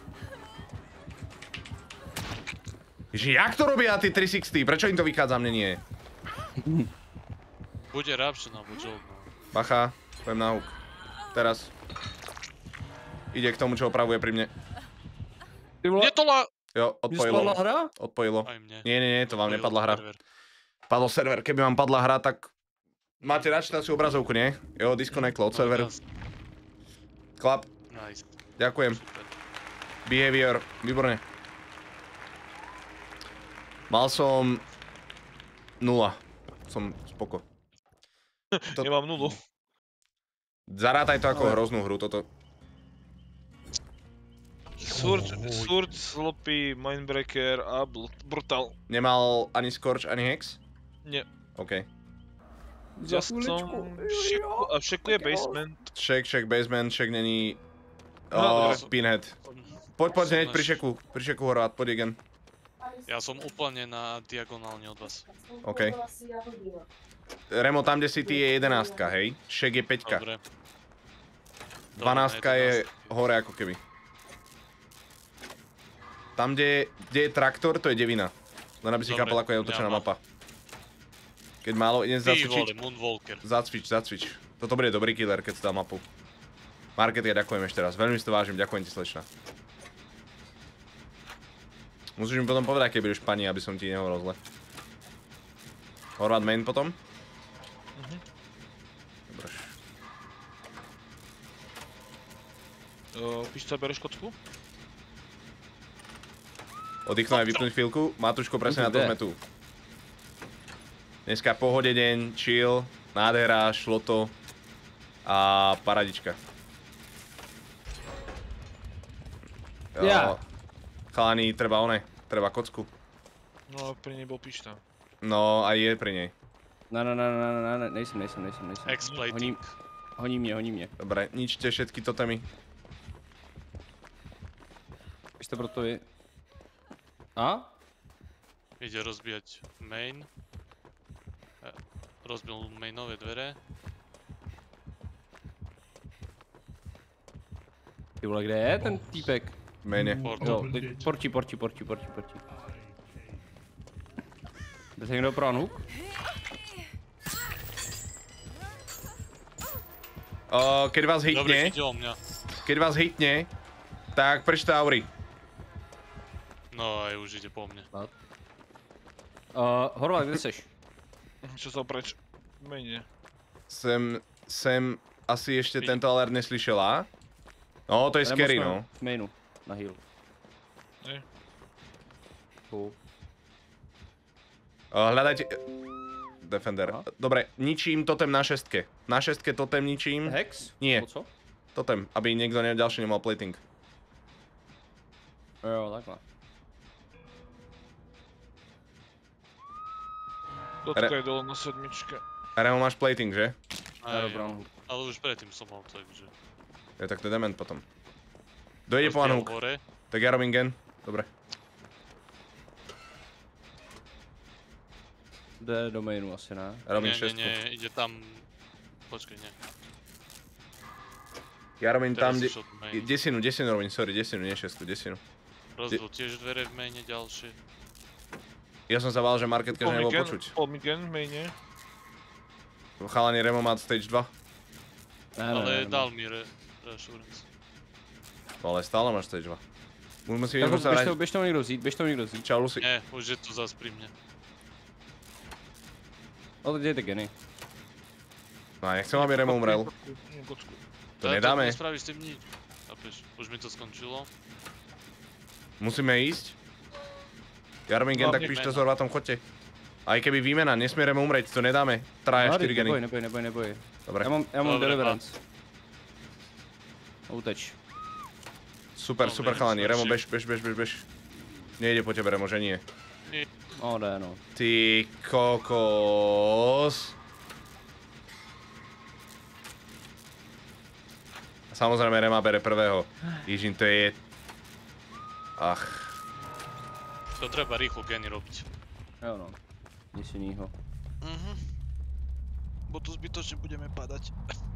Ježi, jak to robia tí 360? Prečo im to vychádza, mne nie? Bude Raption alebo Jolt, no. Bacha, pojem na hook. Teraz. Ide k tomu, čo opravuje pri mne. Ty vole, Netola! Jo, mně spadla odpojilo. hra? Odpojilo. Aj mne. Nie, to vám Odpojil nepadla hra. server. Padol server, keby vám padla hra, tak... Máte načítaciu obrazovku, nie? Jo, disconnect od serveru. Klap, Nice. ďakujem. Super. Behavior, výborne. Mal som 0. Som spoko. To- Nemám nulu. Zarátaj to ako hroznú hru, toto. Surge, Sloppy, Mindbreaker a Brutal. Nemal ani Scorch, ani Hex? Nie. OK. Ja som a však je basement. Check, basement, check není... No, Pinhead. Poď hneď pri šeku Horvát, poď igen. Ja som úplne na diagonálne od vás. OK. Remo, tam kde si ty je 11, hej? Šek je 5. Dobre. 12 je hore ako keby. Tam kde je traktor, to je 9. Len aby si Dobre, chápal, ako je otočená ja mám. mapa. Keď málo, idem Ty zacvičiť. vole, Moonwalker. Zacvič. Toto bude dobrý killer, keď si dal mapu. Market, ja ďakujem ešte raz. Veľmi si to vážim, ďakujem ti, slečna. Musíš mi potom povedať, keď budeš pani, aby som ti nehovoril zle. Horvát main potom? Dobre. Pišca, bereš kocku? Oddychnú aj vypnúť chvíľku. Matúško, presne na to sme tu. Dneska pohode deň, chill, nádhera, šlo to. A paradička. Ja. Chalani, treba kocku. No, pri nej bol Pišta. No, aj je pri nej. Ne, nejsem. X-plating. Honí mě. Dobre, ničte všetky totemy. Když to proto je... A? Ide rozbíjať main. Rozbil mainové dvere. Ty vole, kde je ten týpek? Mene. Jo, porti. Jde se někdo pro hook? Keď vás Dobre, hitne, ide o mňa. tak prečte Auri. No aj už ide po mne. Horvát, kde seš? Čo sa preč? Mene. Sem asi ešte tento alert neslyšel, a? No, to je scary, no. V mainu, na heal. Ne. Cool. Hľadajte... Defender. Aha. Dobre, ničím totem na šestke. Na šestke totem ničím. Hex? Nie. Nebo co? Totem, aby niekto ďalší nemal plating. Jo, takhle. Kocka je dole na sedmičke. Remo, máš plating, že? Aj, Brown hook. ale už predtým som mal, takže... Je, tak to je dement potom. Dojde po Rozdiel Anhuk. hore. Tak ja robím gen. Dobre. Jde do mainu asi, ne? Ja robím Nie, šestku. ide tam... Počkej, nie. Ja robím tam, Teraz shot main. desinu robím, sorry, desinu, nie šestku, desinu. Rozbil tiež dvere v maine ďalšie. Ja som sa bál, že marketka že nebol počuť. Polmigen, mene. Chalani, Remo má stage 2. Ale dal mi reassurance. Ale stále máš stage 2. Musím Tak sa vrátiť. běž to někdo vzít. Čau, Lucy. Nie, už je to zas pri mne. No to dějte geny. No a nechcem, aby Remo umrel. Kocku. To nedáme. Nespravíš s tým nič. Chápeš? Už mi to skončilo. Musíme ísť. Ja robím gen, tak Hlavne píšte s mena. Horvátom, chodte. Aj keby výmena, nesmie Remo umrieť, to nedáme. Traja 4 geny. Neboj. Dobre, Já mám Dobre, deliverance. Uteč. super, No, super neviem, chalani. Remo, smrším. bež. Nejde po tebe, Remo, že nie? No, jde, no. Ty kokos. A samozrejme Rema bere prvého. Ježin, to je... Ach. To treba rýchlo geny robiť. Jo, no. Nic jinýho. Bo tu zbytočne budeme padať.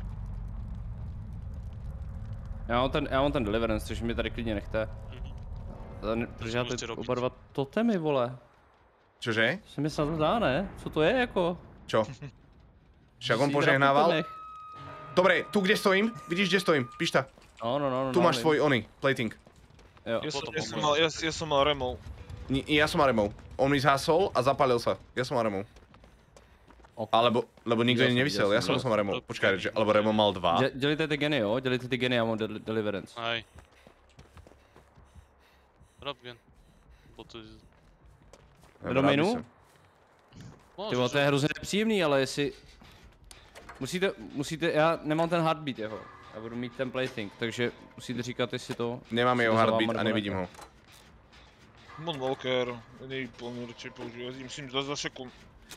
Já mám ten deliverance, což mi tady klidně nechte. Protože já musíte teď robiť. oba dva totemy, vole. Čože? Se mi snad dá, ne? Co to je, jako? Čo? Však on Zítra v požehnával? totemech. Dobre, tu kde stojím? Vidíš, kde stojím? Pišta. No. Tu máš vím. svoj ony, plating. Jo. Ja som mal Remov. Ja som Aremov. On mi zhasol a zapálil sa. Ja som Aremov. Alebo, lebo nikto Viděl jsem, nevysel, viděl ja jsem. som Aremov. Počkaj, že, alebo Remo mal 2. Dělejte ty geny, jo? Dělejte ty geny, já mám deliverance. Aj. Rob gen. Bo to je... Do mainu? Rád by som. Ty vole, to je hrozně nepříjemný, ale jestli... Musíte, já nemám ten heartbeat jeho. Já budu mít ten plaything, takže musíte říkat, jestli to... Nemám jeho heartbeat a nevidím ho. Moonwalker, nejplný určitě použiju, myslím za sekund.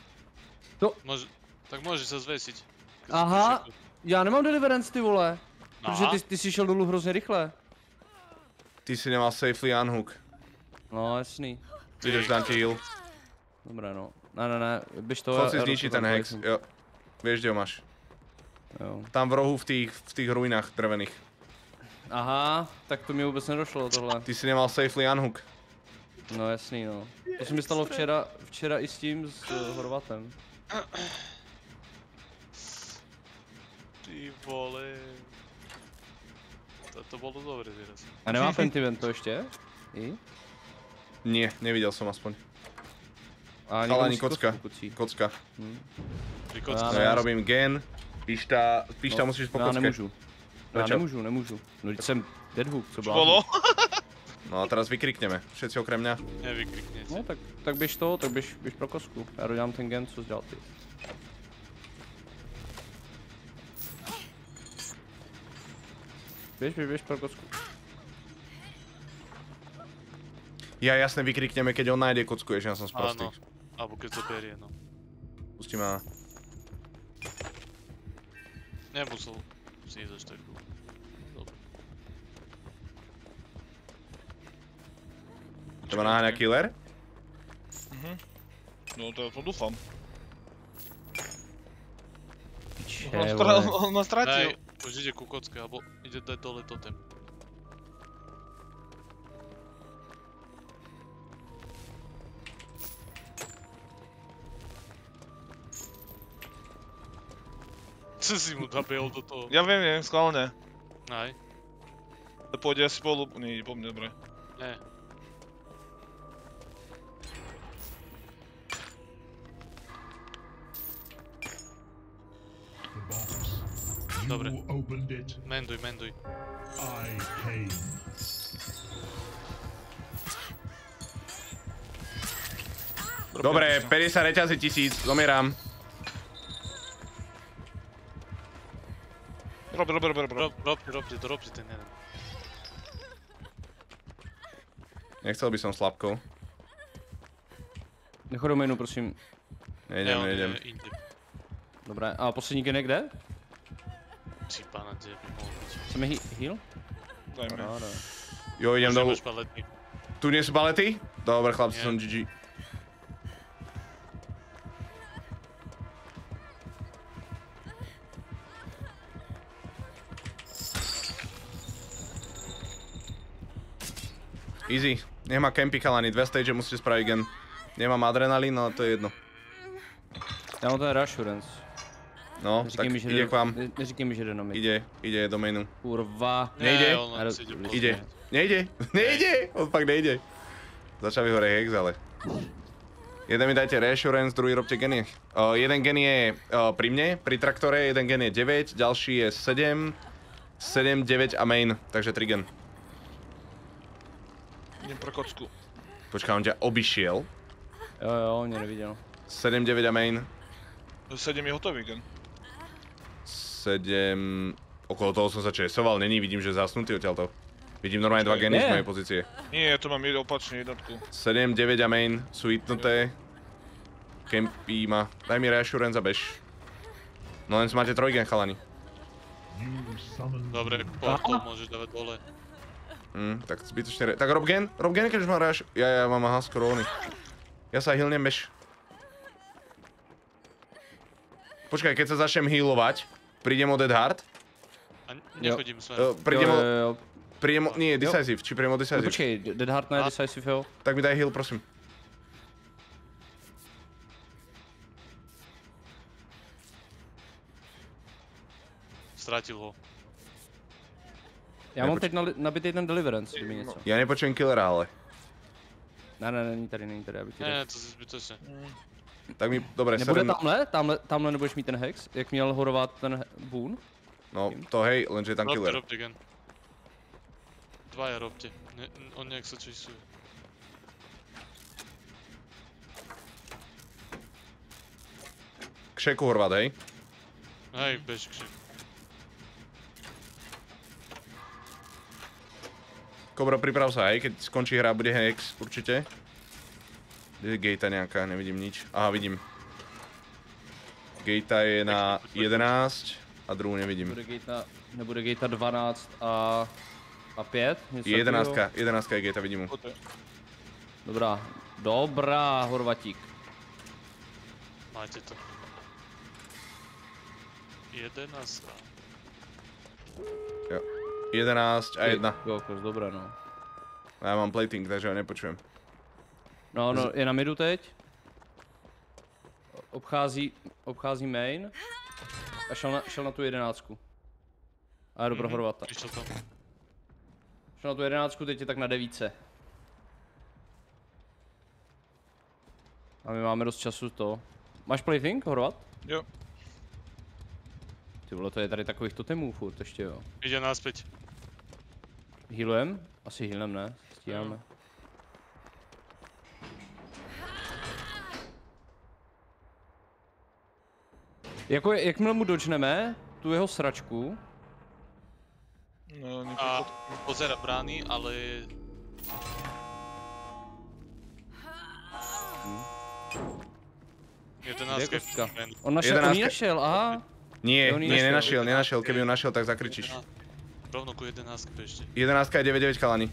Tak můžeš se zvesiť. Aha, já nemám deliverance, ty vole. Protože ty jsi šel dolů hrozně rychle. Ty si nemal safely unhook. No, jasný. Jdeš, dám ti heal. Dobré, no. Ne, běž to. Chod si zničit ten hex, jo. Vieš, kde ho máš. Jo. Tam v rohu v tých ruinách drevených. Aha, tak to mi vůbec nedošlo tohle. Ty si nemal safely unhook. No jasný, no. To se mi stalo včera i s tím, s Horvatem. Ty vole. To bolo dobré teraz. A nemá Pentivent to ještě? Nie, nevidel som aspoň. A Chalani, kocka. Kocka. No ja robím gen. Pišta musíš po kocke. Já nemůžu. No teď jsem deadhook, co blázon. Bolo? No a teraz vykrikneme, všetci okrem mňa. Nevykliknete. No tak běž pro kosku. Já dodělám ten gen, co jsi dělal ty. Běž pro kosku. Ja jasne vykrikneme, keď on nájde kocku, že ja som sprostý. Áno, alebo keď to berie, no. Pustí ma. Nemusel si ísť až tak dlho. Dobre. To má naháňa killer? No to dúfam. Piče, On ma stratil. Už ide ku kocke, alebo ide dať dole totem. Co si mu nabehol do toho? Ja viem, schválne. Aj. Pôjde asi spolu, nie, po mne, dobre. Ne. Dobre. Menduj. Dobre, 50 reťazí 1000, zomieram. Robte ten jeden. Nechcel by som slabkou. Nechod do mainu, prosím. Nejdem. Inde. Dobré, a poslední gen je kde? Si pána, kde by mohol byť. Chceme heal? Dajme. Ráda. Jo, idem dolu. Máš paletný. Tu nie sú balety? Dobre, chlapci, Nie. som GG. Easy. Nech má campy, chalani, 2 stage musíte spraviť gen. Nemám adrenalín, ale to je jedno. Já mám ten reassurance. No, tak ide k vám. Neříkej mi, že jde na mid. Ide do mainu. Kurva. Nejde? on len si ide po Ide. Nejde! On fakt nejde. Začal vyhore hex, ale... Jeden mi dajte reassurance, druhý robte geny. Jeden gen je pri mne, pri traktore, jeden gen je 9, ďalší je 7, 9 a main, takže 3 gen. Idem pro kocku. Počkaj, on ťa obišiel. Jo, mě neviděl. 7, 9 a main. 7 je hotový gen. 7... Okolo toho som sa česoval, není, vidím, že je zasnutý odtiaľto. Vidím normálne 2 geny z mojej pozície. Nie, to mám opačne jednotku. 7, 9 a main sú hitnuté. Campy ma. Daj mi reassurance a bež. No len máte 3 gen, chalani. Dobre, portal môžeš dávať dole. Tak zbytočne tak rob gen, keď už má reaš... Ja mám aha, skoro ony. Ja sa healnem, bež. Počkaj, keď sa začnem healovať, prídem o Dead Heart. A nechodím smerom. Prídem o... Nie, Decisive, či prídem o Decisive. No počkej, Dead Heart na Decisive, jo? Tak mi daj heal, prosím. Strátil ho. Já mám teď nabitý ten deliverance, kdyby něco. Ja nepočujem killera, ale. Ne, není tady, abych ti Ne, to si zbytočne. Tak mi, dobre, nebude tamhle nebudeš mít ten hex, jak měl horovat ten boon? No, to hej, lenže je tam killer. Robte gen. Dvaja robte. On nejak sa časuje. K šeku horvat, hej? Hej, bež křik. Kobro, priprav sa, hej, keď skončí hra, bude hex, určite. Kde je gata nejaká, nevidím nič. Aha, vidím. Gata je na 11 a druhou nevidím. Nebude gata 12 a 5? 11 je gata, vidím mu. Dobrá, Horvatík. Máte to. 11. Jo. 11 a 1. Dobré, no. Já mám plating, takže ho nepočujem. No, je na midu teď. Obchází main. A šel na tu 11. A je dobro Horvata. Přišel tam. Šel na tu 11, teď je tak na 9. A my máme dost času to. Máš plaything, Horvat? Jo. Ty vole, to je tady takových totemů furt ještě, jo. Jde náspěť. Healujem? Asi healem, ne? Stíháme. Jakmile mu dočneme tu jeho sračku. No, A pozera brány, ale... On našel, aha. Nie, nenašiel, keby ho našiel, tak zakričíš. Rovno ku 11 ešte. 11 je 9-9 chalani.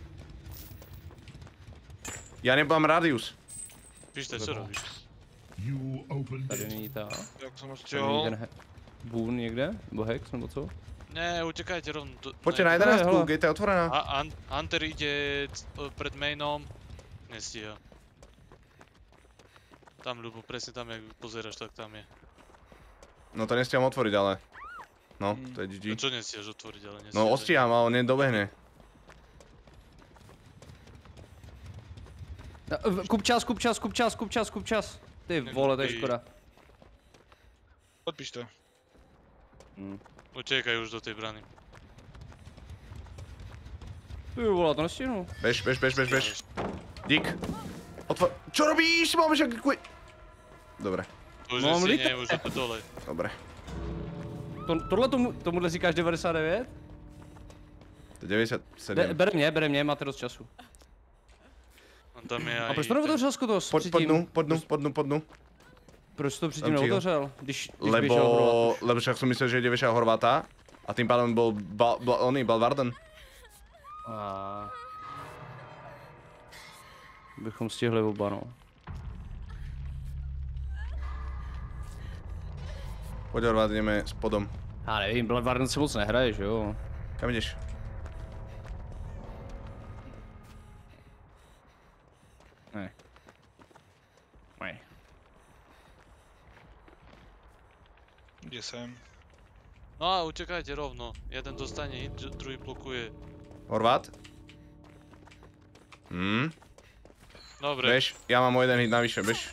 Ja nemám radius. Píšte, co robíš? Tady není ta. Jak som Tady osťahol. není ten boon někde? Nebo hex, nebo co? Ne, utekajte rovno. Poďte na 11, gate je otvorená. A Hunter ide pred mainom. Nestíha. Tam, Ľubo, presne tam, jak pozeráš, tak tam je. No to nestíham otvoriť, ale... No, to je GG. No čo nestíhaš otvoriť, ale nestíhaš. No ostíham, ale on nedobehne. Kup čas. Ty vole, to je škoda. Odpíš to. Utekaj už do tej brany. Ty vole, to nestihnu. Bež. Dík. Otvor... Čo robíš? Máme však... Dobre. To už Mám nestíhne, už je to dole. Dobre. Tohle tomuhle říkáš 99? To je 97. Bere mě, máte dost času. On tam je aj... A proč to neotevřel Skotos předtím? Po dnu. Proč to předtím neotevřel, když běžel Horvat? Lebo však som myslel, že ide vyššia Horváta. A tým pádom bol Balvarden. Bychom stihli oba, no. Poď Horvát, ideme spodom. Já nevím, Balvarden se moc nehraje, že jo? Kam ideš? Ne. Kde sem? No a utekajte rovno. Jeden dostane hit, druhý blokuje. Horvát? Dobre. Bež, ja mám o jeden hit navyše, bež.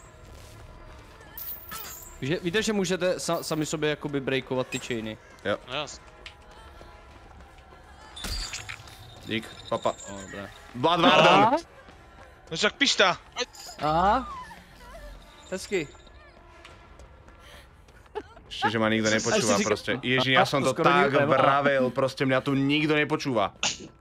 Víte, že můžete sami sobě jakoby breakovat ty chainy. Jo. No jasne. Dík, papa. Dobré. Bloodwarden! No však pišta! Aha. Hezky. Ešte, že ma nikto nepočúva Až si proste. Ježi, ja som to skoro tak nikto nemá. vravel, proste mňa tu nikto nepočúva.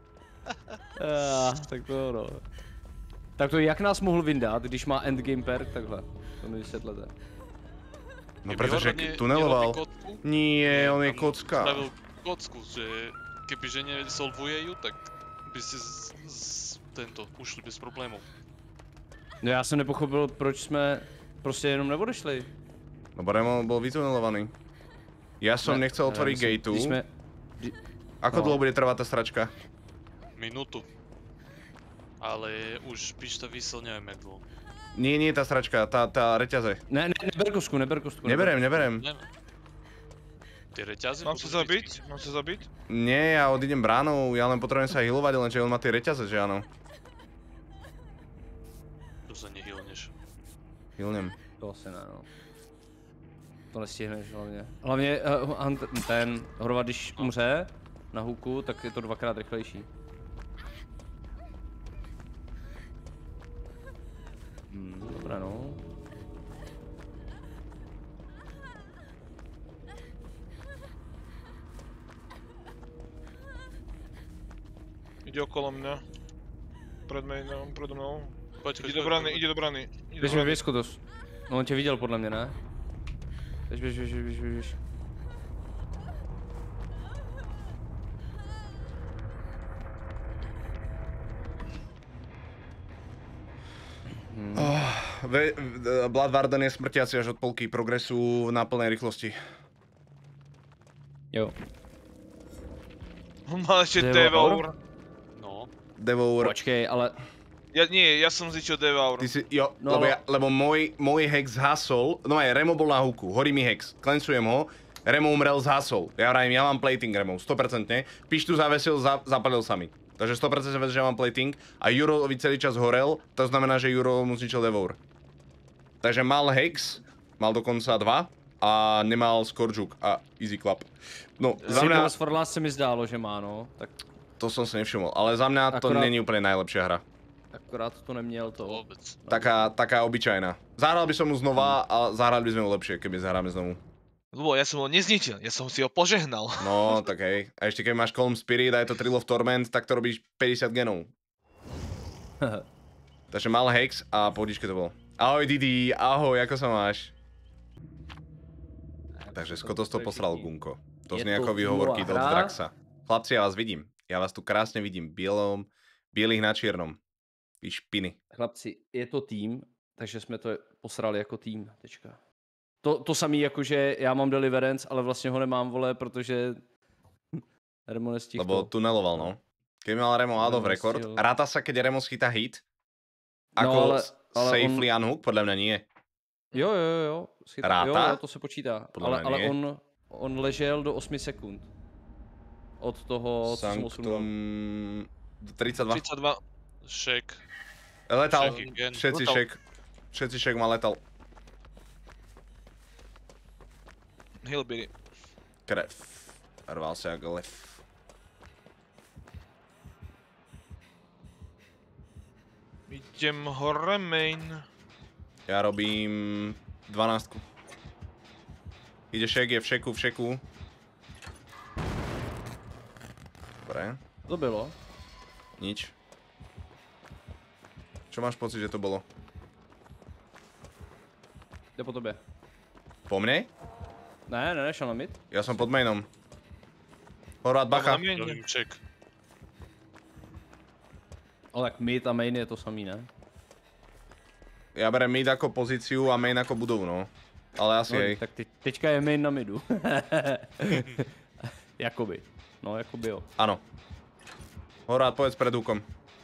Tak to no. Tak to jak nás mohl vyndat, když má endgame perk, takhle. To mi vysvětlete. No pretože tuneloval. Nie, on je kocka. Spravil kocku, že kebyže nesolvuje ju, tak by ste tento ušli bez problémov. No já jsem nepochopil, proč jsme prostě jenom neodešli. No Boremon bol vytunelovaný. Ja som nechcel otvoriť gateu. Ako dlho bude trvať tá sračka? Minútu. Ale už pišta vysel neviem jak dlho. Nie, tá sračka, tá reťaze. Neber kostku. Neberem. Tie reťaze? Mám sa zabiť? Nie, ja odídem bránou, ja len potrebujem sa healovať, lenže on má tie reťaze, že áno. Tu sa nehilneš. Healnem. To asi ne, no. To nestihneš hlavně. Hlavně ten Horvat, když umře na hooku, tak je to dvakrát rychlejší. Dobré no. Ide okolo mňa. Predo mnou. Pojď, Ide do brany. Běž, Skotos. No on tě viděl podle mě, ne? Běž. Bloodwarden je smrtiaci až od polky progresu na plnej rýchlosti. Jo. On mal ešte Devour. No. Devour. Počkej, ale... Ja som zničil Devour. Ty si, jo, No. lebo môj Hex hasol, no aj Remo bol na huku, horí mi Hex, klencujem ho, Remo umrel z hasol. Ja vravím, ja mám plating Remo, 100%. Pištu zavesil, zapalil sa mi. Takže 100% vec, že mám plating a Jurovi celý čas horel, to znamená, že Juro mu zničil Devour. Takže mal Hex, mal dokonca 2 a nemal Skorjuk a easy clap. No, za mňa... z Forlás se mi zdálo, že má, no. Tak To som si nevšimol, ale za mňa to není úplne najlepšia hra. akorát to neměl to. Vôbec. Taká obyčajná. Zahral by som mu znova a zahrali by sme mu lepšie, keby zahráme znovu. Lebo ja som ho nezničil, ja som si ho požehnal. No, tak hej. A ešte keď máš Calm Spirit a je to Trill of Torment, tak to robíš 50 genov. Takže mal Hex a pohodičke to bolo. Ahoj Didi, ahoj, ako sa máš? Takže Skotos to posral Gunko. To znie ako výhovorky do Draxa. Chlapci, ja vás vidím. Ja vás tu krásne vidím. Bielých na čiernom. Vy špiny. Chlapci, je to tým, takže jsme to posrali jako tým, tečka. To samý jako, že já mám Deliverance, ale vlastně ho nemám, vole, protože Remo nestihl. Lebo tuneloval, no. Keby mal Remo out of record, ráta sa, keď Remo schytá hit? Ako ale safely unhook? Podľa mňa nie. Jo. Ráta? Jo, to se počítá. Podle Ale mě on ležel do 8 sekund. Od toho, co jsem usunul. Sanctum... 32. 32. Shake. Letal. Shake again. Všetci šek ma letal. Hillbilly. Krev. Rval sa jak lev. Idem hore main. Ja robím 12. Ide šek, je v šeku. Dobre. To bylo. Nič. Čo máš pocit, že to bolo? Jde po tobě. Po mne? Ne, šel na mid. Ja som pod mainom. Horvát, bacha. Robím check. Ale tak mid a main je to samý, ne? Ja berem mid ako pozíciu a main ako budovu, no. Ale asi hej. Tak teďka je main na midu. Jakoby. No, jakoby jo. Áno. Horvát, povedz pred húkom.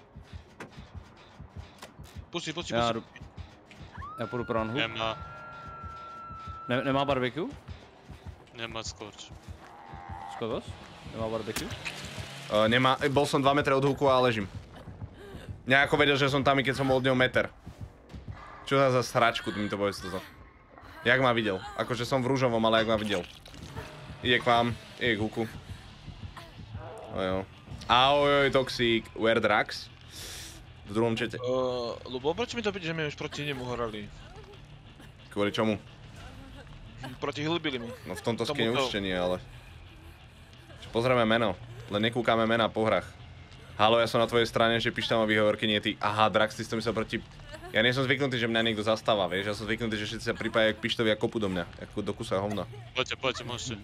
Pusti. Já půjdu pro unhook. Nemá. Nemá barbecue? Nemá scorch. Skotos? Nemá barbecue? Nemá, bol som 2 metre od húku a ležím. Nejako vedel, že som tam, i keď som bol od neho meter. Čo za sračku, ty mi to povedz toto. Jak ma videl? Akože som v rúžovom, ale jak ma videl. Ide k vám, ide k húku. Ojo. Ahoj, Toxic, where Drax? V druhom čete. Lubo, prečo mi to vidíš, že my už proti nemu horali? Kvôli čomu? Proti Hillbillymi. No v tomto skine určite nie, ale... Pozrieme meno, len nekúkame mena po hrách. Halo, ja som na tvojej strane, že píš tam o výhovorky, nie ty. Aha, Drax, ty si to myslel proti... Ja nie som zvyknutý, že mňa niekto zastáva, vieš? Ja som zvyknutý, že všetci sa pripájajú k Pištovi a kopu do mňa. Ako do kusa hovna. Poďte, môžete.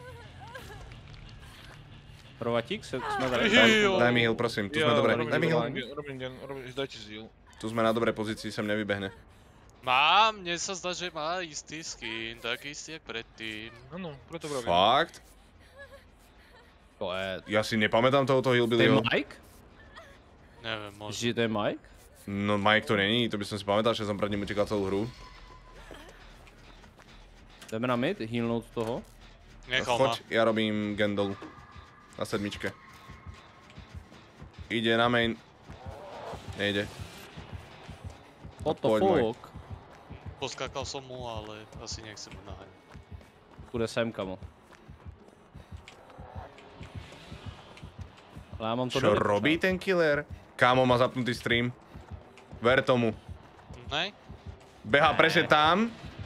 Provatík? Jsme tady. Daj mi heal, prosím, tu sme dobre. Daj mi heal. Robím, dajte si heal. Tu sme na dobrej pozícii, sem nevybehne. Mne sa zdá, že má istý skin, tak istý jak predtým. Áno, preto robím. Fakt? To je... Ja si nepamätám tohoto To je hillbillyho. Mike? Neviem, možno. Že to je Mike? No Mike to není, to by som si pamätal, že som pred ním utekal celú hru. Jdeme na mid, healnout toho. Nechal ma. Choď, ja robím Gendolu. Na 7. Ide na main. Nejde. What the Poď, Mike. fuck? Poskákal som mu, ale asi nechcem ho naháňať. Půjde sem, kamo. Ale já mám to Čo robí ten killer? Kámo má zapnutý stream. Ver tomu. Ne? Behá presne tam.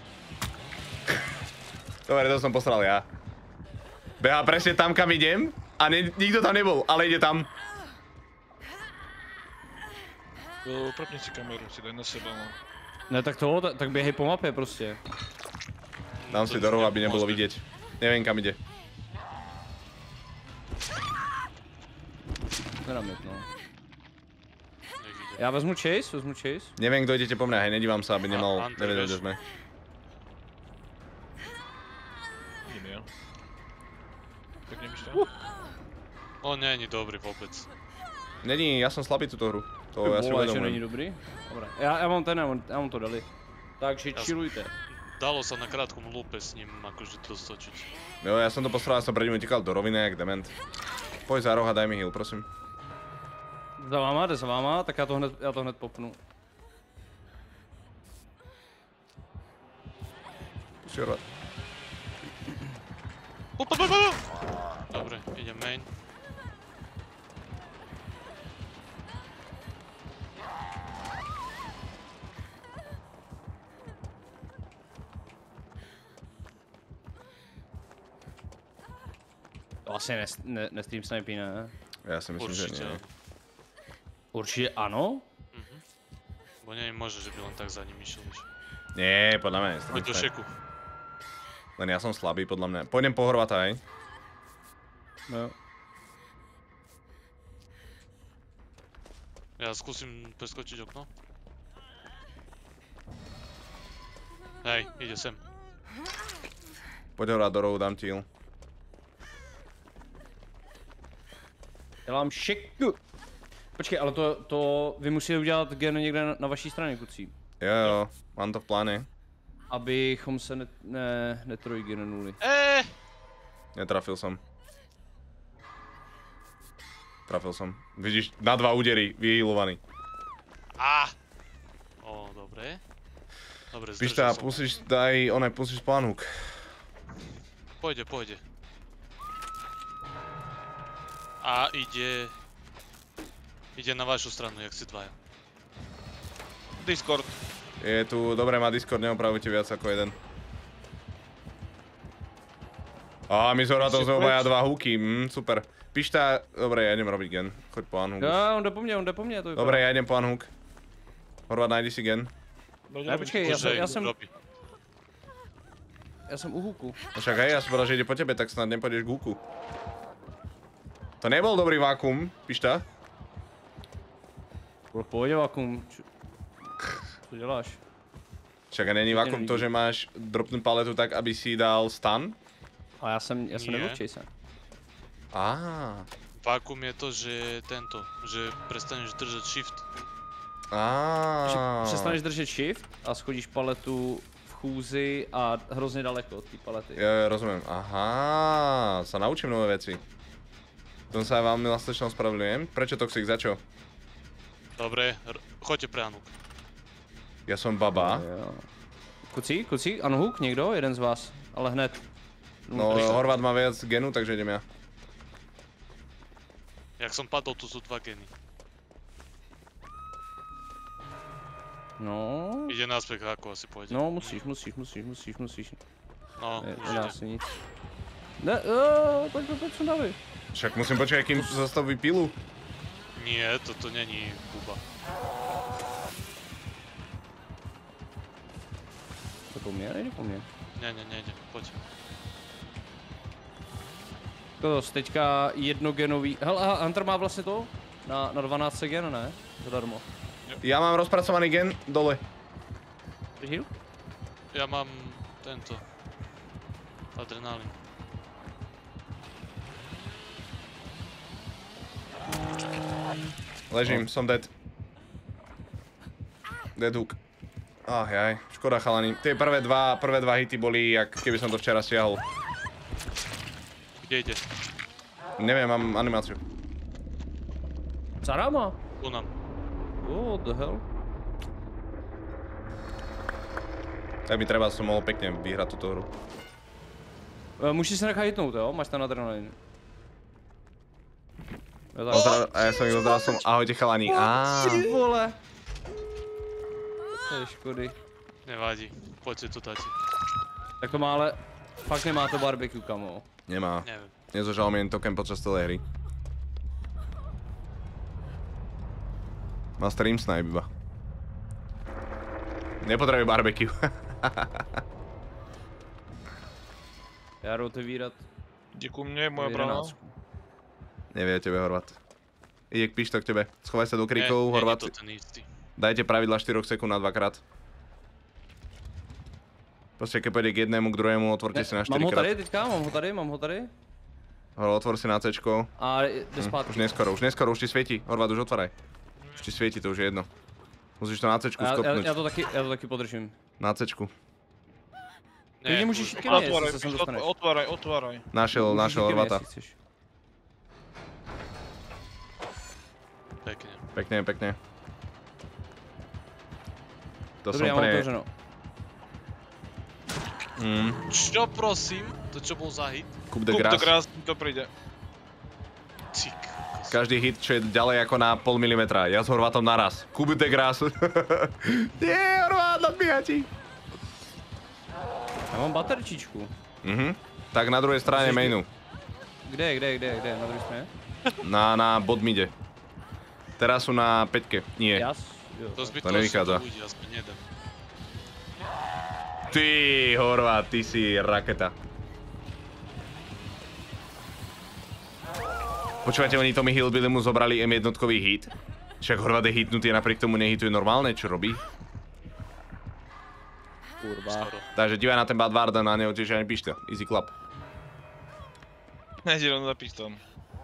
Dobre, to som posral ja. Behá presne tam, kam idem. A nikto tam nebol, ale ide tam. Propni si kameru, si daj na seba, no. Ne, tak to, tak běhej po mapě prostě. Dám si do rohu, aby nebolo vidieť. Neviem kam ide. Nedám jet, no. Já vezmu chase, Neviem, kto idete po mne, hej, nedívam sa, aby nemal, nevedel, kde sme. Idem ja. Tak nemyš tam? On není dobrý vôbec. Není, ja som slabý túto hru. To ja si že není uvedomujem. dobrý? Dobré. Já mám ten, já mám to dali. Takže chillujte. Dalo sa na krátkom loope s ním akože dostočiť. Jo, ja som to postrál, ja som pred ním utekal do roviny, jak dement. Pojď za roh a daj mi heal, prosím. Jde za váma, tak já to hned popnu. Sure. Dobre, idem main. To asi nestream snipí, ne? Ja si myslím, že Určite. nie. Určitě ano? Bo nie môže, že by len tak za ním išiel. Nie, podľa mňa nie. Poď do šeku. Len ja som slabý, podľa mňa. Pôjdem po Horvata, hej? No. Ja skúsim preskočiť okno. Hej, ide sem. Poď Horvat do rohu, dám ti heal. Dělám šeku. Počkej, ale to vy musíte udělat gen někde na vaší straně, kucí. Jo, mám to v pláne. Abychom se netrojgenuli. Netrafil som. Trafil som. Vidíš, na 2 údery, vyhealovaný. Dobre. Dobre, Pišta, zdržal som. pustíš plán hook. Pôjde. A ide na vašu stranu, jak si dvaja. Discord. Je tu, dobre, má Discord, neopravujte viac ako jeden. Á, my s Horvatom sme obaja 2 hooky, super. Pišta, dobre, ja idem robiť gen. Choď po unhook. Jo, on jde po mně, to vypadá. Dobre, ja idem po unhook. Horvat, najdi si gen. Ne, počkej, já jsem u hooku. Však hej, ja som povedal, že ide po tebe, tak snad nepôjdeš k hooku. To nebol dobrý vákum, Pišta. Bylo v pohodě vakuum. Co děláš? Však a není vakum to, že máš dropnúť paletu tak, aby si dal stun? A já jsem nebyl v chase. Vákum je to, že že prestaneš držať shift. Přestaneš držet shift a schodíš paletu v chůzi a hrozně daleko od té palety. Jo, rozumiem. Aha, sa naučím nové veci. Tom sa vám milostečnou spravedlňujem. Prečo Toxic, za čo? Dobre, choďte pre Anuk. Ja som baba. Kucí, unhook, někdo? Jeden z vás, ale hned. No, Horvat má viac genu, takže idem ja. Jak som padol, tu sú 2 geny. No. Ide naspäť, ako asi pôjde. No, musíš. No, Nedá se nic. Ne, pojď sem dávej. Však musím počkať, kým zastaví pilu. Nie, toto není Kuba. To po mně, nejde po mně. Nejde, poď. To teďka jednogenový, hele, Hunter má vlastně to? Na 12 gen, ne? Zadarmo. Ja mám rozpracovaný gen dole. Heal? Ja mám tento. Adrenalín. Ležím, som dead. Dead hook. Jaj, škoda chalani. Tie prvé dva hity boli, jak keby som to včera stiahol. Kde ide? Neviem, mám animáciu. Za náma? Tu nám. What the hell? Tak mi treba, som mohol pekne vyhrať túto hru. Musíš se nechat hitnout, jo? Máš tam adrenalin. A ja som ich odzral som, ahojte chalani. Ty vole. To je škody. Nevadí, poďte tu tati. Tak to má ale, fakt nemá to barbecue, kamo. Nemá. Neviem. Nezožal mi jen token počas celej hry. Má stream snipe iba. Nepotřebuje barbecue. Já jdu otevírat. Děkuji mě, moja brana. Nevie tebe, Horvat. Ide k pišto k tebe. Schovaj sa do kríkov, Horvat. Nie je to ten istý. Dajte pravidla 4 sekúnd na 2-krát. Proste keď pôjde k jednému, k druhému, otvorte si na 4 krát. Mám ho tady teďka, mám ho tady. Horvat, otvor si na C-čko. A jde zpátky. Už neskoro, už ti svieti. Horvat, už otvoraj. Už ti svieti, to už je jedno. Musíš to na C-čku skopnúť. Já to taky podržím. Na C-čku. Klidně můžeš jít ke mně, jestli se sem dostaneš. Otváraj. Našiel Horvata. Pekne. Pekne. To dobrý, som já mám úplne... otevřeno. Čo prosím? To čo bol za hit? Coup de grâce. To príde. Cik. Každý hit, čo je ďalej ako na pol milimetra. Ja s Horvatom naraz. Coup de grâce. Nie, Horvat, nadbíha ti. Já mám baterčičku. Tak na druhej strane mainu. Kde? Na druhé straně? Na bot mide. Teraz sú na 5-ke. Nie. To zbytlo nevychádza. to ľudí, aspoň jeden. Ty, Horvat, ty si raketa. Počúvate, oni Tommy Hillbilly mu zobrali M1-kový hit. Však Horvat je hitnutý a napriek tomu nehituje normálne, čo robí? Kurva. Takže divaj na ten Badwarden a neotiež ani pišta. Easy clap. Nejdi rovno za pištom.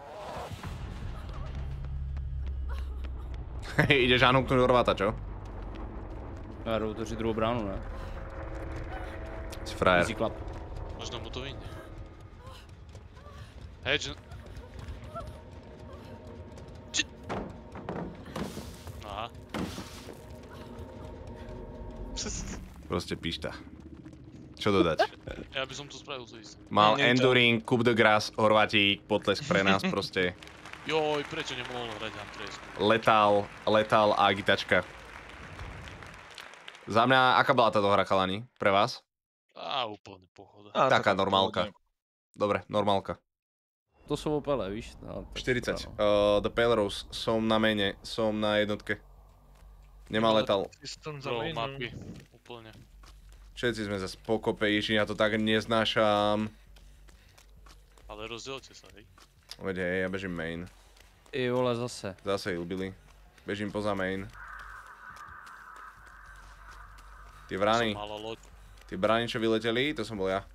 Ideš hanuknúť Horvata, čo? Já jdu otevřít druhou bránu, ne? Si frajer. Easy clap. Možno mu to vyjde. Hedge. Aha. Proste pišta. Čo dodať? Ja by som to spravil to isté. Mal Enduring, Coup de grâce, Horvátik, potlesk pre nás proste. Joj, prečo nemohol hrať Andrejsku? Letál a agitačka. Za mňa, aká bola táto hra, chalani? Pre vás? Úplne pohoda. Taká normálka. Dobre, normálka. To jsou opele, víš? No, 40. The Pale Rose. Som na mene, som na jednotke. Nemá letal. Bro, mapy. Úplne. Všetci sme zase pokope, ježi, ja to tak neznášam. Ale rozdielte sa, hej. Veď hej, ja bežím main. I vole, zase. Zase Hillbilly. Bežím poza main. Ty vrany. Som mala loď. Ty brány, čo vyleteli, to som bol ja.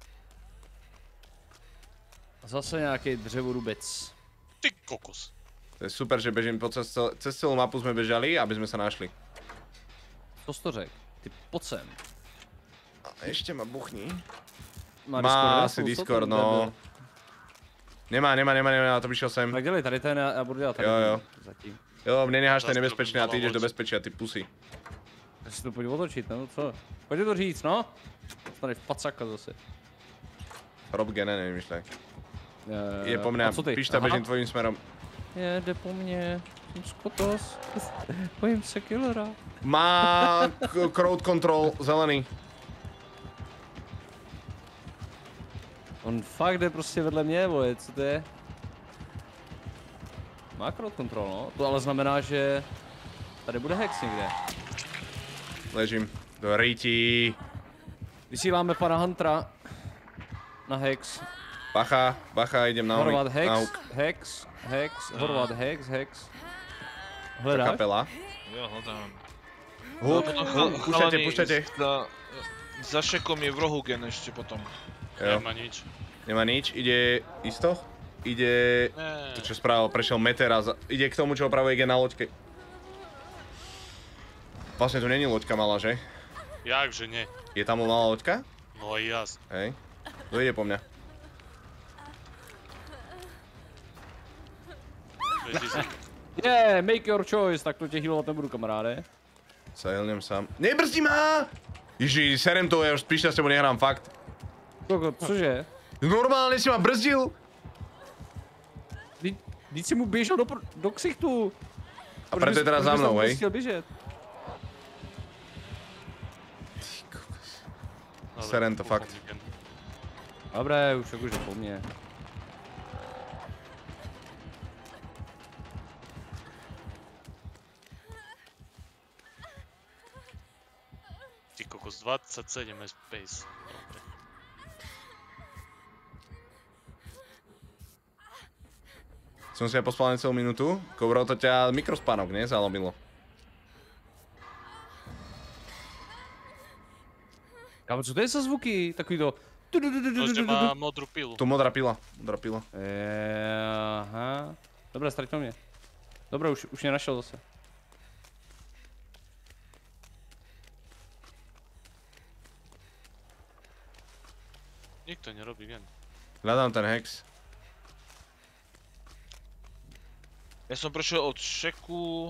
Zase nějaký dřevorubec. Ty kokos. To je super, že bežím cez celú mapu sme bežali, aby sme sa našli. To jsi to řek. Ty pojď sem. A ešte ma buchni. Má asi Discord, no. Nemá, to přišel sem. Tak dělej tady ten, já budu dělat tady. Jo. Zatím. Jo, neneháš, to je nebezpečné a ty jdeš do bezpečí a ty pusy. Já si to pojď otočit, no co? Pojď to říct, no. Tady pacaka zase. Rob Gene, nevymýšľaj. Je po mne, pišta, bežím tvojím smerom. Jde po mně. Jsem skotos. Bojím se killera. Má crowd control, zelený. On fakt jde prostě vedle mě, vole, co to je? Má crowd control, no. To ale znamená, že tady bude hex někde. Ležím. Do rýti. Vysíláme pana Huntera na hex. Bacha, idem na Horvat hook. hex, Horvat hex. Ta Hledáš? kapela. Jo, hledám. Hook, pušťajte. Za šekom je v rohu gen ešte potom. Jo. Nemá nič. Ide isto? Ide... To čo spravil, prešiel meter a ide k tomu, čo opravuje gen na loďke. Vlastne tu není loďka malá, že? Jakže nie? Je tam malá loďka? No jasne. Hej. Kto ide po mňa? Yeah, make your choice, tak to tě healovat nebudu, kamaráde. Sa healnem sám. Nebrzdí ma! Ježi, serem to, ja už spíš s tebou nehrám, fakt. Koko, cože? Normálne si ma brzdil! Vždyť si mu běžel do ksichtu. A preto je teraz za mnou, hej? Chtěl běžet. Serem to, fakt. Dobré, už je po mně. Ty kokos, 27 FPS. Dobre. Som si ja pospal celú minútu. Kovrov, to ťa mikrospánok, nie? Zalomilo. Kámo, co to je za zvuky? Takový to... To, že má modrú pilu. Tu modrá pila. Modrá pila. Aha. Dobré, ztratil mě. Dobré, už mě našel zase. Nikto nerobí gen. Hľadám ten hex. Ja som prešiel od šeku...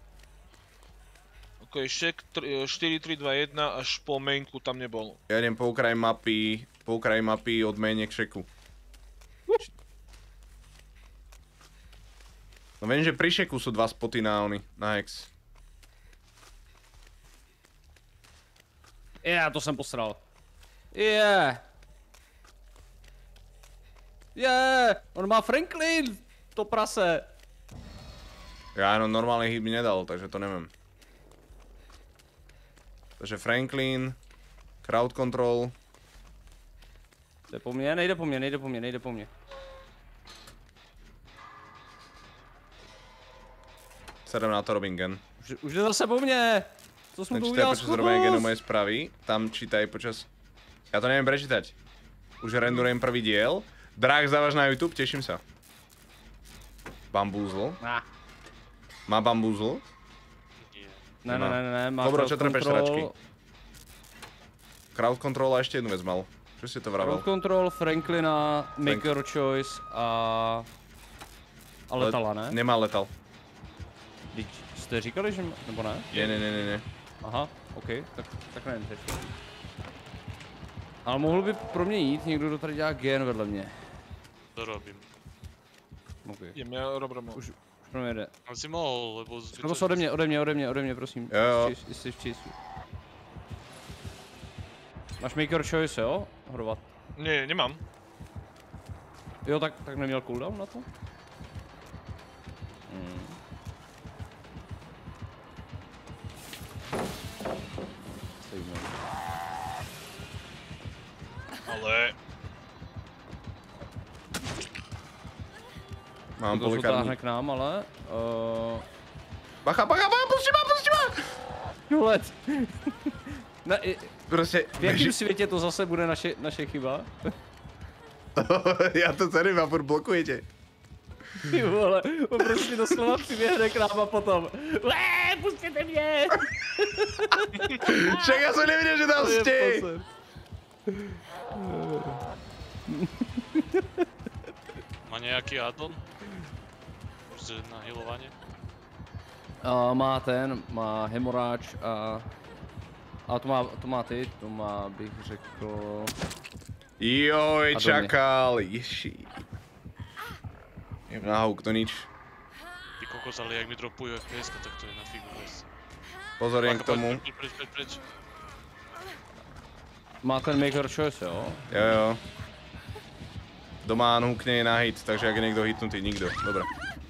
Ok, šek 4-3-2-1 až po mainku tam nebol. Ja idem po okraji mapy od maine k šeku. No viem, že pri šeku sú dva spoty na hex. To jsem posral. On má Franklin! To prase. Ja no normálny hit by nedal, takže to neviem. Takže Franklin, crowd control. Jde po mně, nejde po mně. Sedem na to robím gen. Už jde zase po mně. Co jsem to Čítaj udělal počas robenia genu moje správy. Tam čítaj počas... Ja to neviem prečítať. Už rendurujem prvý diel. Drák závaž na YouTube, teším sa. Bamboozle. Má bamboozle? Nie. Ne, má Dobro, crowd čo trepeš control. sračky? Crowd control a ešte jednu vec mal. Čo si to vravel? Crowd control, Franklina, make your choice a letala, ne? Nemá letal. Teď jste říkali, že... nebo ne? Ne. Aha, ok, tak nevím teď. Ale mohl by pro mě jít někdo, kdo tady dělá gen vedle mě. To robím. Ok. Idem, ja robím. Už pro mě jde. Asi mohol, lebo... No to ode mě, prosím. Jo. Jsi v chaseu. Máš make your choice, jo? Hrovat. Nie, nemám. Jo, tak neměl cooldown na to? Ale... Mám To polikární. zatáhne k nám, ale... Bacha, pusti ma! Let. Prostě... V jakém světě to zase bude naše chyba? Já to celý a furt blokujete. Ty vole, on prostě doslova přiběhne k nám a potom pustěte mě! Však já jsem neviděl, že tam jste. Má nejaký addon? Prostě na healovanie? Má hemorrhage a to má ty, to má bych řekl... Joj, čakal, ješi. Jem na houk, to nič. Ty kokos, ale jak mi dropujú FPS, tak to je na figu vec. Pozor jen k tomu. Preč. Má ten make your choice, jo? Jo. Doma hukne na hit, takže jak je niekto hitnutý, nikto. Dobre.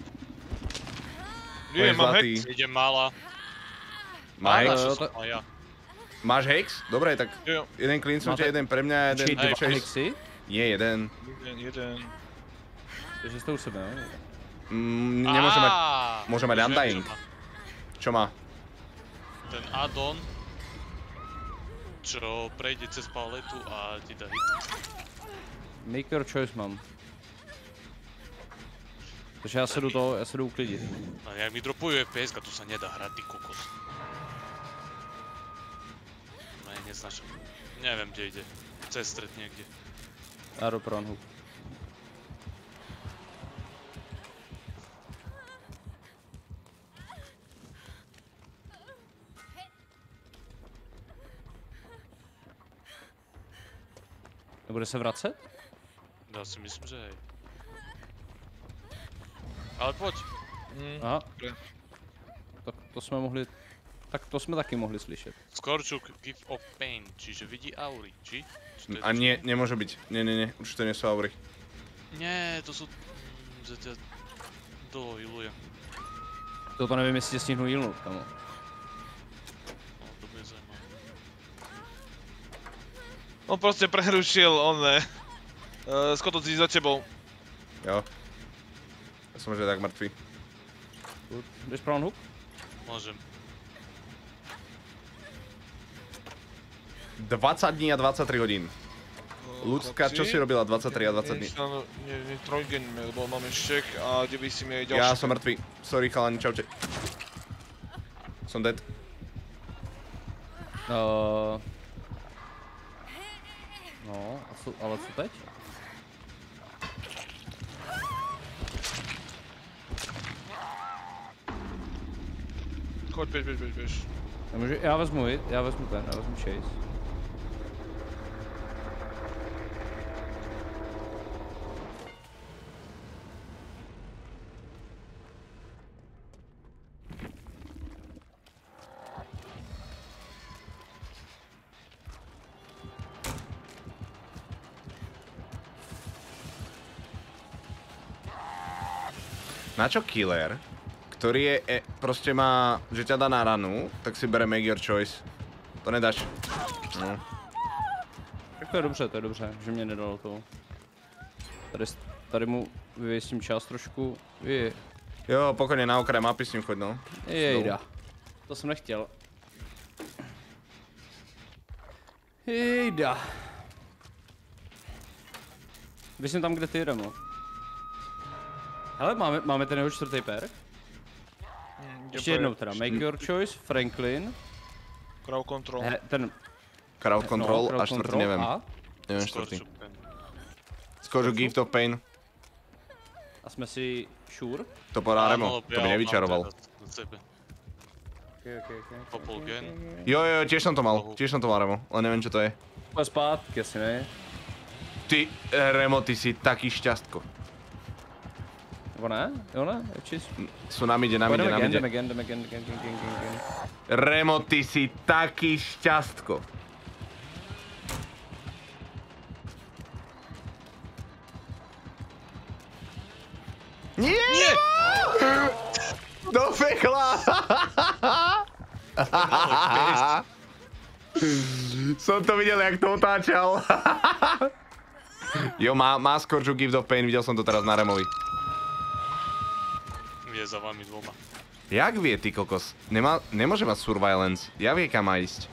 Nie, mám zlatý. hex. Idem mála. Má hex? A ja. Máš hex? Dobre, tak Jo. jeden clean som Máte- jeden pre mňa, jeden Dva chase. hexy? Nie, jeden. Jeden. Takže jste u sebe, jo? Nemôže mať, Á, môže mať už viem, undying. čo má. Čo má? Ten addon, čo prejde cez paletu a ti dá hit. Make your choice mám. Takže já se jdu uklidit. A jak mi dropujú FPS, tu sa nedá hrať, ty kokos. Ne, neznášam. Neviem, kde ide. Cez stred niekde. Já jdu pro unhook. Nebude se vracet? Ja si myslím, že hej. Ale poď. Aha. Dobre. Tak to jsme mohli... Tak to jsme taky mohli slyšet. Skorčuk Give of Pain, čiže vidí aury, či? Či to je A nie, nemôže byť. Nie, určite nie sú aury. Nie, to sú... že ťa dlho healuje. To nevím, jestli tě stihnu healnout, kamo. No, to bude zaujímavé. On proste prerušil, Skotoc za tebou. Jo. Ja som že tak mŕtvý. Jdeš prawn hook? Môžem. 20 dní a 23 hodín. Lucka, čo si robila 23 a 20 dní? Nie, trojdeníme, lebo máme štek a 90 je ďalší. Ja som mŕtvý. Sorry chalani, čaute. Som dead. No, ale co teď? Choď, běž. Já vezmu chase. Na čo killer, ktorý je, proste má, že ťa dá na ranu, tak si bere make your choice. To nedáš. No. Tak to je dobře, že mě nedalo to. Tady mu vyvěsím čas trošku. Jo, pokojne na okraj mapy s ním choď, no. Jejda. To jsem nechtěl. Jejda. Běž jsem tam, kde ty jedeme. Hele, máme ten jeho čtvrtý perk. Ještě jednou teda, make your choice, Franklin. Crowd control. Crowd control a čtvrtý neviem. Neviem čtvrtý. Skožu gift of pain. A jsme si sure? To podá Remo, to by nevyčaroval. Popol gen. Jo, tiež som to mal Remo, ale neviem čo to je. Pojď zpátky, asi ne? Ty, Remo, ty si taký šťastko. Nebo ne? Jo ne? Sú na mide. Jdem again. Remo, ty si taký šťastko. Nie! Do pekla! Som to videl, jak to otáčal. Jo, má Scourge Gift of Pain, videl som to teraz na Removi. Je za vami dvoma. Jak vie, ty kokos? Nemôže mať surveillance. Ja vie, kam má ísť.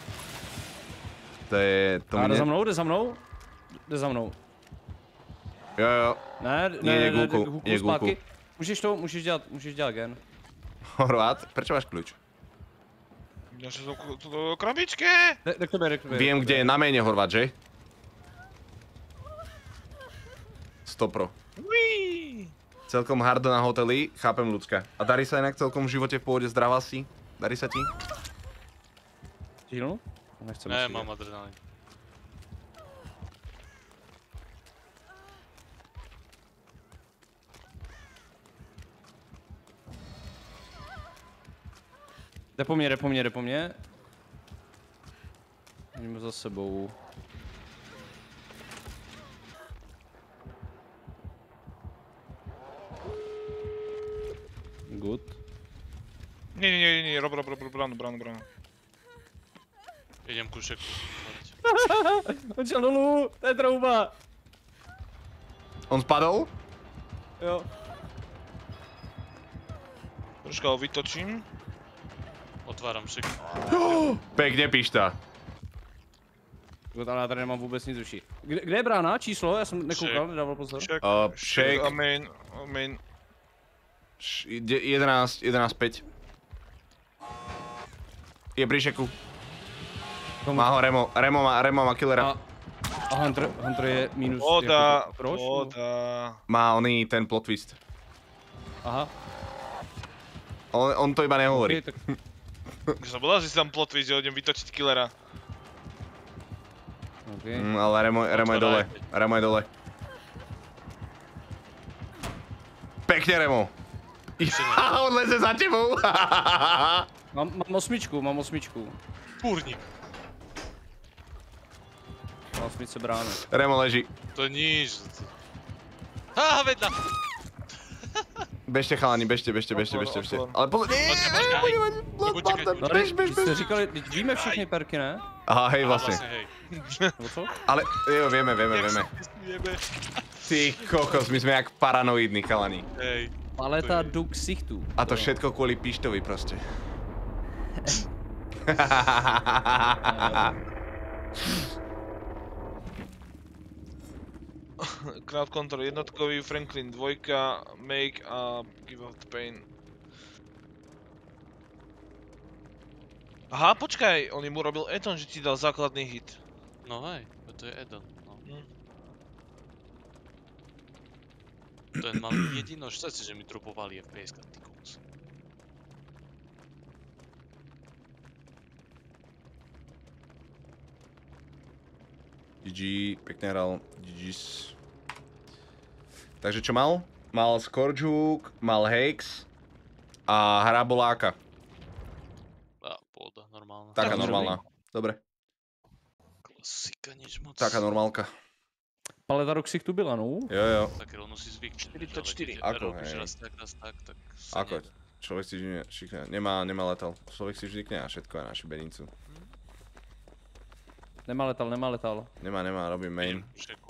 To je... Jde za mnou. Jo. Ne, je gulku. Můžeš dělat gen. Horvát, prečo máš kľúč? Ja sa do krabičke! Dej k tebe. Viem, kde je na méne Horvát, že? 100%. Celkom hardo na hoteli, chápem ľudská. A darí sa inak celkom v živote v pôvode, zdravá si? Darí sa ti? Healnu? Ne, mám adrenalin. Jde po mně. Jdeme za sebou. Good. Nie, rob, bránu. Idem ku šeku. On šel dolů, to je trouba. On spadol? Jo. Troška ho vytočím. Otváram šek. Pekne pišta. Ale já tady nemám vůbec nic uší. Kde je brána? Číslo? Já jsem nekoukal, nedával pozor. Check. A main. 11-5. Je pri šeku. Má ho Remo má killera. A Hunter je minus... Voda. Má oný ten plot twist. Aha. On to iba nehovorí. Když som povedal, že si tam plot twist, že idem vytočiť killera. Ale Remo je dole. Pekne, Remo. On leze za tebou. Mám osmičku. Kúrnik. Mám osmičce bránu. Remo leží. To je níž. Vedľa. Bežte chalani, bežte. Ale pozor, bež. Vy jste říkali, teď víme všechny perky, ne? Aha, hej, Vlastně, vlastně. hej. Nebo co? Ale jo, vieme. Ty kokos, my sme jak paranoidní chalani. Hej. Paleta do ksichtu. A to všetko kvôli Pištovi proste. Crowd control jednotkový, Franklin 2, make a give out the pain. Aha, počkaj, on mu robil add-on, že ti dal základný hit. No hej, to je add-on, no. Ten mal jedino šťastie, že mi dropovali FPS-ka, ty kokos. GG, pekne hral, GG's. Takže čo mal? Mal Scourgehook, mal Hex a hra bola aká? Pohoda, normálna. Taká normálna. Dobre. Klasika, nič moc. Taká normálka. Paleta do ksichtu byla, no? Jo. Tak rovno si zvykne. 44. Ako, Robíš hej. raz tak sa Ako? nedá. Človek si zvykne, nemá letal. Človek si zvykne na všetko, aj na šibenicu. Nemá letal. Nemá, robím main. Idem, šeku.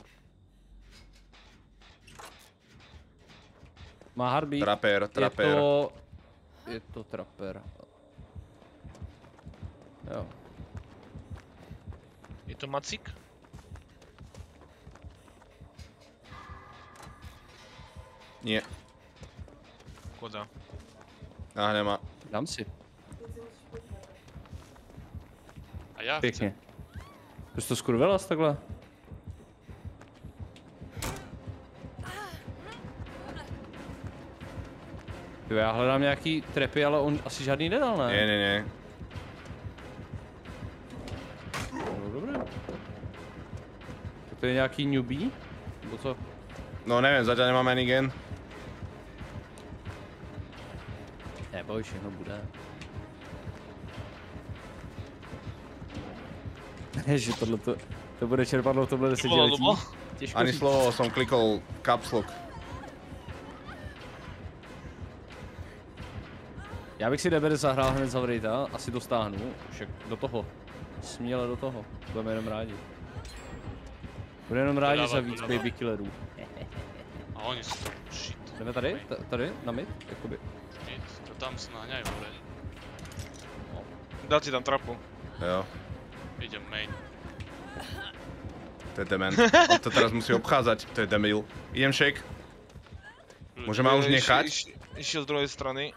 Má hardbeat. Trapper. Je to trapper. Jo. Je to Macik? Nie. Koda. Nemá. Dám si. A ja Pěkně. Ty jsi to skurvila takhle? Jo, já hledám nějaký trepy, ale on asi žádný nedal, ne? Nie. No, dobré. Tak to je nějaký newbie? Nebo co? No neviem, zatiaľ nemáme ani gen. Neboj, všechno bude. Ježi, to bude čerpadlo v tomhle desetiletí. Těžko Ani říct. slovo, som klikol caps lock. Já bych si DBD zahrál hned za Vrejta, asi dostáhnu, však do toho. Směle do toho, budeme jenom rádi. Budeme jenom rádi za víc baby killerů. A oni sú to shit. Jdeme tady? Tady? Na mid? Jakoby. Shit. To tam sa naháňajú hore. Dá ti tam trapu. Jo, Idem main. to je dement. On to teraz musí obchádzať, to je debil. Idem shake. Môžeme ho už nechať? Išiel z druhej strany.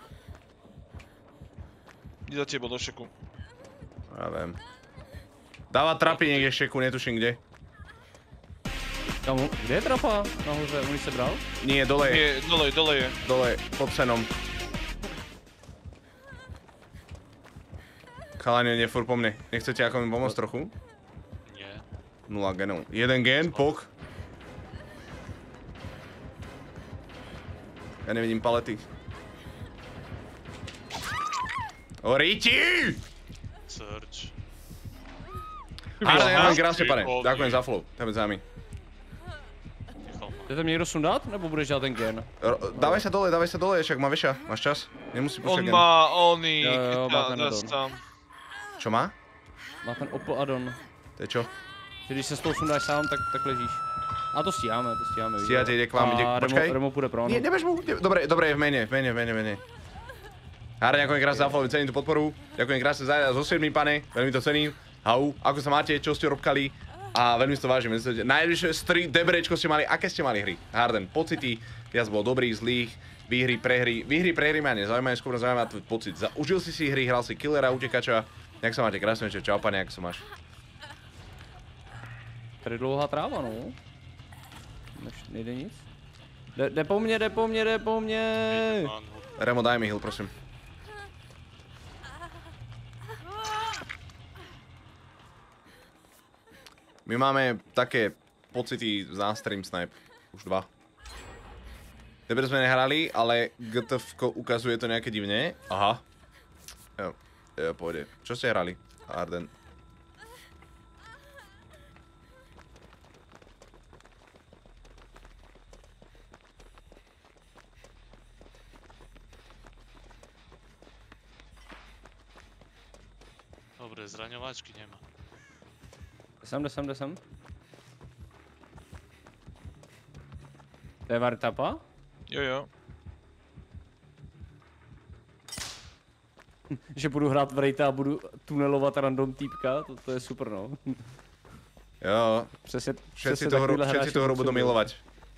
Ide za tebou do šeku. Ja viem. Dáva trapy niekde shaku, netuším kde. Kamu? Kde je trapa? Nahoře, on ji sebral? Nie, dole je. Nie, dole je. Dole, pod senom. Chalani, nie furt po mne. Nechcete ako mi pomôcť trochu? Nie. 0 genov. 1 gen, pok. Ja nevidím palety. Oríti! Search. Ale ďakujem krásne, pane. Ďakujem za flow. Jdeme za nami. Nechal ma. Chcete mě někdo sundat, nebo budeš dělat ten gen? Dávaj sa dole, však má veša. Máš čas? Nemusí On pušťať gen. má oný, Jo, má ten chytá add-on. tam. Čo má? Má ten Oppo addon. To je čo? Ty když se s tou sundáš sám, tak ležíš. A to stíháme. Stíhate, ide k vám, ide, počkaj. Remo půjde pro ono. Nie, nebež mu. Dobre, je v mene. Hára, ďakujem krásne za follow, cením tú podporu. Ďakujem krásne za so 7, pane, veľmi to cením. Hau, ako sa máte, čo ste robkali? A veľmi si to vážim. Najvyššie street debrečko ste mali, aké ste mali hry? Harden, pocity, viac bol dobrých, zlých, výhry, prehry ma nezaujímajú, skôr zaujíma tvoj pocit. Užil si hry, hral si killera, utekača. Jak sa máte, krásne večer, čau pane, jak sa máš? Tady dlouhá tráva, no. Nejde nic. Jde po mně. Idem manhu. Remo, daj mi heal, prosím. My máme také pocity za stream snipe. Už 2. Tebe sme nehrali, ale GTF ukazuje to nejaké divne. Aha. Jo, pôjde. Čo ste hrali? Harden. Dobre, zraňováčky nemá. Jde sem. To je Vartapa? Jo. Že budu hrát v Rejta a budu tunelovat random týpka, to je super no. Jo, Přesně všetci tú hru budú milovať.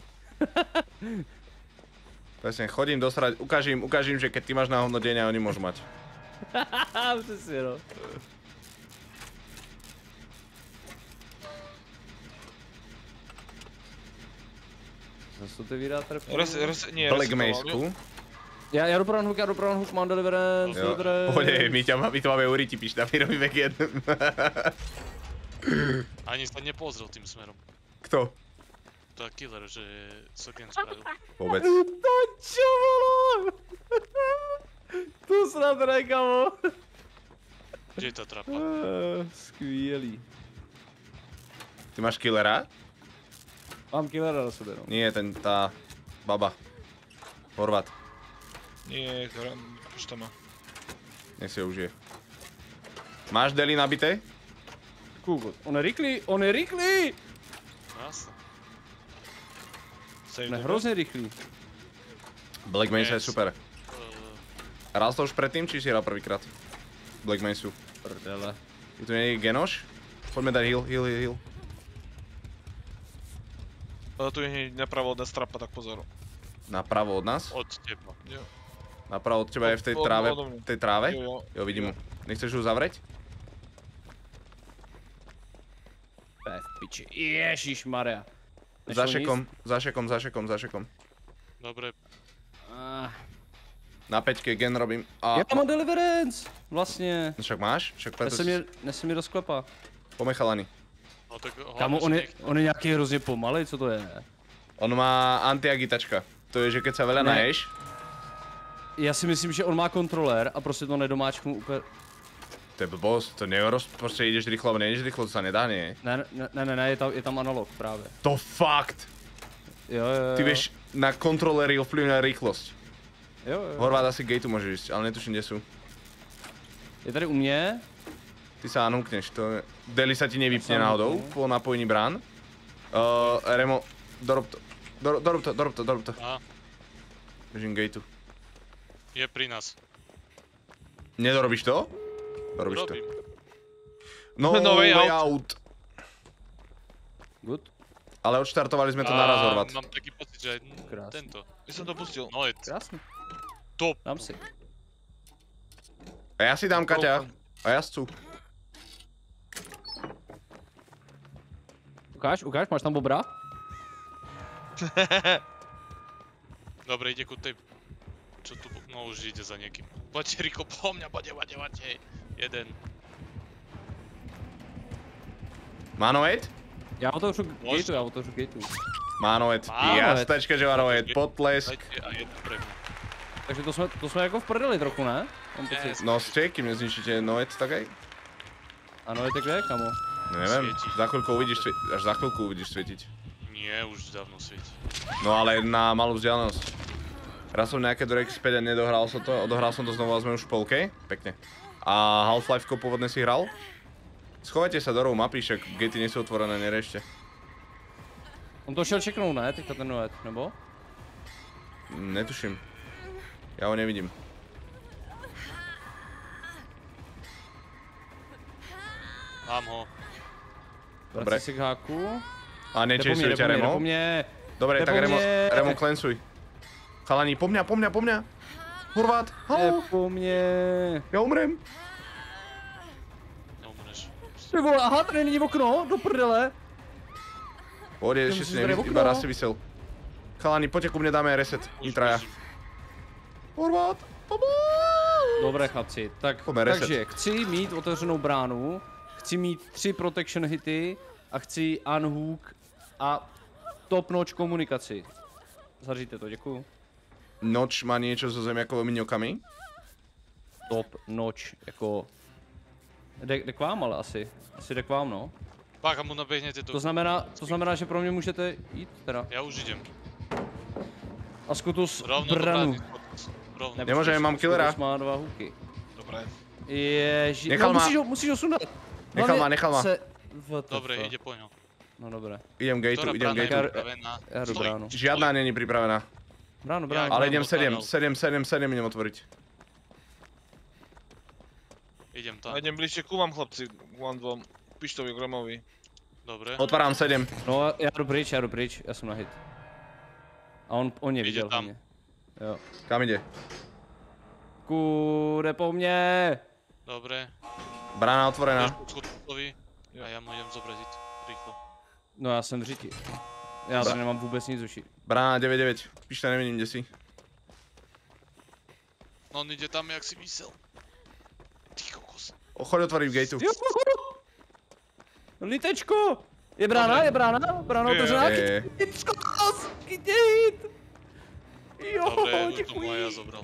Presne, chodím dosrať, ukážim, že keď ty máš na hodnotenie, oni môžu mať. Přesně no. Zase otevírá trpku. Black Mace-ku. Já jdu pro Unhook, mám deliverance, Jo, pohodě, my to máme u Riti, píš, tam vyrobíme gen. Ani sa nepozrel tým smerom. Kto? To je killer, že sa gen spravil. Vôbec. To čo bolo? To snad ne, kamo. Kde je tá trapa? Skvělý. Ty máš killera? Mám killera na sobě no. Nie, tá baba. Horvat. Nie, už to má. Nech si ho užije. Máš deli nabité? Kůkot. On je rychlý! Jasne. On je hrozně rychlý. Black Mace je super. Hral to už predtým, či si hral prvýkrát? Black Maceu. Prdele. Je tu niekde genoš? Poďme dať heal. Tu je hneď napravo od nás trapa, tak pozor. Napravo od nás? Od teba. Jo. Napravo od teba je v tej tráve? Jo, vidím ho. Nechceš ju zavrieť? V piči. Ježišmarja. Zašekom. Dobre. Na 5 gen robím. Já mám deliverance! Vlastně. Však máš? Však preto si... Nesi mi rozklepa. Pome chalani. No tak Kámo, on je nějaký hrozně pomalej, co to je? On má antiagitačka. To je, že keď sa veľa naješ... Já si myslím, že on má kontrolér a prostě to nedomáčknu úplně... To je blbosť, to prostě ideš rýchlo, alebo nejdeš rýchlo, to sa nedá, nie? Ne, je tam analog právě. To fakt! Jo. Ty vieš na kontroléry ovplyvňovať rýchlosť. Jo. Horvát asi gateu môže ísť, ale netuším, kde sú. Je tady u mě. Ty sa unhookneš, to je... Deli sa ti nevypne náhodou po napojení brán. Remo, dorob to. Aha. Bežím gateu. Je pri nás. Nedorobíš to? Dorobíš to. Robím. No way out. Good. Ale odštartovali sme to naraz, Horvat. Mám taký pocit, že aj Krásne. tento. Ja som to pustil. No je Krásně. top. Dám si. A ja si dám, Kaťa. A ja chcu. Ukáž, máš tam bobra? Dobre, ide ku tej... Čo tu... No už ide za niekým. Poďte, Riko, po mňa, poďte, hej. Jeden. Má noed? Já otevřu gateu. Má noed. Jasnečka, že má noed. Potlesk. Dajte a jeden pre mňa. Takže to jsme jako v prdeli trochu, ne? Yes. No ste, kým nezničíte noed, tak aj. Ano, je tak kde, kamo? Neviem, Svieti. až za chvíľku uvidíš svietiť. Nie, už dávno svieti. No ale na malú vzdialenosť. Raz som nejaké do Rex 5 a nedohral som to, odohral som to znovu a sme už v polke. Pekne. A Half-Life pôvodne si hral? Schovajte sa do rohu mapy, však gaty nie sú otvorené, nerešte. On to šel čeknout, ne? Teďka ten noet, nebo? Netuším. Ja ho nevidím. Mám ho. Dobre. Vrací se k háku. A nečejsuj ťa, Remo? Po mně. Dobre, Jde tak po mně. Remo klensuj. Chalani, po mňa. Horvát, haló. Po mně. Ja umrem. Neumreš. Ty vole, aha, tady není okno, do prdele. Pohodě, ešte si iba raz si vysel. Chalani, poďte ku mne, dáme reset. Už Nitraja. bežím. Horvát, Dobré chlapci, Pojďme reset. takže chci mít otevřenou bránu, chci mít 3 protection hity a chci unhook a top notch komunikaci. Zaříte to, děkuju. Noč má niečo so zemiakovými ňokami? Top notch, jako... Jde k vám ale asi. Asi jde k vám, no. Pak a mu nabehnete tu. To znamená, že pro mě můžete jít teda. Ja už idem. A Skutus Rovno do branu. brány. Rovno. Nemôžem, mám killera. Skutus má 2 hooky. Dobre. Ježi, Nechal no ma. musíš ho sundat. Nechal ma. Dobre, ide po ňo. No dobré. Idem gateu, Ktorá idem brána je gateu. pripravená? Ja jdu Stojí. bránu. Žiadna není pripravená. Bránu. Ale idem bránu. 7 idem otvoriť. Idem tam. A idem bližšie ku vám, chlapci, k vám dvom. Pištovi, Gromovi. Dobre. Otváram 7. No já jdu pryč, já jsem na hit. A on mě viděl tam. hlavně. Jo. Kam ide? Jde po mně. Dobre. Brána otvorená. Ideš po schodcovi a ja mu idem zobraziť. Rýchlo. No já jsem v řiti. Já tady nemám vůbec nic uší. Brána 9-9. Pište, nevidím, kde si. No on ide tam, jak si myslel. Ty kokos. Choď otvoriť v gateu. Litečko! Je brána otevřená. Je. Chytit! Jo, Dobre, už to děkuji. mu aj ja zobral.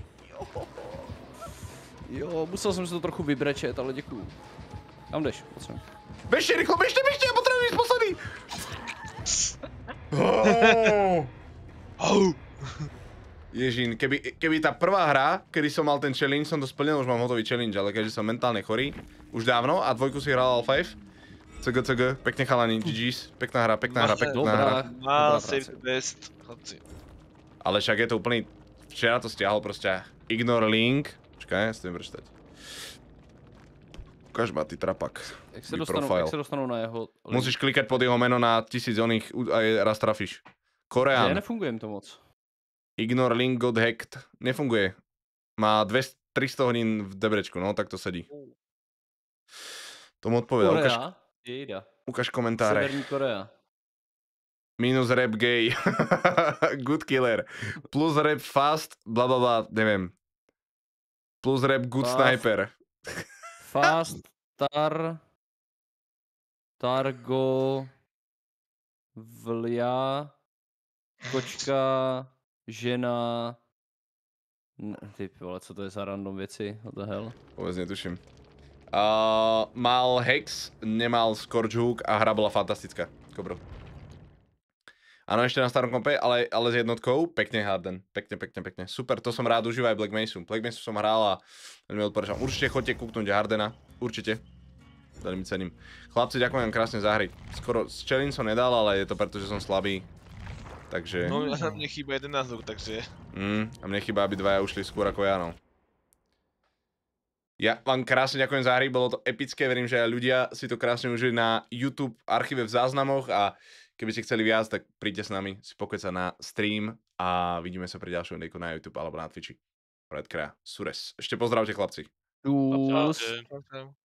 Jo, musel jsem si to trochu vybrečet, ale děkuju. Kam jdeš? Pojď sem. Bežte, rýchlo, bežte, ja potrebujem ísť posledný! Ježín, keby tá prvá hra, kedy som mal ten challenge, som to splnil, už mám hotový challenge, ale keďže som mentálne chorý, už dávno, a dvojku si hral Half-Life, CG, pekne chalani, GG's, pekná hra. Dobrá. Save the best, chlapci. Ale však je to úplný, včera to stiahol proste, ignore link, počkaj, ja si to budem prečítať. Ukáž ma, ty trapak. Jak se dostanou na jeho link? Musíš klikať pod jeho meno na 1000 oných a raz trafíš. Ne, Koreán. nefunguje mi to moc. Ignore link got hacked. Nefunguje. Má 300 hodín v debrečku, no tak to sedí. Tomu odpovedal. Ukáž komentáre. Severní Korea. Minus rap gay. Good killer. Plus rap fast, blablabla, neviem. Plus rap good sniper. Fast, Targo, Vlia, kočka, žena. Ty vole, co to je za random věci? What the hell? Vôbec netuším. Mal Hex, nemal Scorch Hook a hra bola fantastická. Kobro. Áno, ešte na starom kompe, ale s jednotkou. Pekne Harden. Pekne. Super, to som rád užíval aj Black Mesa. Black Mesa som hral a veľmi odporúčam. Určite choďte kúknúť Hardena. Určite. Veľmi cením. Chlapci, ďakujem vám krásne za hry. Skoro z challenge som nedal, ale je to preto, že som slabý. Takže... No a mne chýba 11 rúk, takže... A mne chýba, aby dvaja ušli skôr ako ja, no. Ja vám krásne ďakujem za hry, bolo to epické, verím, že aj ľudia si to krásne užili na YouTube archíve v záznamoch a keby ste chceli viac, tak príďte s nami si pokecať na stream a vidíme sa pri ďalšom videjku na YouTube alebo na Twitchi. Redkrea, Sures. Ešte pozdravte chlapci. Čus. Čaute.